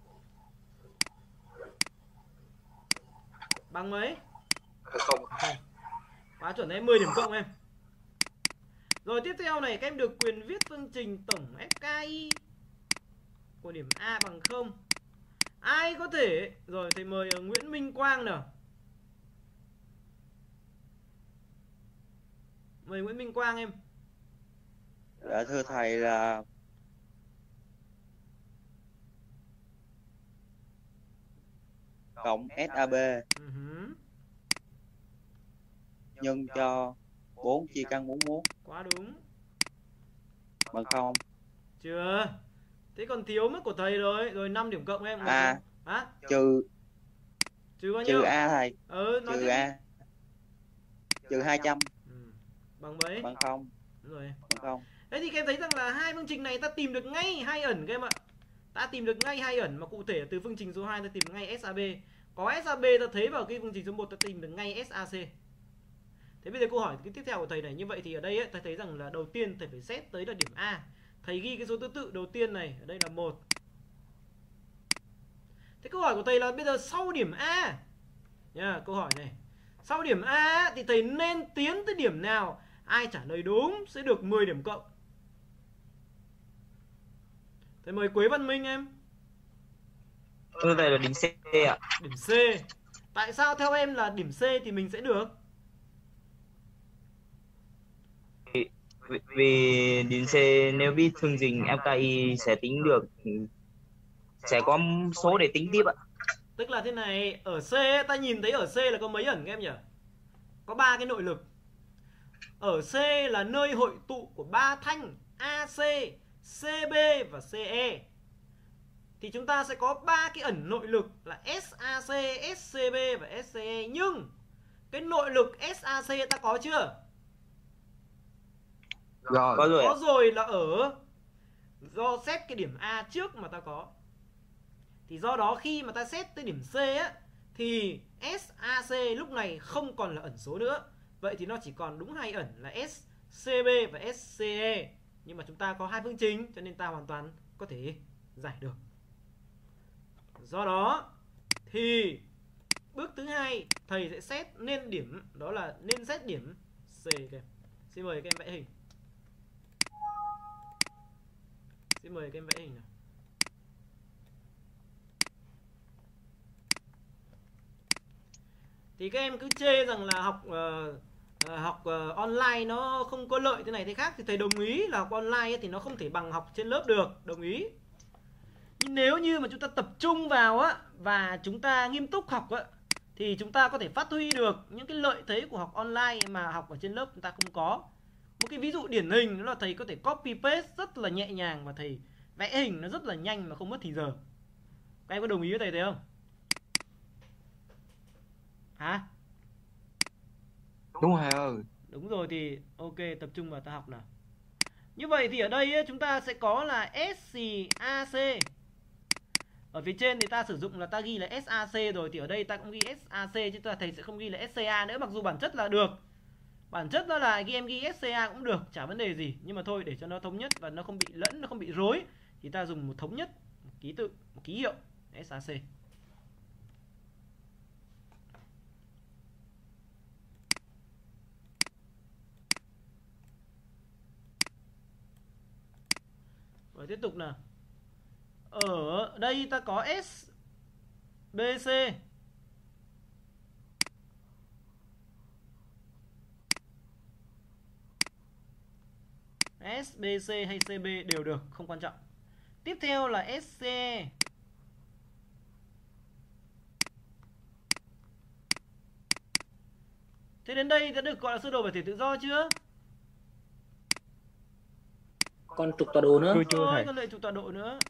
Bằng mấy? Không. Quá chuẩn đấy, 10 điểm cộng em. Rồi tiếp theo này các em được quyền viết phương trình tổng fki của điểm A bằng 0. Ai có thể? Rồi thầy mời Nguyễn Minh Quang nào. Mời Nguyễn Minh Quang em. Dạ thưa thầy là cộng SAB nhân cho 4 chia căn 41. Quá đúng. Bằng 0. Chưa. Thế còn thiếu mất của thầy rồi. Rồi 5 điểm cộng em. A. Hả? Trừ bao nhiêu? Trừ A thầy. Nói trừ tiếp A. đi. Trừ 200. Bằng mấy? Bằng 0. Đúng rồi. Bằng 0. Thế thì các em thấy rằng là hai phương trình này ta tìm được ngay hai ẩn các em ạ. Ta tìm được ngay hai ẩn, mà cụ thể từ phương trình số 2 ta tìm được ngay SAB. Có SAB ta thấy vào cái phương trình số 1 ta tìm được ngay SAC. Thế bây giờ câu hỏi cái tiếp theo của thầy này, như vậy thì ở đây ấy, thầy thấy rằng là đầu tiên thầy phải xét tới là điểm A. Thầy ghi cái số thứ tự đầu tiên này, ở đây là 1. Thế câu hỏi của thầy là bây giờ sau điểm A nha, câu hỏi này. Sau điểm A thì thầy nên tiến tới điểm nào? Ai trả lời đúng sẽ được 10 điểm cộng. Thầy mời Quế Văn Minh em. Thưa thầy là điểm C ạ. Điểm C. Tại sao theo em là điểm C thì mình sẽ được? Vì điểm C nếu biết phương trình FKI sẽ tính được, sẽ có số để tính tiếp ạ. Tức là thế này, ở C ta nhìn thấy ở C là có mấy ẩn các em nhỉ? Có 3 cái nội lực. ở C là nơi hội tụ của ba thanh AC, CB và CE. Thì chúng ta sẽ có ba cái ẩn nội lực là SAC, SCB và SCE. Nhưng cái nội lực SAC ta có chưa? Rồi, có rồi là ở do xét cái điểm A trước mà ta có. Thì do đó khi mà ta xét tới điểm C á, thì SAC lúc này không còn là ẩn số nữa. Vậy thì nó chỉ còn đúng hai ẩn là SCB và SCE. Nhưng mà chúng ta có hai phương trình cho nên ta hoàn toàn có thể giải được. Do đó thì bước thứ hai thầy sẽ xét nên điểm, đó là nên xét điểm C các em. Xin mời các em vẽ hình. Xin mời các em vẽ hình nào. Thì các em cứ chê rằng là học online nó không có lợi thế này thế khác, thì thầy đồng ý là học online thì nó không thể bằng học trên lớp được, đồng ý. Nhưng nếu như mà chúng ta tập trung vào á và chúng ta nghiêm túc học á, thì chúng ta có thể phát huy được những cái lợi thế của học online mà học ở trên lớp chúng ta không có. Một cái ví dụ điển hình đó là thầy có thể copy paste rất là nhẹ nhàng và thầy vẽ hình nó rất là nhanh mà không mất thì giờ. Các em có đồng ý với thầy thế không? Hả? Đúng rồi ơi. Đúng rồi thì ok, tập trung vào ta học nào. Như vậy thì ở đây ấy, chúng ta sẽ có là SCAC. Ở phía trên thì ta sử dụng là ta ghi là SAC rồi, thì ở đây ta cũng ghi SAC chứ thầy sẽ không ghi là SCA nữa, mặc dù bản chất là được. Bản chất đó là em ghi SCA cũng được, chả vấn đề gì. Nhưng mà thôi, để cho nó thống nhất và nó không bị lẫn, nó không bị rối, thì ta dùng một thống nhất, một ký tự, một ký hiệu SAC. Rồi tiếp tục nào. Ở đây ta có SBC. SBC hay CB đều được, không quan trọng. Tiếp theo là SCE. Thế đến đây đã được gọi là sơ đồ về thể tự do chưa? Còn trục tọa độ nữa. Rồi, còn lại trục tọa độ nữa.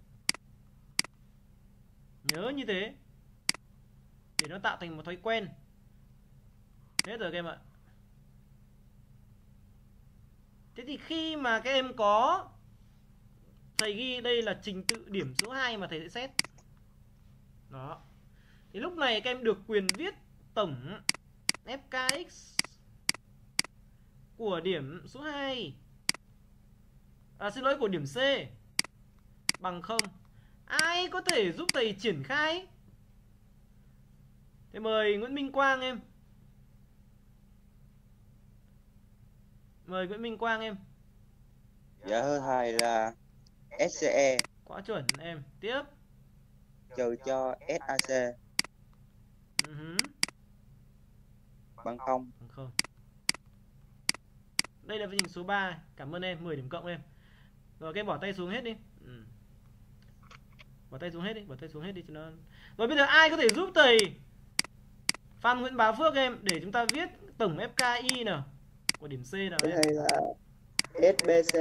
Nhớ như thế để nó tạo thành một thói quen. Hết rồi các em ạ. Thế thì khi mà các em có, thầy ghi đây là trình tự điểm số 2 mà thầy sẽ xét. Đó. Thì lúc này các em được quyền viết tổng FKX của điểm số 2. Xin lỗi, của điểm C bằng 0. Ai có thể giúp thầy triển khai? Thế mời Nguyễn Minh Quang em. Mời Nguyễn Minh Quang em. Dạ thưa thầy là SCE. Quá chuẩn em. Tiếp. Trừ cho SAC. Bằng 0. Bằng 0. Đây là phương trình số 3. Cảm ơn em, 10 điểm cộng em. Rồi các em bỏ tay xuống hết đi. Bỏ tay xuống hết đi, bỏ tay xuống hết đi cho nó. Rồi bây giờ ai có thể giúp thầy Phan Nguyễn Bá Phước em để chúng ta viết tổng FKI nào của điểm C nào em? Đây là SBC.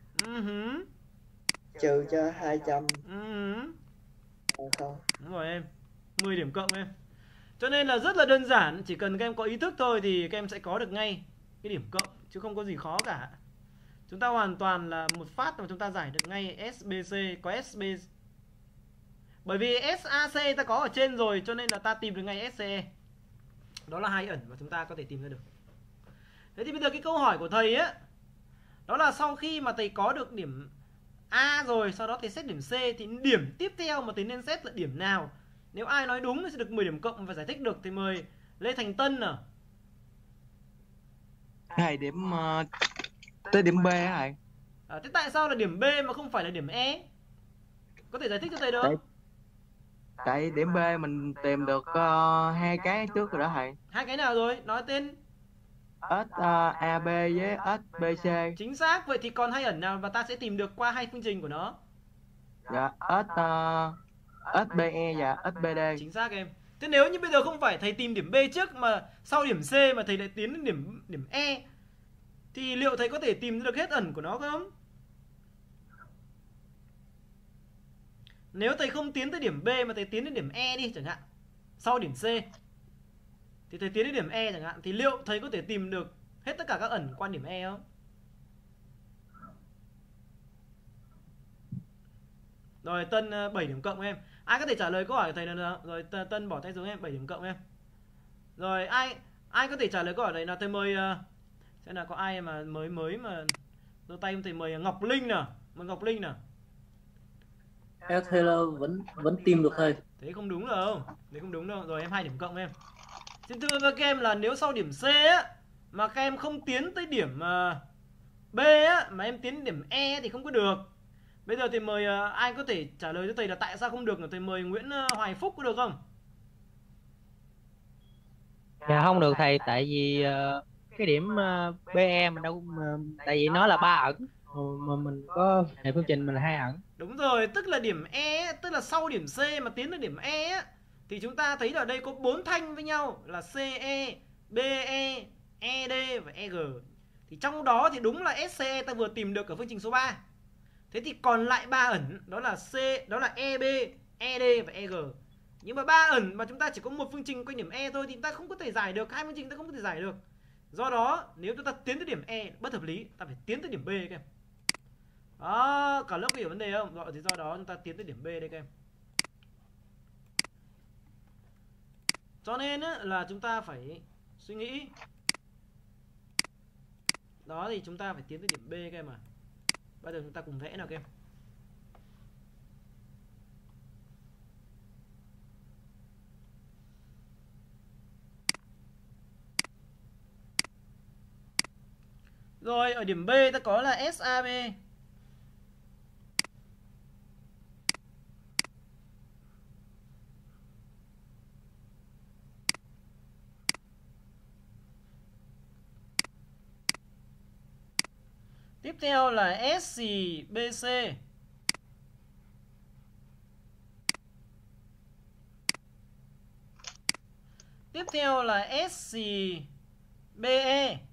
Trừ cho 200. Bằng 0. Đúng rồi em. 10 điểm cộng em. Cho nên là rất là đơn giản, chỉ cần các em có ý thức thôi thì các em sẽ có được ngay cái điểm cộng, chứ không có gì khó cả. Chúng ta hoàn toàn là một phát mà chúng ta giải được ngay SBC, có SBC. Bởi vì SAC ta có ở trên rồi cho nên là ta tìm được ngay SCE. Đó là hai ẩn mà chúng ta có thể tìm ra được. Thế thì bây giờ cái câu hỏi của thầy á, đó là sau khi mà thầy có được điểm A rồi, sau đó thầy xét điểm C, thì điểm tiếp theo mà thầy nên xét là điểm nào? Nếu ai nói đúng thì sẽ được 10 điểm cộng và giải thích được thì mời Lê Thành Tân nào. Thầy điểm tới điểm B hả thầy? Thế tại sao là điểm B mà không phải là điểm E? Có thể giải thích cho thầy được không? Tại điểm B mình tìm được hai cái trước rồi đó thầy. Hai cái nào rồi? Nói tên. SAB với SBC. Chính xác, vậy thì còn hai ẩn nào và ta sẽ tìm được qua hai phương trình của nó? Dạ, SBE và SBD. Chính xác em. Thế nếu như bây giờ không phải thầy tìm điểm B trước mà sau điểm C mà thầy lại tiến đến điểm E thì liệu thầy có thể tìm được hết ẩn của nó không? Nếu thầy không tiến tới điểm B mà thầy tiến đến điểm E đi chẳng hạn, sau điểm C thì thầy tiến đến điểm E chẳng hạn, thì liệu thầy có thể tìm được hết tất cả các ẩn qua điểm E không? Rồi Tân 7 điểm cộng em. Ai có thể trả lời câu hỏi của thầy nào? Rồi Tân bỏ tay xuống em, 7 điểm cộng em. Rồi ai có thể trả lời câu hỏi này nào? Thầy mời xem nào, có ai mà mới mà giơ tay không? Thầy mời Ngọc Linh nào. Mời Ngọc Linh nào. Em thầy là vẫn tìm được thầy. Thế không đúng đâu. Thế không đúng đâu. Rồi em 2 điểm cộng em. Xin thưa với các em là nếu sau điểm C á mà các em không tiến tới điểm B á mà em tiến đến điểm E thì không có được. Bây giờ thì mời ai có thể trả lời cho thầy là tại sao không được? Thầy mời Nguyễn Hoài Phúc có được không? Dạ không được thầy, tại vì cái điểm BE mình đâu tại vì nó là 3 ẩn mà mình có hệ phương trình mình là 2 ẩn. Đúng rồi, tức là điểm E, tức là sau điểm C mà tiến đến điểm E á, thì chúng ta thấy là ở đây có 4 thanh với nhau là CE, BE, ED và EG. Thì trong đó thì đúng là SCE ta vừa tìm được ở phương trình số 3. Thế thì còn lại 3 ẩn đó là đó là EB, ED và EG. Nhưng mà 3 ẩn mà chúng ta chỉ có một phương trình quanh điểm E thôi thì chúng ta không có thể giải được, 2 phương trình ta không có thể giải được. Do đó nếu chúng ta tiến tới điểm E bất hợp lý, ta phải tiến tới điểm B các em. Đó, cả lớp có hiểu vấn đề không? Rồi thì do đó chúng ta tiến tới điểm B đây các em. Cho nên á, là chúng ta phải suy nghĩ. Đó thì chúng ta phải tiến tới điểm B các em à. Bây giờ chúng ta cùng vẽ nào các em. Rồi ở điểm B ta có là SAB. Tiếp theo là SCBC. Tiếp theo là SCBE.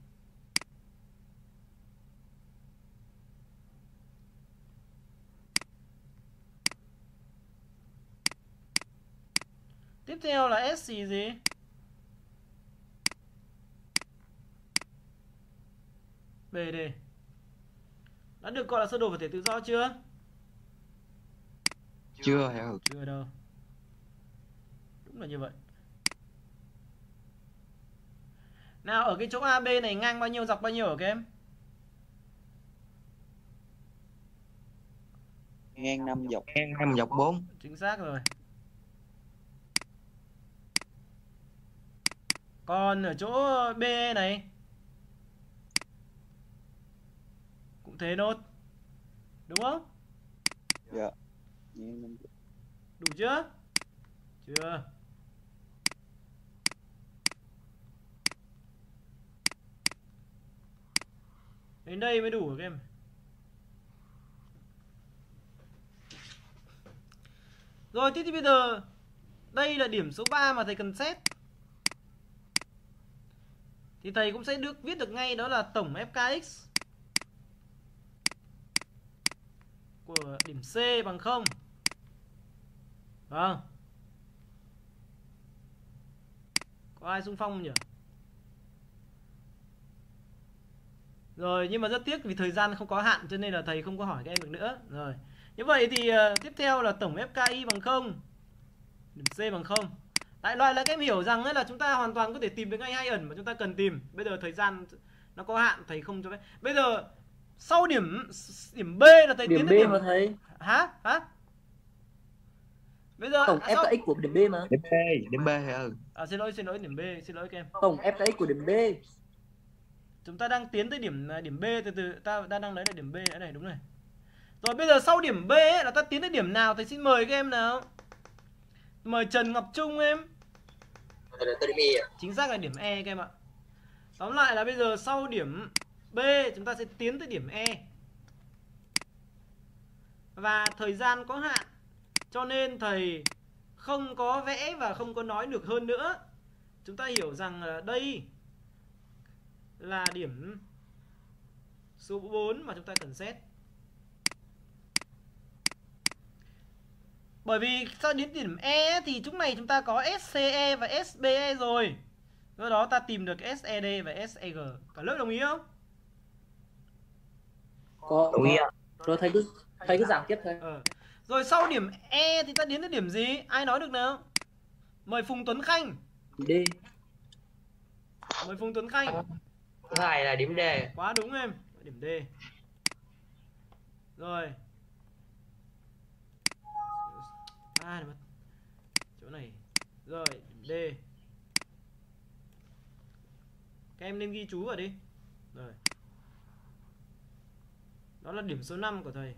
Tiếp theo là SC gì? BD. Đã được gọi là sơ đồ vật thể tự do chưa? Chưa hả? Chưa đâu. Đúng là như vậy. Nào ở cái chỗ AB này ngang bao nhiêu, dọc bao nhiêu hả các em? Ngang 5 dọc 4. Chính xác rồi. Còn ở chỗ BE này cũng thế nốt. Đúng không? Dạ. Đủ chưa? Chưa. Đến đây mới đủ rồi các em. Rồi thế thì bây giờ đây là điểm số 3 mà thầy cần xét. Thì thầy cũng sẽ viết được ngay đó là tổng FKX của điểm C bằng 0. Vâng. Có ai xung phong không nhỉ? Rồi nhưng mà rất tiếc vì thời gian không có hạn cho nên là thầy không có hỏi các em được nữa. Rồi. Như vậy thì tiếp theo là tổng FKI bằng 0. Điểm C bằng 0. Đại loại là các em hiểu rằng là chúng ta hoàn toàn có thể tìm được ngay 2 ẩn mà chúng ta cần tìm. Bây giờ thời gian nó có hạn, thầy không cho phép. Bây giờ sau điểm B là thầy tiến tới điểm mà thầy. Hả? Bây giờ tổng FKX của điểm B mà. Điểm B hả? Xin lỗi điểm B, xin lỗi các em. Tổng FKX của điểm B. Chúng ta đang tiến tới điểm B, từ ta đang lấy là điểm B nữa này, đúng này. Rồi bây giờ sau điểm B ấy, là ta tiến tới điểm nào? Thầy xin mời các em nào. Mời Trần Ngọc Trung em. Chính xác là điểm E các em ạ. Tóm lại là bây giờ sau điểm B chúng ta sẽ tiến tới điểm E. Và thời gian có hạn cho nên thầy không có vẽ và không có nói được hơn nữa. Chúng ta hiểu rằng là đây là điểm Số 4 mà chúng ta cần xét. Bởi vì sau đến điểm E thì lúc này chúng ta có SCE và SBE rồi. Do đó ta tìm được SED và SEG. Cả lớp đồng ý không? Đồng ý ạ. Rồi thầy cứ giảng tiếp thôi. Rồi sau điểm E thì ta đến đến điểm gì? Ai nói được nào? Mời Phùng Tuấn Khanh. D. Mời Phùng Tuấn Khanh. Thứ hai là điểm D. Quá đúng em. Điểm D. Rồi. Này mất. Chỗ này. Rồi, điểm D. Các em nên ghi chú vào đi. Rồi. Đó là điểm số 5 của thầy.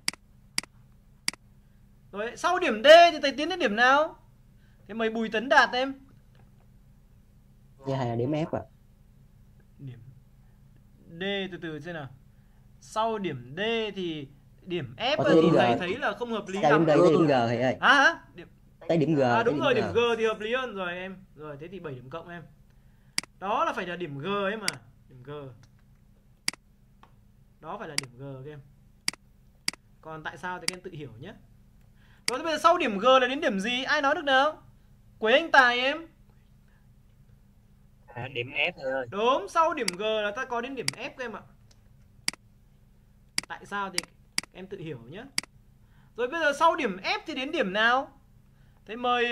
Rồi, sau điểm D thì thầy tiến đến điểm nào? Thế mời Bùi Tấn Đạt em. Như hai là điểm F ạ. Điểm D từ từ xem nào. Sau điểm D thì điểm F thì thầy thấy là không hợp lý lắm. Điểm G thầy ơi. Hả? Tới điểm G. Đúng rồi, điểm G thì hợp lý hơn rồi em. Rồi thế thì 7 điểm cộng em. Đó là phải là điểm G ấy mà. Điểm G. Đó phải là điểm G các em. Còn tại sao thì các em tự hiểu nhé. Rồi bây giờ sau điểm G là đến điểm gì? Ai nói được nào? Quế Anh Tài em. Điểm F thầy ơi. Đúng, sau điểm G là ta có đến điểm F các em ạ. Tại sao thì em tự hiểu nhé. Rồi bây giờ sau điểm F thì đến điểm nào? Thế mời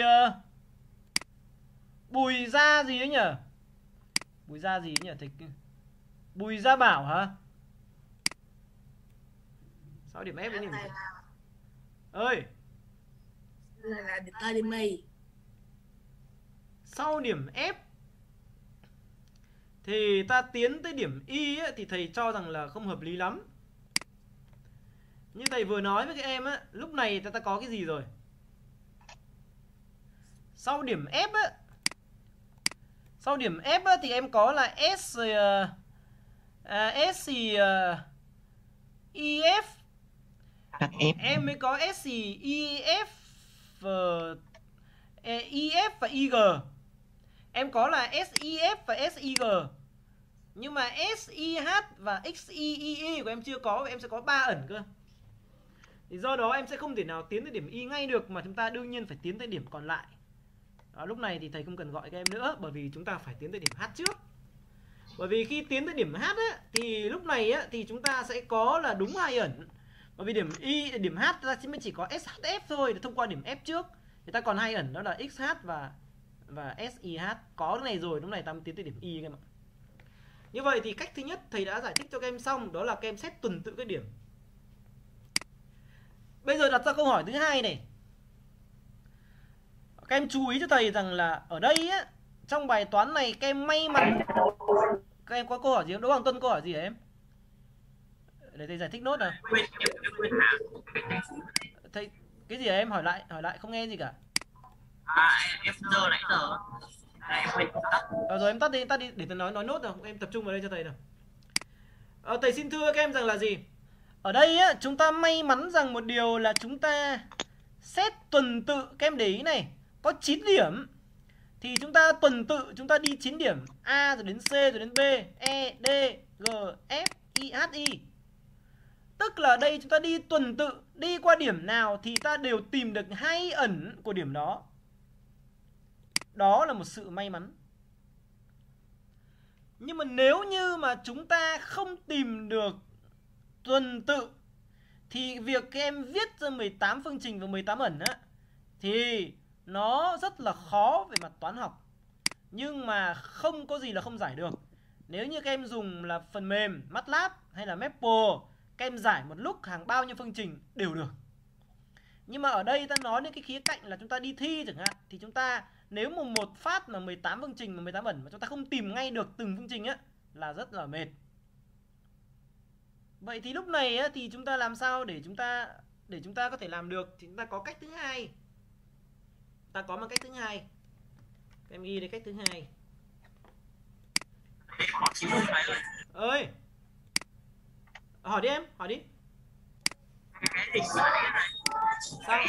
Bùi Gia gì ấy nhỉ? Bùi Gia gì ấy nhỉ? Thầy... Bùi Gia Bảo hả? Sau điểm F đến điểm gì? Ơi. Là điểm Y. Sau điểm F thì ta tiến tới điểm Y ấy, thì thầy cho rằng là không hợp lý lắm. Như thầy vừa nói với các em á, lúc này ta có cái gì rồi? Sau điểm F á, sau điểm F á, thì em có là S thì EF. Em mới có S thì EF EF và IG. Em có là SEF và SIG. Nhưng mà SIH và XIII của em chưa có, và em sẽ có 3 ẩn cơ. Thì do đó em sẽ không thể nào tiến tới điểm Y ngay được, mà chúng ta đương nhiên phải tiến tới điểm còn lại. Đó, lúc này thì thầy không cần gọi các em nữa, bởi vì chúng ta phải tiến tới điểm H trước. Bởi vì khi tiến tới điểm H á, thì lúc này á, thì chúng ta sẽ có là đúng 2 ẩn. Bởi vì điểm Y, điểm H ta chỉ có SHF thôi, để thông qua điểm F trước. Thì ta còn 2 ẩn, đó là XH và SIH. Có cái này rồi, lúc này ta mới tiến tới điểm Y các em ạ. Như vậy thì cách thứ nhất thầy đã giải thích cho các em xong, đó là các em xét tuần tự các điểm. Bây giờ đặt ra câu hỏi thứ hai này. Các em chú ý cho thầy rằng là ở đây á, trong bài toán này các em may mắn. Các em có câu hỏi gì không? Đỗ Hoàng Tuân câu hỏi gì hả em? Để thầy giải thích nốt nào. Thầy cái gì hả em? Hỏi lại không nghe gì cả. Em giờ nãy giờ. Rồi em tắt đi để thầy nói nốt nào, em tập trung vào đây cho thầy nào. Thầy xin thưa các em rằng là gì? Ở đây á, chúng ta may mắn rằng một điều là chúng ta xét tuần tự. Các em để ý này, có 9 điểm thì chúng ta tuần tự, chúng ta đi 9 điểm, A rồi đến C rồi đến B, E, D, G, F, I, H, I. Tức là đây chúng ta đi tuần tự, đi qua điểm nào thì ta đều tìm được 2 ẩn của điểm đó. Đó là một sự may mắn. Nhưng mà nếu như mà chúng ta không tìm được tuần tự thì việc các em viết ra 18 phương trình và 18 ẩn á, thì nó rất là khó về mặt toán học. Nhưng mà không có gì là không giải được. Nếu như các em dùng là phần mềm MATLAB hay là Maple, các em giải một lúc hàng bao nhiêu phương trình đều được. Nhưng mà ở đây ta nói đến cái khía cạnh là chúng ta đi thi chẳng hạn, thì chúng ta nếu một phát mà 18 phương trình và 18 ẩn mà chúng ta không tìm ngay được từng phương trình á, là rất là mệt. Vậy thì lúc này á, thì chúng ta làm sao để chúng ta có thể làm được? Thì chúng ta có cách thứ hai. Ta có một cách thứ hai. Các em ghi đây cách thứ hai. Ơi, hỏi đi em, hỏi đi. Sao?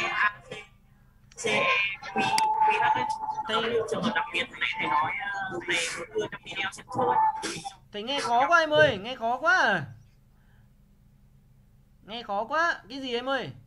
Thầy nghe khó quá em ơi, nghe khó quá à. Nghe khó quá. Cái gì em ơi?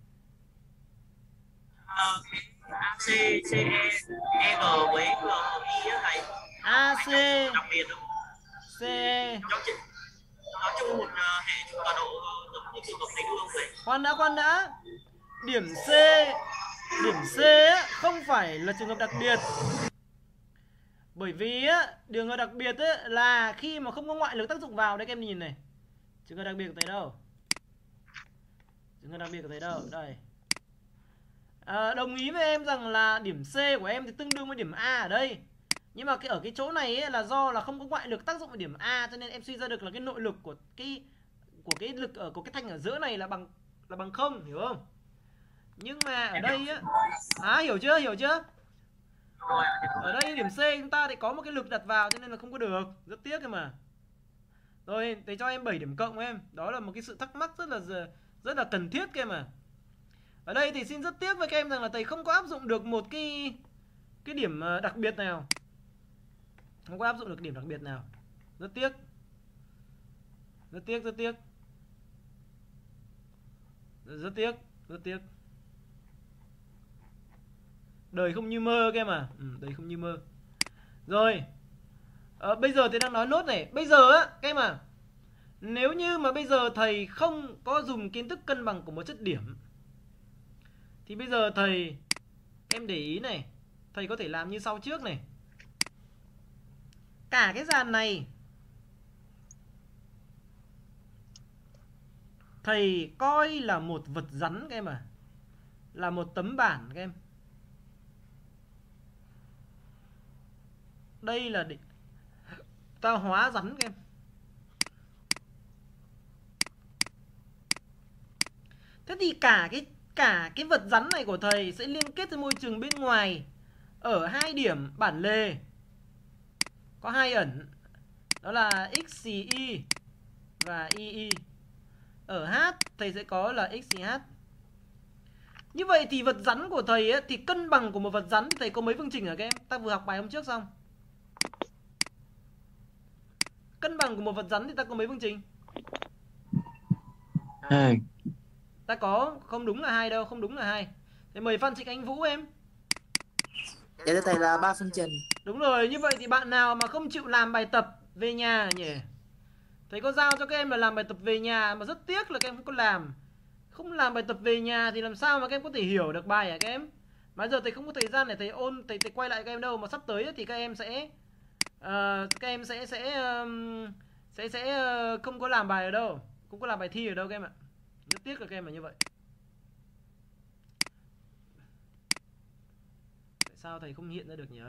AC, CE, EG với GI á thầy. AC, Đặc biệt CE. Nó chung một hệ tọa độ giống như trường hợp này đúng không thầy? Khoan đã. Điểm C á, không phải là trường hợp đặc biệt. Bởi vì á, trường hợp đặc biệt á, là khi mà không có ngoại lực tác dụng vào. Đây các em nhìn này. Trường hợp đặc biệt của thầy đâu? Trường hợp đặc biệt của thầy đâu? Đây. Đồng ý với em rằng là điểm C của em thì tương đương với điểm A ở đây. Nhưng mà ở cái chỗ này ấy, là do là không có ngoại lực tác dụng vào điểm A, cho nên em suy ra được là cái nội lực của cái lực ở của cái thanh ở giữa này là bằng 0, hiểu không? Nhưng mà ở đây á, hiểu chưa? Ở đây điểm C chúng ta thì có một cái lực đặt vào cho nên là không có được, rất tiếc cơ mà. Rồi, thầy cho em 7 điểm cộng em. Đó là một cái sự thắc mắc rất là cần thiết cơ mà. Ở đây thì xin rất tiếc với các em rằng là thầy không có áp dụng được một cái điểm đặc biệt nào. Không có áp dụng được điểm đặc biệt nào. Rất tiếc. Rất tiếc. Đời không như mơ các em à. Đời không như mơ. Rồi. Bây giờ thầy đang nói nốt này. Bây giờ á các em à, nếu như mà bây giờ thầy không có dùng kiến thức cân bằng của một chất điểm thì bây giờ thầy, em để ý này, thầy có thể làm như sau trước này. Cả cái dàn này thầy coi là một vật rắn các em à, là một tấm bản các em. Đây là ta hóa rắn các em. Thế thì cả cái vật rắn này của thầy sẽ liên kết với môi trường bên ngoài ở 2 điểm bản lề. Có 2 ẩn. Đó là XCI và II. Ở H thầy sẽ có là XCH. Như vậy thì vật rắn của thầy ấy, thì cân bằng của một vật rắn thì thầy có mấy phương trình hả các em? Ta vừa học bài hôm trước xong. Cân bằng của một vật rắn thì ta có mấy phương trình? Ta có, không đúng là 2 đâu, không đúng là 2. Thì mời Phan Trịnh Anh Vũ em. Dạ thưa thầy là 3 phương trình. Đúng rồi, như vậy thì bạn nào mà không chịu làm bài tập về nhà nhỉ? Thầy có giao cho các em là làm bài tập về nhà mà rất tiếc là các em không có làm. Không làm bài tập về nhà thì làm sao mà các em có thể hiểu được bài hả các em? Mà giờ thầy không có thời gian để thầy ôn, thầy quay lại các em đâu, mà sắp tới thì các em sẽ không có làm bài ở đâu, không có làm bài thi ở đâu các em ạ. Rất tiếc là các em là như vậy. Tại sao thầy không hiện ra được nhỉ?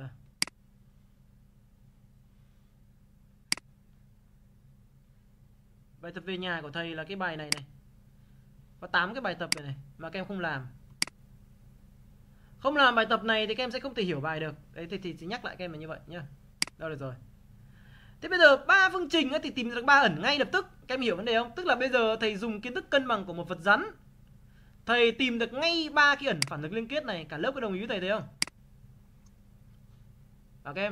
Bài tập về nhà của thầy là cái bài này này. Có 8 cái bài tập này mà các em không làm. Không làm bài tập này thì các em sẽ không thể hiểu bài được. Đấy thì chỉ nhắc lại các em là như vậy nhá. Đâu được rồi. Thế bây giờ 3 phương trình thì tìm được 3 ẩn ngay lập tức. Các em hiểu vấn đề không? Tức là bây giờ thầy dùng kiến thức cân bằng của một vật rắn. Thầy tìm được ngay 3 cái ẩn phản lực liên kết này. Cả lớp có đồng ý với thầy thấy không? Bảo các em.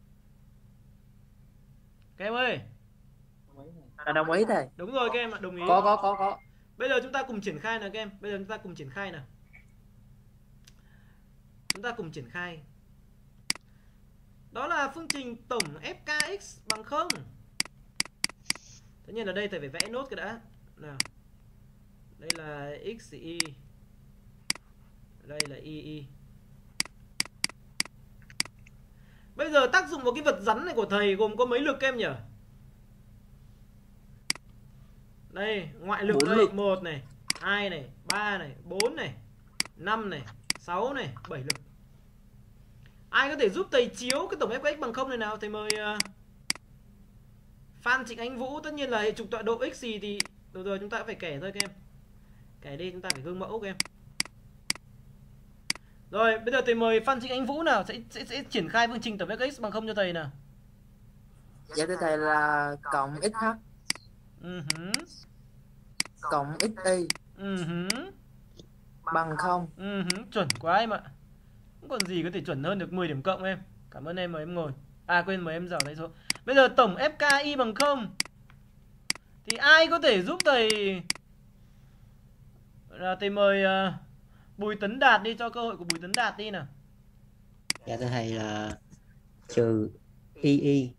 Các em ơi. Đồng ý thầy. Đúng rồi các em ạ, đồng ý. Có. Bây giờ chúng ta cùng triển khai nào các em. Bây giờ chúng ta cùng triển khai nào. Chúng ta cùng triển khai. Đó là phương trình tổng FKX bằng 0. Tất nhiên là đây thầy phải vẽ nốt cái đã. Nào. Đây là XI. Đây là II. Bây giờ tác dụng vào cái vật rắn này của thầy gồm có mấy lực các em nhỉ? Đây, ngoại lực đây, 1 này, 2 này, 3 này, 4 này, 5 này, 6 này, 7 lực. Ai có thể giúp thầy chiếu cái tổng FKX bằng 0 này nào? Thầy mời Phan Trịnh Anh Vũ. Tất nhiên là hệ trục tọa độ x gì thì rồi chúng ta phải kể thôi các em. Kể đi, chúng ta phải gương mẫu các em. Rồi, bây giờ thầy mời Phan Trịnh Anh Vũ nào sẽ triển khai phương trình tổng FKX bằng 0 cho thầy nào. Dạ thưa thầy là cộng XH cộng XY bằng 0. Chuẩn quá em ạ. Không còn gì có thể chuẩn hơn được 10 điểm cộng em. Cảm ơn em, mời em ngồi. À quên, mời em dạo đấy số. Bây giờ tổng FKI bằng 0 thì ai có thể giúp thầy Thầy mời Bùi Tấn Đạt đi, cho cơ hội của Bùi Tấn Đạt đi nào. Dạ thưa thầy là trừ y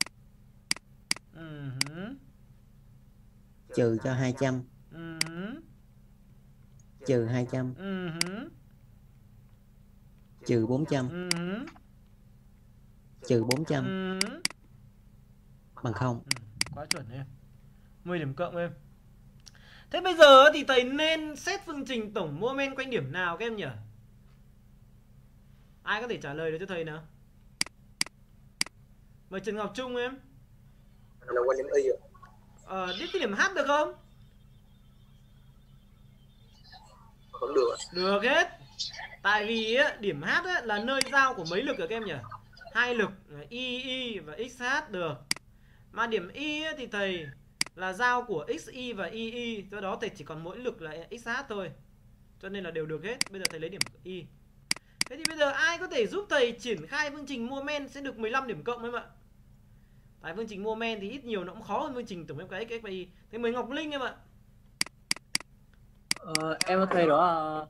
trừ cho 200 trừ 200 trừ 400 trừ 400 bằng 0. Quá chuẩn em. 10 điểm cộng em. Thế bây giờ thì thầy nên xét phương trình tổng moment quanh điểm nào các em nhỉ? Ai có thể trả lời được cho thầy nào? Mời Trần Ngọc Trung em. Là quanh điểm y ạ. Biết cái điểm H được không? Vẫn được ạ. Được hết. Tại vì á, điểm H á, là nơi giao của mấy lực rồi các em nhỉ? 2 lực y và xh được. Mà điểm y á, thì thầy là giao của xy và y, do đó thầy chỉ còn mỗi lực là xh thôi. Cho nên là đều được hết. Bây giờ thầy lấy điểm y. Thế thì bây giờ ai có thể giúp thầy triển khai phương trình moment sẽ được 15 điểm cộng em ạ? Tại phương trình moment thì ít nhiều nó cũng khó hơn phương trình tổng em cái x và y. Thế mời Ngọc Linh em ạ. Em có thầy đó là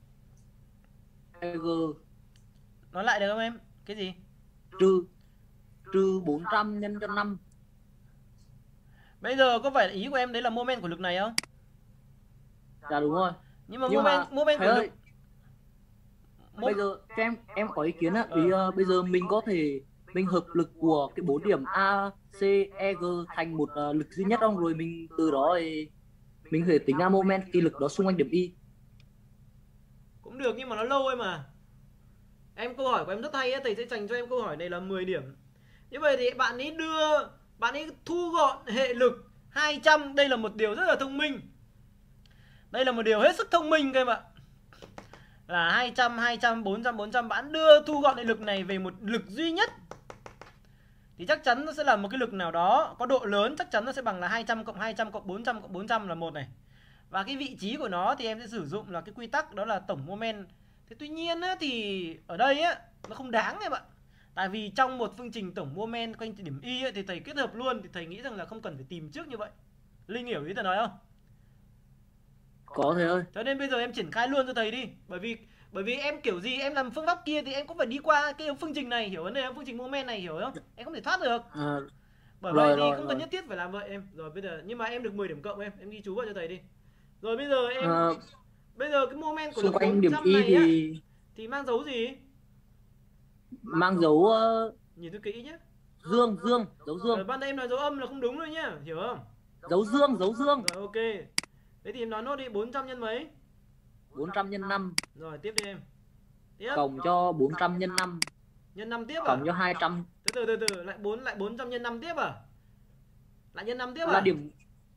EG. Nói lại được không em? Cái gì? Trừ 400 nhân cho 5. Bây giờ có phải ý của em đấy là moment của lực này không? Dạ đúng rồi. Nhưng mà moment của lực... Bây giờ cho em có ý kiến á, bây giờ mình có thể mình hợp lực của cái 4 điểm A, C, E, G thành một lực duy nhất không, rồi mình từ đó thì mình có thể tính ra moment khi lực đó xung quanh điểm Y. Cũng được nhưng mà nó lâu em mà. Em câu hỏi của em rất hay á, thầy sẽ dành cho em câu hỏi này là 10 điểm. Như vậy thì bạn ấy thu gọn hệ lực 200, đây là một điều rất là thông minh. Đây là một điều hết sức thông minh các em ạ. Là 200, 400 bạn thu gọn hệ lực này về một lực duy nhất. Thì chắc chắn nó sẽ là một cái lực nào đó có độ lớn, chắc chắn nó sẽ bằng là 200 cộng 200 cộng 400 cộng 400 là 1 này. Và cái vị trí của nó thì em sẽ sử dụng là cái quy tắc đó là tổng moment. Thế tuy nhiên á, thì ở đây á, nó không đáng em ạ. Tại vì trong một phương trình tổng moment quanh điểm Y ấy, thì thầy kết hợp luôn, thì thầy nghĩ rằng là không cần phải tìm trước như vậy. Linh hiểu ý thầy nói không? Có thầy ơi. Cho nên bây giờ em triển khai luôn cho thầy đi. Bởi vì em kiểu gì em làm phương pháp kia thì em cũng phải đi qua cái phương trình này, hiểu vấn đề không? Phương trình moment này hiểu không? Em không thể thoát được. Bởi vậy thì không cần nhất thiết phải làm vậy em. Rồi bây giờ nhưng mà em được 10 điểm cộng em ghi chú vào cho thầy đi. Rồi bây giờ em bây giờ cái moment của xung quanh điểm Y này thì mang dấu gì? Mang dấu nhìn tôi kỹ nhé. Dấu dương. Rồi ban nãy em nói dấu âm là không đúng rồi nhá, hiểu không? Dấu dương. Rồi ok. Thế thì em nói nốt đi, 400 nhân mấy? 400 nhân 5. Rồi tiếp đi em. Tiếp. Cộng cho 400 nhân 5. Nhân 5 tiếp à? Cộng cho 200. Từ lại 400 nhân 5 tiếp à? Lại nhân 5 tiếp à? Là điểm.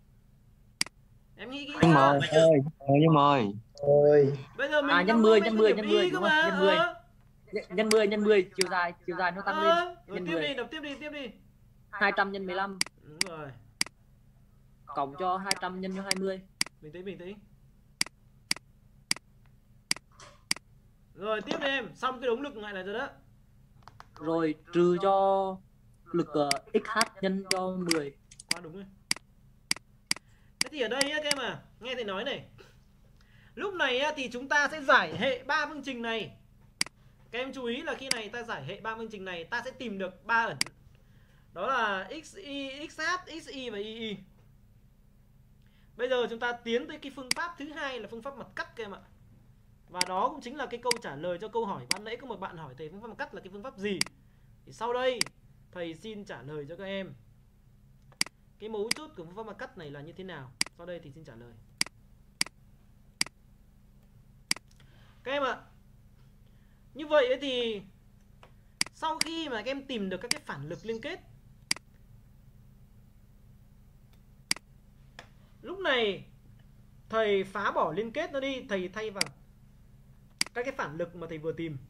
Em nghĩ anh mời ơi, anh mời. Ôi. Bây giờ mình nhân 10 đúng không? Nhân 10 chiều dài nó tăng lên. Rồi tiếp đi, đọc tiếp đi. 200 nhân 15. Đúng rồi. Cộng cho 200 nhân cho 20. Bình tĩnh. Rồi tiếp đi em, xong cái đống lực lại là rồi đó. Rồi trừ cho lực XH nhân cho 10. Quá đúng rồi. Thế thì ở đây nhá các em à, nghe thầy nói này. Lúc này thì chúng ta sẽ giải hệ 3 phương trình này. Các em chú ý là khi này ta giải hệ 3 phương trình này, ta sẽ tìm được 3 ẩn. Đó là XY, XH, XY và YY. Bây giờ chúng ta tiến tới cái phương pháp thứ hai là phương pháp mặt cắt các em ạ. Và đó cũng chính là cái câu trả lời cho câu hỏi ban nãy có một bạn hỏi thầy phương pháp mặt cắt là cái phương pháp gì. Thì sau đây thầy xin trả lời cho các em. Cái mấu chốt của phương pháp mặt cắt này là như thế nào? Sau đây thì xin trả lời. Các em ạ, như vậy ấy thì sau khi mà các em tìm được các cái phản lực liên kết, lúc này thầy phá bỏ liên kết nó đi, thầy thay vào các cái phản lực mà thầy vừa tìm.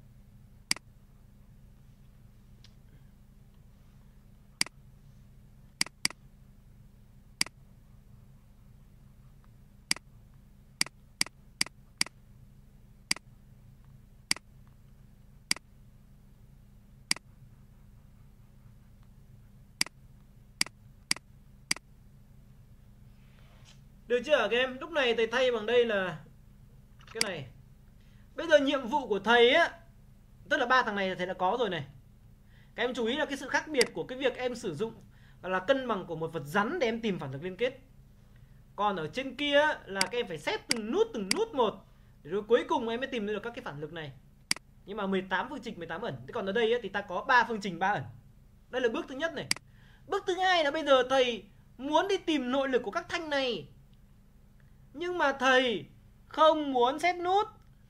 Được chưa các em? Lúc này thầy thay bằng đây là cái này. Bây giờ nhiệm vụ của thầy á, tức là 3 thằng này thầy đã có rồi này. Các em chú ý là cái sự khác biệt của cái việc em sử dụng là cân bằng của một vật rắn để em tìm phản lực liên kết. Còn ở trên kia là các em phải xét từng nút một, để rồi cuối cùng em mới tìm được các cái phản lực này. Nhưng mà 18 phương trình 18 ẩn. Thế còn ở đây ấy, thì ta có 3 phương trình 3 ẩn. Đây là bước thứ nhất này. Bước thứ hai là bây giờ thầy muốn đi tìm nội lực của các thanh này, nhưng mà thầy không muốn xét nút.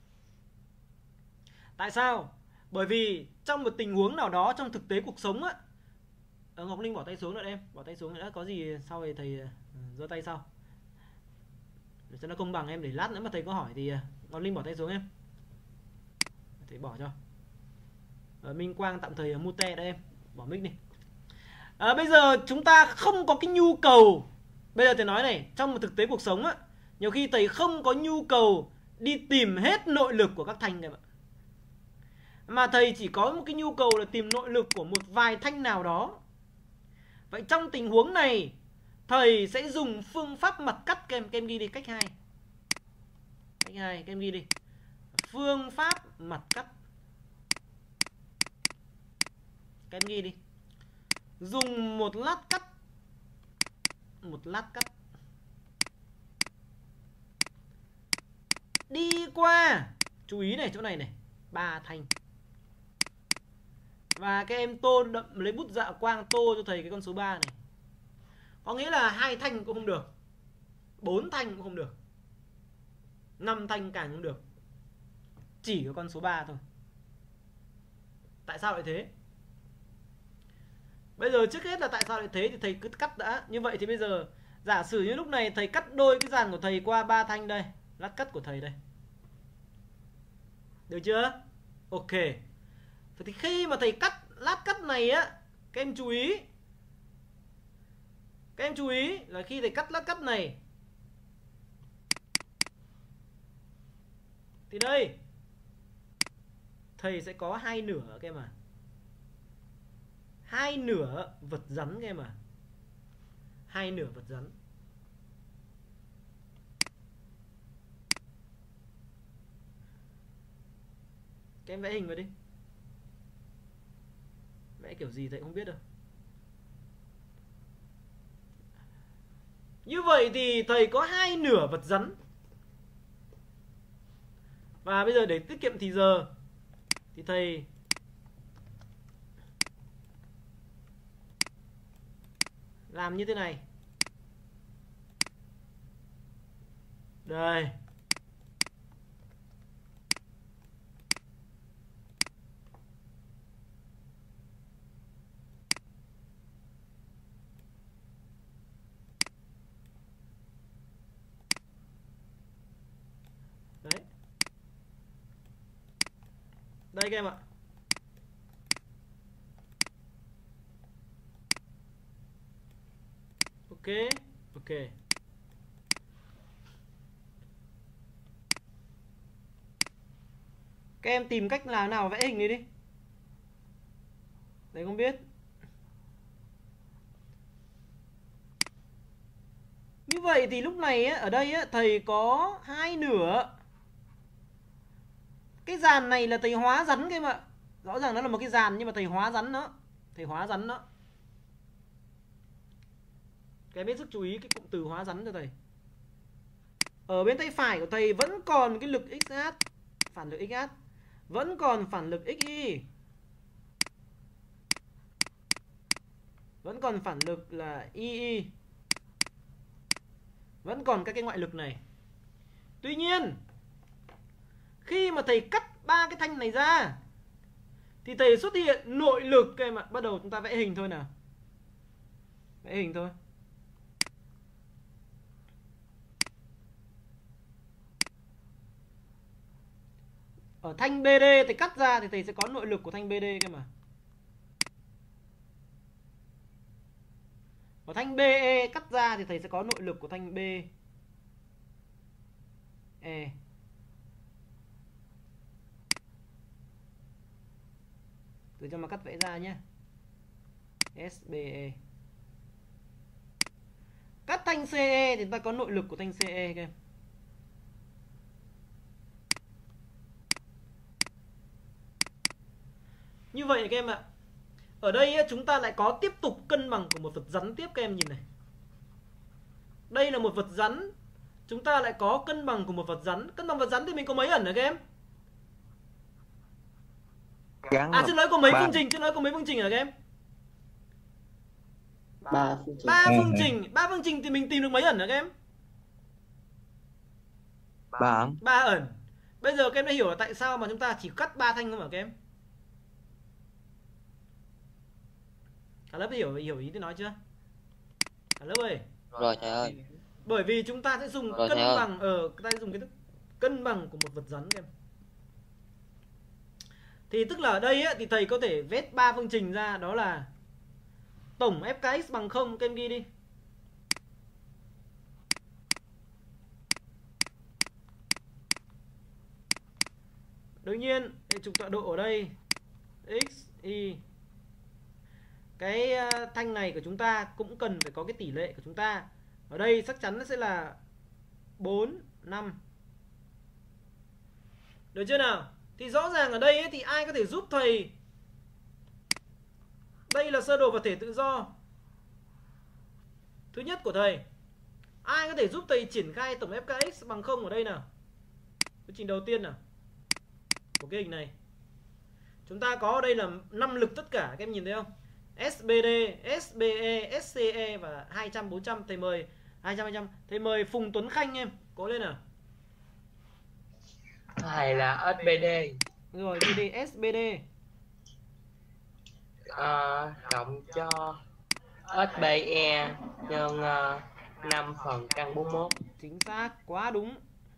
Tại sao? Bởi vì trong một tình huống nào đó trong thực tế cuộc sống á, Ngọc Linh bỏ tay xuống rồi em, bỏ tay xuống đã, có gì sau thì thầy giơ tay sau để cho nó công bằng em, để lát nữa mà thầy có hỏi thì Ngọc Linh bỏ tay xuống em, thầy bỏ cho. Minh Quang tạm thời mute đây em, bỏ mic đi. Bây giờ chúng ta không có cái nhu cầu. Bây giờ thầy nói này, trong một thực tế cuộc sống á, nhiều khi thầy không có nhu cầu đi tìm hết nội lực của các thanh này, mà thầy chỉ có một cái nhu cầu là tìm nội lực của một vài thanh nào đó. Vậy trong tình huống này thầy sẽ dùng phương pháp mặt cắt. Các em ghi đi cách 2. Cách 2 các em ghi đi. Phương pháp mặt cắt. Các em ghi đi. Dùng một lát cắt. Một lát cắt đi qua, chú ý này, chỗ này này, 3 thanh. Và các em tô đậm, lấy bút dạ quang tô cho thầy cái con số 3 này. Có nghĩa là 2 thanh cũng không được, 4 thanh cũng không được, 5 thanh càng không được, chỉ có con số 3 thôi. Tại sao lại thế? Bây giờ trước hết là tại sao lại thế thì thầy cứ cắt đã. Như vậy thì bây giờ giả sử như lúc này thầy cắt đôi cái dàn của thầy qua 3 thanh đây, lát cắt của thầy đây, được chưa? Ok. Vậy thì khi mà thầy cắt lát cắt này á, các em chú ý. Các em chú ý là khi thầy cắt lát cắt này thì đây thầy sẽ có 2 nửa các em à. 2 nửa vật rắn các em à. 2 nửa vật rắn. Các em vẽ hình vào đi. Vẽ kiểu gì thầy không biết đâu. Như vậy thì thầy có 2 nửa vật rắn. Và bây giờ để tiết kiệm thì giờ thì thầy làm như thế này. Đây. Đấy. Đây các em ạ. Ok, ok. Các em tìm cách làm nào vẽ hình này đi. Thầy không biết. Như vậy thì lúc này á, ở đây á, thầy có 2 nửa. Cái dàn này là thầy hóa rắn các em ạ. Rõ ràng nó là một cái dàn nhưng mà thầy hóa rắn nó. Thầy hóa rắn nó. Các em hết sức chú ý cái cụm từ hóa rắn cho thầy. Ở bên tay phải của thầy vẫn còn cái lực XH, phản lực XH, vẫn còn phản lực XY, vẫn còn phản lực là YY, vẫn còn các cái ngoại lực này. Tuy nhiên khi mà thầy cắt 3 cái thanh này ra thì thầy xuất hiện nội lực các em ạ. Bắt đầu chúng ta vẽ hình thôi nào. Vẽ hình thôi. Ở thanh BD thầy cắt ra thì thầy sẽ có nội lực của thanh BD cơ mà. Ở thanh BE cắt ra thì thầy sẽ có nội lực của thanh BE. Từ cho mà cắt vẽ ra nhé. SBE. Cắt thanh CE thì ta có nội lực của thanh CE các em. vậy này các em ạ. Ở đây ấy, chúng ta lại có tiếp tục cân bằng của một vật rắn tiếp các em nhìn này. Đây là một vật rắn, chúng ta lại có cân bằng của một vật rắn. Cân bằng vật rắn thì mình có mấy ẩn hả các em? Xin lỗi, có mấy phương trình, xin lỗi, có mấy phương trình hả các em? 3 phương trình. 3 phương trình, 3 phương trình thì mình tìm được mấy ẩn hả các em? 3 ẩn. Bây giờ các em đã hiểu là tại sao mà chúng ta chỉ cắt 3 thanh không hả các em? Cả lớp hiểu ý tôi nói chưa? Cả lớp ơi. Rồi thầy ơi. Bởi vì chúng ta sẽ dùng cân bằng ta sẽ dùng cái cân bằng của một vật rắn các em. Thì tức là ở đây ấy, thì thầy có thể vét 3 phương trình ra, đó là tổng fkx bằng 0, các em ghi đi. Đương nhiên, trục tọa độ ở đây x, y. Cái thanh này của chúng ta cũng cần phải có cái tỷ lệ của chúng ta. Ở đây chắc chắn nó sẽ là 4, 5. Được chưa nào? Thì rõ ràng ở đây ấy, thì ai có thể giúp thầy? Đây là sơ đồ vật thể tự do thứ nhất của thầy. Ai có thể giúp thầy triển khai tổng fkx bằng 0 ở đây nào? Quy trình đầu tiên nào của cái hình này. Chúng ta có ở đây là 5 lực tất cả, các em nhìn thấy không? SBD, SBE, SCE và 200, 400. Thầy mời 200, 200. Thầy mời Phùng Tuấn Khanh em. Cố lên nào. Thầy là SBD. Rồi, BD, SBD. Cộng cho SBE nhân 5 phần căn 41. Chính xác, quá đúng.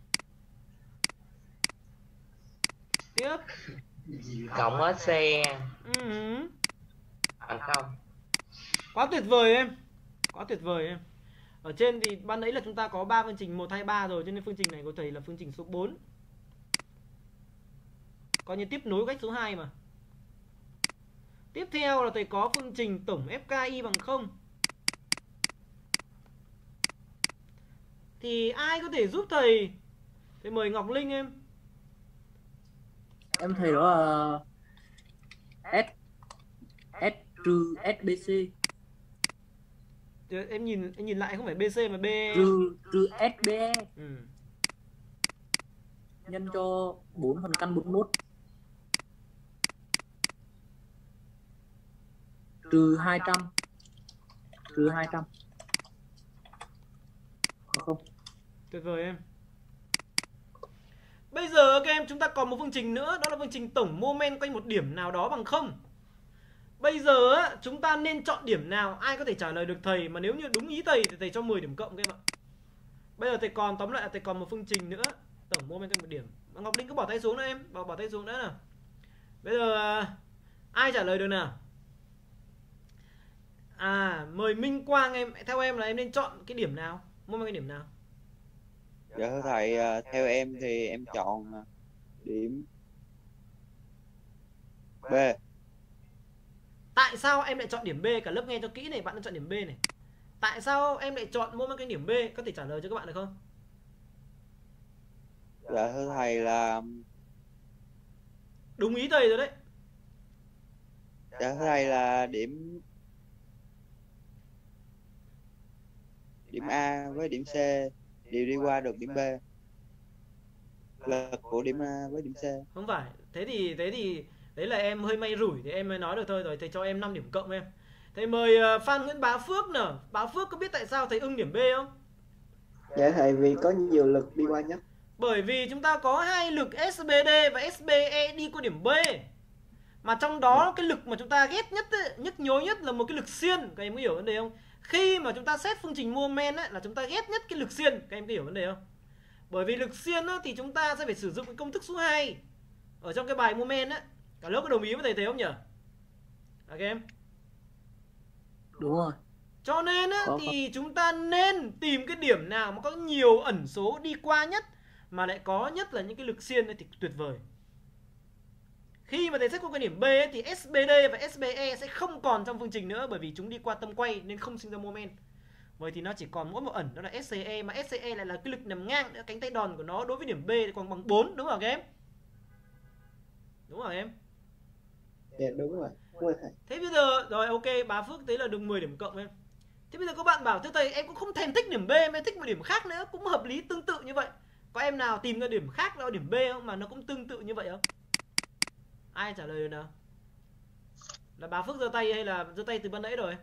Tiếp. Cộng SCE bằng 0. Quá tuyệt vời em. Quá tuyệt vời em. Ở trên thì ban nãy là chúng ta có 3 phương trình 1, 2, 3 rồi, cho nên phương trình này của thầy là phương trình số 4. Coi như tiếp nối cách số 2 mà. Tiếp theo là thầy có phương trình tổng FKI bằng 0. Thì ai có thể giúp thầy? Thầy mời Ngọc Linh em. Em thấy đó là S trừ SBC. Em nhìn lại không phải BC mà B trừ SBE. Nhân cho 4 phần căn 41 trừ 200 không? Tuyệt vời em. Bây giờ các em chúng ta còn một phương trình nữa, đó là phương trình tổng moment quanh một điểm nào đó bằng 0. Bây giờ chúng ta nên chọn điểm nào? Ai có thể trả lời được thầy? Mà nếu như đúng ý thầy thì thầy cho 10 điểm cộng các em ạ. Bây giờ thầy còn, tóm lại là thầy còn một phương trình nữa, tổng moment quanh một điểm. Ngọc Linh cứ bỏ tay xuống nữa em, bỏ tay xuống nữa nào. Bây giờ ai trả lời được nào? Mời Minh Quang em. Theo em là em nên chọn cái điểm nào? Moment cái điểm nào? Dạ thưa thầy, theo em thì em chọn điểm B. Tại sao em lại chọn điểm B? Cả lớp nghe cho kỹ này, bạn đã chọn điểm B này. Tại sao em lại chọn moment cái điểm B? Có thể trả lời cho các bạn được không? Dạ thưa thầy là đúng ý thầy rồi đấy. Dạ thưa thầy là điểm A với điểm C đều đi qua được điểm B. Lực của điểm A với điểm C. Không phải. Thế thì đấy là em hơi may rủi thì em mới nói được thôi. Rồi thầy cho em 5 điểm cộng em. Thầy mời Phan Nguyễn Bá Phước nào. Bá Phước có biết tại sao thầy ưng điểm B không? Dạ thầy, vì có nhiều lực đi qua nhất. Bởi vì chúng ta có 2 lực SBD và SBE đi qua điểm B. Mà trong đó cái lực mà chúng ta ghét nhất ấy, nhức nhối nhất là một cái lực xiên. Các em có hiểu vấn đề không? Khi mà chúng ta xét phương trình moment ấy, là chúng ta ghét nhất cái lực xiên. Các em có hiểu vấn đề không? Bởi vì lực xiên ấy, thì chúng ta sẽ phải sử dụng cái công thức số 2 ở trong cái bài moment ấy. Cả lớp có đồng ý với thầy thế không nhỉ? Các em? Đúng rồi. Cho nên ấy, thì chúng ta nên tìm cái điểm nào mà có nhiều ẩn số đi qua nhất, mà lại có nhất là những cái lực xiên ấy, thì tuyệt vời. Khi mà thầy xét qua cái điểm B ấy, thì SBD và SBE sẽ không còn trong phương trình nữa, bởi vì chúng đi qua tâm quay nên không sinh ra moment. Vậy thì nó chỉ còn mỗi một ẩn, đó là SCE. Mà SCE lại là cái lực nằm ngang, cánh tay đòn của nó đối với điểm B thì còn bằng 4, đúng không các em? Đúng rồi em. Dạ đúng rồi thầy. Thế bây giờ rồi ok, bà Phước thế là được 10 điểm cộng em. Thế bây giờ các bạn bảo thế thầy em cũng không thèm thích điểm B, em thích một điểm khác nữa, cũng hợp lý tương tự như vậy. Có em nào tìm ra điểm khác là điểm B không mà nó cũng tương tự như vậy không? Ai trả lời được nào? Là bà Phước giơ tay hay là giơ tay từ ban nãy rồi?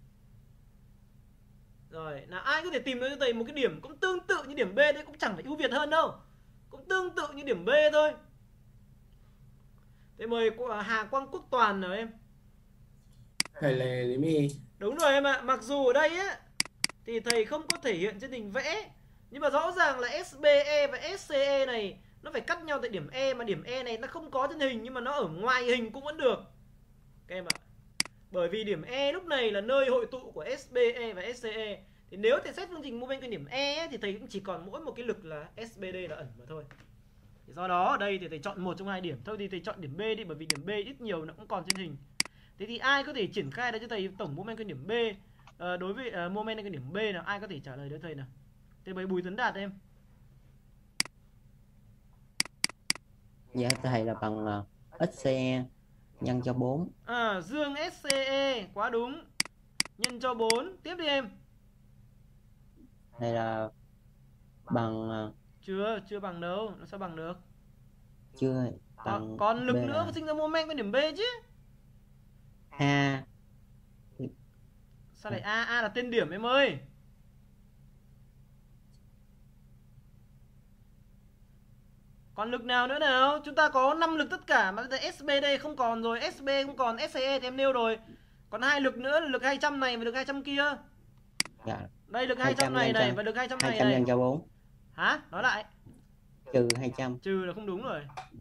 Rồi, nào ai có thể tìm được cho thầy một cái điểm cũng tương tự như điểm B đấy, cũng chẳng phải ưu việt hơn đâu. Cũng tương tự như điểm B thôi. Thế mời Hà Quang Quốc Toàn nào em. Thầy là điểm Y. Đúng rồi em ạ, mặc dù ở đây á thì thầy không có thể hiện trên hình vẽ, nhưng mà rõ ràng là SBE và SCE này nó phải cắt nhau tại điểm E, mà điểm E này nó không có trên hình nhưng mà nó ở ngoài hình cũng vẫn được các em ạ. Bởi vì điểm E lúc này là nơi hội tụ của SBE và SCE. Thì nếu thầy xét phương trình mô men cái điểm E ấy, thì thầy cũng chỉ còn mỗi một cái lực là SBD là ẩn mà thôi. Thì do đó ở đây thì thầy chọn một trong hai điểm thôi, thì thầy chọn điểm B đi, bởi vì điểm B ít nhiều nó cũng còn trên hình. Thế thì ai có thể triển khai ra cho thầy tổng mô men cái điểm B đối với mô men cái điểm B nào, ai có thể trả lời cho thầy nào? Thế bởi Bùi Tấn Đạt em. Dạ thầy là bằng SCE nhân cho 4. Dương SCE quá đúng. Nhân cho 4. Tiếp đi em. Đây là bằng chưa bằng đâu, nó sao bằng được? Chưa bằng còn lực B nữa là sinh ra mô men cái điểm B chứ. A. Sao lại A là tên điểm em ơi? Còn lực nào nữa nào? Chúng ta có 5 lực tất cả mà bây giờ SBD không còn rồi, SB không còn, SCE thì em nêu rồi. Còn 2 lực nữa là lực 200 này và lực 200 kia. Dạ. Đây lực 200 này này và lực 200 này 200 này. nhân cho 4. Hả? Nói lại. Trừ 200. Trừ là không đúng rồi.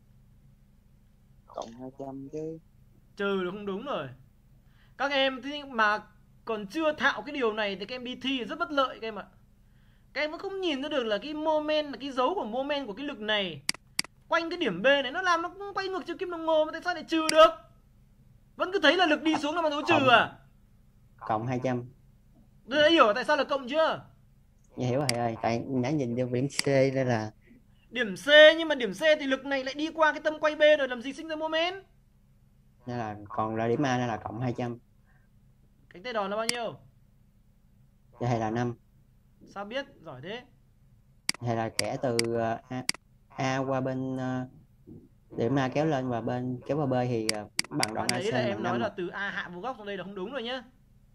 Cộng 200 chứ. Trừ là không đúng rồi. Các em thế mà còn chưa thạo cái điều này thì các em đi thi rất bất lợi các em ạ. Các em vẫn không nhìn ra được là cái moment, là cái dấu của moment của cái lực này quanh cái điểm B này nó làm nó cũng quay ngược chiều kim đồng hồ, mà tại sao lại trừ được? Vẫn cứ thấy là lực đi xuống là mà dấu trừ à? Cộng 200. Tôi đã hiểu tại sao là cộng chưa? Dạ hiểu thầy ơi, tại nãy nhìn vô điểm C đây là điểm C, nhưng mà điểm C thì lực này lại đi qua cái tâm quay B rồi, làm gì sinh ra moment? nên là còn là điểm A nên là cộng 200. Cánh tay đòn là bao nhiêu? Dạ thầy là 5. Sao biết? Giỏi thế. Thầy là kẻ từ A qua bên điểm A kéo lên và bên kéo qua B thì bằng đoạn AC đấy là em bằng nói 5. là từ A hạ vuông góc, trong đây là không đúng rồi nhá.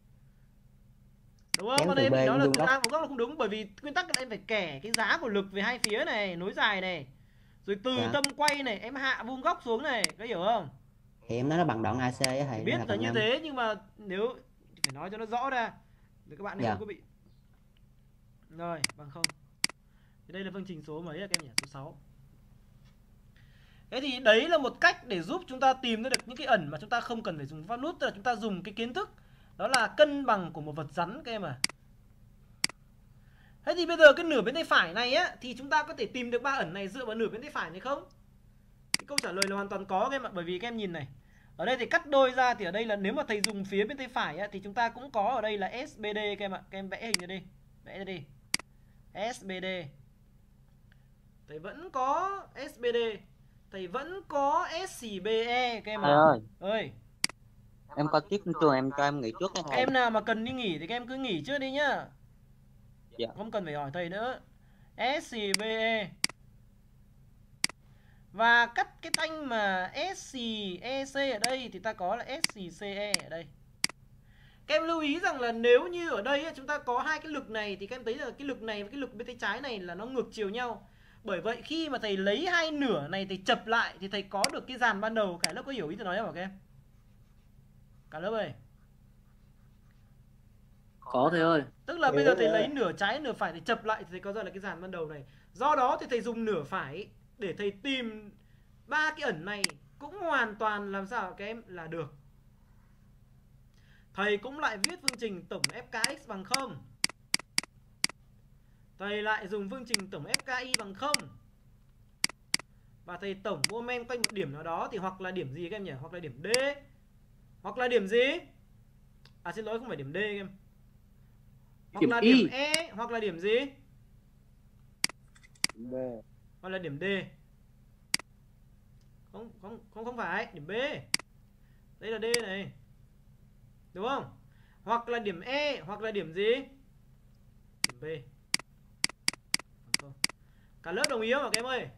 Đúng Kéo không? Còn từ đây B mình nói là vuông từ góc. A vuông góc là không đúng, bởi vì nguyên tắc là em phải kẻ cái giá của lực về hai phía này, nối dài này. Rồi từ Dạ. tâm quay này em hạ vuông góc xuống này, có hiểu không? Thì em nói nó bằng đoạn AC á thầy. Biết nên là bằng như 5. thế, nhưng mà nếu phải nói cho nó rõ ra để các bạn Dạ. không có bị. Rồi, bằng không. Thì đây là phương trình số mấy là các em nhỉ? Số 6. Thế thì đấy là một cách để giúp chúng ta tìm ra được những cái ẩn mà chúng ta không cần phải dùng pháp nút, tức là chúng ta dùng cái kiến thức đó là cân bằng của một vật rắn các em à. Thế thì bây giờ cái nửa bên tay phải này á thì chúng ta có thể tìm được ba ẩn này dựa vào nửa bên tay phải này không? Thì câu trả lời là hoàn toàn có các em ạ, bởi vì các em nhìn này. Ở đây thì cắt đôi ra thì ở đây là nếu mà thầy dùng phía bên tay phải á thì chúng ta cũng có ở đây là SBD các em ạ. Các em vẽ hình ra đi. Vẽ ra đi. SBD. Thầy vẫn có SBD. Thầy vẫn có SCBE các em ạ. Thầy ơi. Ơi. Em có tiết trường em cho em nghỉ trước nha thầy. Em nào mà cần đi nghỉ thì các em cứ nghỉ trước đi nhá. Dạ. Không cần phải hỏi thầy nữa. SCBE. Và cắt cái thanh mà SCEC ở đây thì ta có là SCCE ở đây. Các em lưu ý rằng là nếu như ở đây chúng ta có hai cái lực này thì các em thấy là cái lực này và cái lực bên tay trái này là nó ngược chiều nhau. Bởi vậy khi mà thầy lấy hai nửa này thầy chập lại thì thầy có được cái dàn ban đầu. Cả lớp có hiểu ý tôi nói không hả các em? Cả lớp ơi. Có thầy ơi. Tức là bây giờ thầy lấy nửa trái nửa phải thầy chập lại thì thầy có ra là cái dàn ban đầu này. Do đó thì thầy dùng nửa phải để thầy tìm ba cái ẩn này cũng hoàn toàn làm sao các em là được. Thầy cũng lại viết phương trình tổng FKX bằng 0. Thầy lại dùng phương trình tổng FKY bằng 0. Và thầy tổng moment quanh một điểm nào đó thì hoặc là điểm gì các em nhỉ? Hoặc là điểm D. Hoặc là điểm gì? À xin lỗi, không phải điểm D các em. Hoặc Điểm là Y. điểm E. Hoặc là điểm gì? B. Hoặc là điểm D. Không phải, điểm B. Đây là D này. Đúng không? Hoặc là điểm E, hoặc là điểm gì? Điểm B. Cả lớp đồng ý không ạ các em ơi?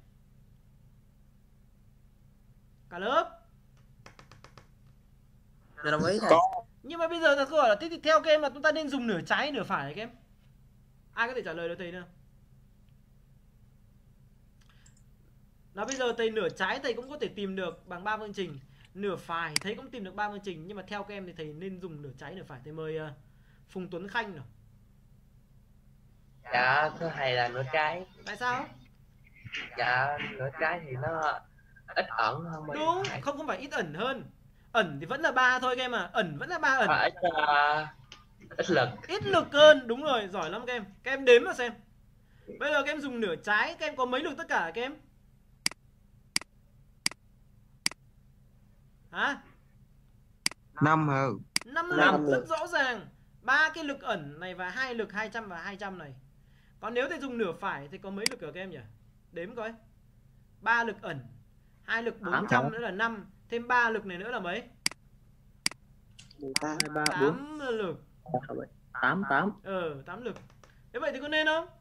Cả lớp. Dạ đồng ý thầy. Nhưng mà bây giờ thật câu hỏi là thế thì theo các em là chúng ta nên dùng nửa trái nửa phải hả các em? Ai có thể trả lời được thầy nào? Đó, bây giờ thầy nửa trái thầy cũng có thể tìm được bằng 3 phương trình, nửa phải thầy cũng tìm được 3 phương trình, nhưng mà theo các em thì thầy nên dùng nửa trái nửa phải. Thầy mời Phùng Tuấn Khanh nào. Dạ thưa thầy là nửa trái. Tại sao? Dạ nửa trái thì nó ít ẩn hơn. Đúng, không phải ít ẩn hơn. Ẩn thì vẫn là 3 thôi các em à. Ẩn vẫn là 3 ẩn. Ít lực. Ít lực hơn, đúng rồi, giỏi lắm các em. Các em đếm mà xem. Bây giờ các em dùng nửa trái, các em có mấy lực tất cả các em? Hả? 5 hả? 5 lực rất rõ ràng. 3 cái lực ẩn này và 2 lực 200 và 200 này. Còn nếu thầy dùng nửa phải thì có mấy lực ở các em nhỉ? Đếm coi. 3 lực ẩn, 2 lực 400 nữa là 5, thêm 3 lực này nữa là mấy? 2, 3, 4 8 lực. 8 8 lực. Thế vậy thì có nên không?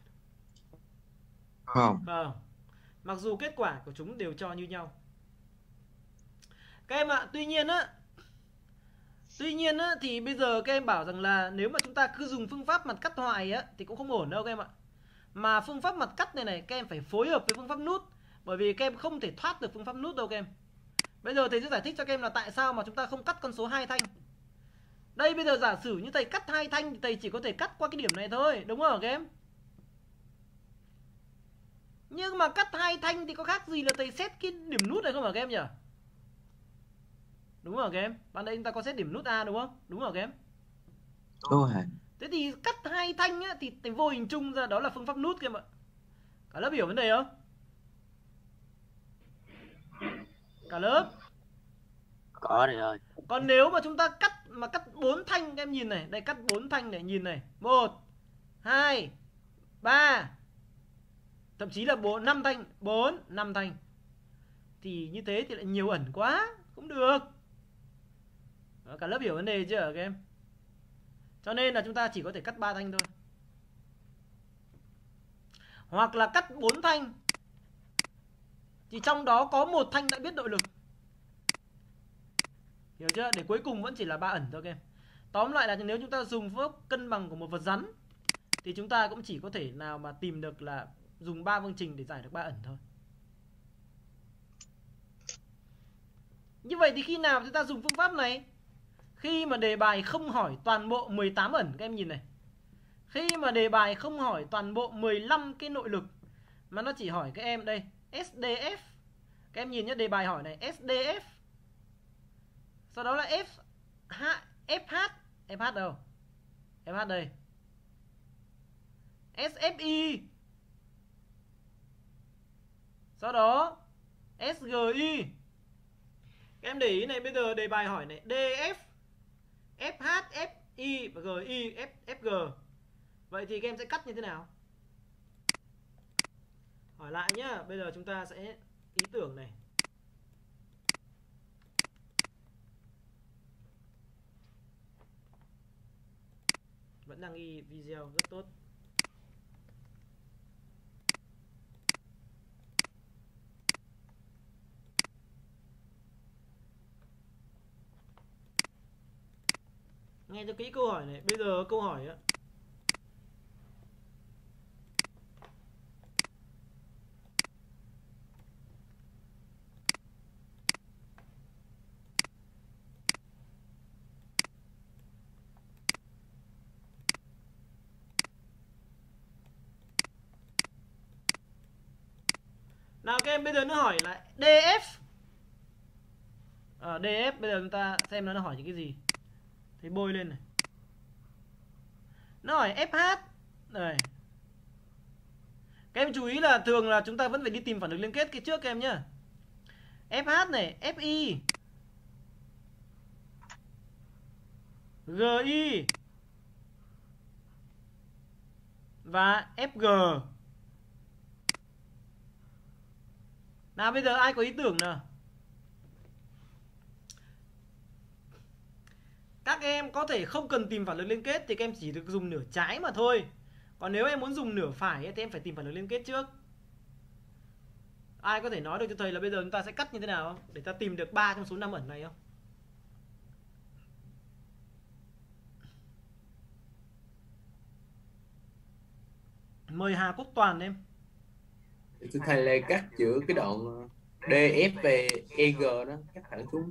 Không. Vâng. Mặc dù kết quả của chúng đều cho như nhau. Các em ạ, tuy nhiên á thì bây giờ các em bảo rằng là nếu mà chúng ta cứ dùng phương pháp mặt cắt hoài á thì cũng không ổn đâu các em ạ. Mà phương pháp mặt cắt này các em phải phối hợp với phương pháp nút, bởi vì các em không thể thoát được phương pháp nút đâu các em. Bây giờ thầy sẽ giải thích cho các em là tại sao mà chúng ta không cắt con số 2 thanh. Đây bây giờ giả sử như thầy cắt 2 thanh thì thầy chỉ có thể cắt qua cái điểm này thôi, đúng không các em? Nhưng mà cắt 2 thanh thì có khác gì là thầy xét cái điểm nút này không hả các em nhỉ? Đúng rồi các em. Ban nãy chúng ta có xét điểm nút A đúng không? Đúng rồi các em. Đúng rồi. Thế thì cắt 2 thanh á, thì thầy vô hình chung ra đó là phương pháp nút các em ạ. Cả lớp hiểu vấn đề không? Cả lớp. Có thầy ơi. Còn nếu mà chúng ta cắt 4 thanh, các em nhìn này, đây cắt 4 thanh này, nhìn này. 1 2 3 thậm chí là 5 thanh, 4 5 thanh. Thì như thế thì lại nhiều ẩn quá, không được. Đó, cả lớp hiểu vấn đề chưa các em? Cho nên là chúng ta chỉ có thể cắt 3 thanh thôi. Hoặc là cắt 4 thanh thì trong đó có 1 thanh đã biết nội lực. Hiểu chưa? Để cuối cùng vẫn chỉ là 3 ẩn thôi các em. Tóm lại là nếu chúng ta dùng phương pháp cân bằng của một vật rắn thì chúng ta cũng chỉ có thể nào mà tìm được là dùng 3 phương trình để giải được 3 ẩn thôi. Như vậy thì khi nào chúng ta dùng phương pháp này? Khi mà đề bài không hỏi toàn bộ 18 ẩn, các em nhìn này. Khi mà đề bài không hỏi toàn bộ 15 cái nội lực, mà nó chỉ hỏi các em đây SDF. Các em nhìn nhé, đề bài hỏi này SDF. Sau đó là FH. FH đâu? FH đây. SFI. Sau đó SGI. Các em để ý này, bây giờ đề bài hỏi này DF, FH, FI và GI, FG. Vậy thì các em sẽ cắt như thế nào? Hỏi lại nhá, bây giờ chúng ta sẽ ý tưởng này. Vẫn đang ghi video rất tốt. Nghe cho kỹ câu hỏi này. Bây giờ câu hỏi á, nào các em bây giờ nó hỏi là DF. DF bây giờ chúng ta xem nó hỏi những cái gì. Thấy bôi lên này. Nó hỏi FH. Đây. Các em chú ý là thường là chúng ta vẫn phải đi tìm phản ứng liên kết cái trước các em nhá. FH này, FI, GI và FG. Nào bây giờ ai có ý tưởng nào? Các em có thể không cần tìm phản lực liên kết thì các em chỉ được dùng nửa trái mà thôi. Còn nếu em muốn dùng nửa phải thì em phải tìm phản lực liên kết trước. Ai có thể nói được cho thầy là bây giờ chúng ta sẽ cắt như thế nào không? Để ta tìm được 3 trong số 5 ẩn này không? Mời Hà Quốc Toàn em. Thưa thầy là cắt giữa cái đoạn DF về EG đó, cắt thẳng xuống.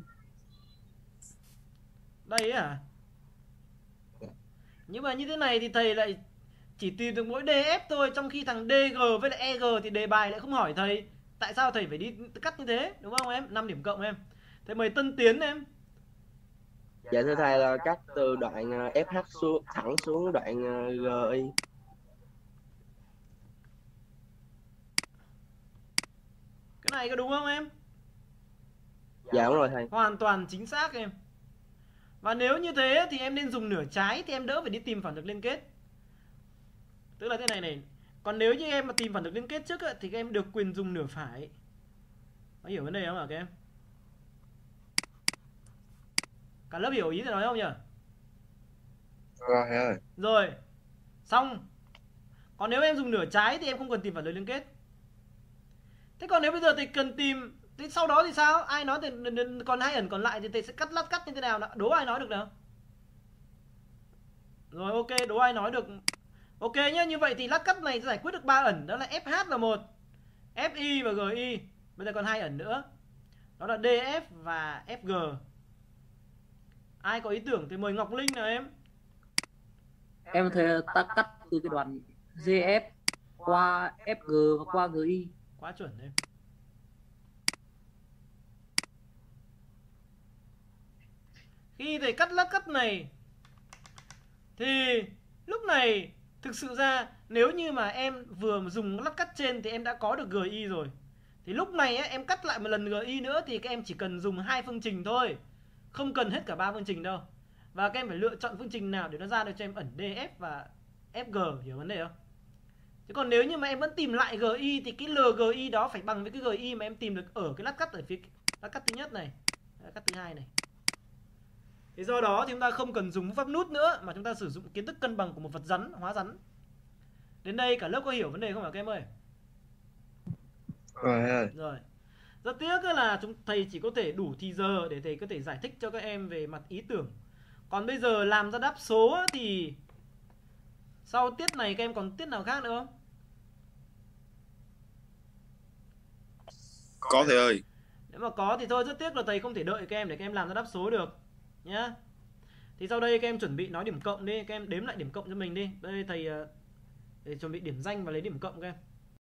Đây à? Nhưng mà như thế này thì thầy lại chỉ tìm được mỗi DF thôi, trong khi thằng DG với lại EG thì đề bài lại không hỏi thầy. Tại sao thầy phải đi cắt như thế, đúng không em? 5 điểm cộng em. Thế mời Tân Tiến em. Dạ thưa thầy là cắt từ đoạn FH xuống thẳng xuống đoạn GI. Cái này có đúng không em? Dạ đúng rồi thầy. Hoàn toàn chính xác em. Và nếu như thế thì em nên dùng nửa trái thì em đỡ phải đi tìm phản lực liên kết. Tức là thế này này. Còn nếu như em mà tìm phản lực liên kết trước thì các em được quyền dùng nửa phải. Có hiểu vấn đề không hả các em? Cả lớp hiểu ý tôi nói không nhỉ? Rồi ơi. Rồi. Xong. Còn nếu em dùng nửa trái thì em không cần tìm phản lực liên kết. Thế còn nếu bây giờ thầy cần tìm thì sau đó thì sao? Ai nói thì còn 2 ẩn còn lại thì thầy sẽ lát cắt như thế nào? Đố ai nói được nào? Rồi ok, đố ai nói được. Ok nhá, như vậy thì lát cắt này sẽ giải quyết được 3 ẩn, đó là FH là 1, FI và GI. Bây giờ còn 2 ẩn nữa. Đó là DF và FG. Ai có ý tưởng thì mời Ngọc Linh nào em. Em thấy ta cắt từ cái đoạn GF qua FG và qua GI. Quá chuẩn em. Khi thầy cắt lát cắt này thì lúc này thực sự ra nếu như mà em vừa dùng lát cắt trên thì em đã có được GI rồi. Thì lúc này em cắt lại một lần GI nữa thì các em chỉ cần dùng 2 phương trình thôi. Không cần hết cả 3 phương trình đâu. Và các em phải lựa chọn phương trình nào để nó ra được cho em ẩn DF và FG, hiểu vấn đề không? Chứ còn nếu như mà em vẫn tìm lại GI thì cái LGI đó phải bằng với cái GI mà em tìm được ở cái lát cắt ở phía lát cắt thứ nhất này, lát cắt thứ hai này. Thì do đó thì chúng ta không cần dùng pháp nút nữa mà chúng ta sử dụng kiến thức cân bằng của một vật rắn, hóa rắn. Đến đây cả lớp có hiểu vấn đề không hả các em ơi? Rồi. Rất tiếc là thầy chỉ có thể đủ thì giờ để thầy có thể giải thích cho các em về mặt ý tưởng. Còn bây giờ làm ra đáp số thì sau tiết này các em còn tiết nào khác nữa không? Có thầy ơi. Nếu mà có thì thôi, rất tiếc là thầy không thể đợi các em để các em làm ra đáp số được nhá. Thì sau đây các em chuẩn bị nói điểm cộng đi, các em đếm lại điểm cộng cho mình đi. Đây thầy chuẩn bị điểm danh và lấy điểm cộng các em.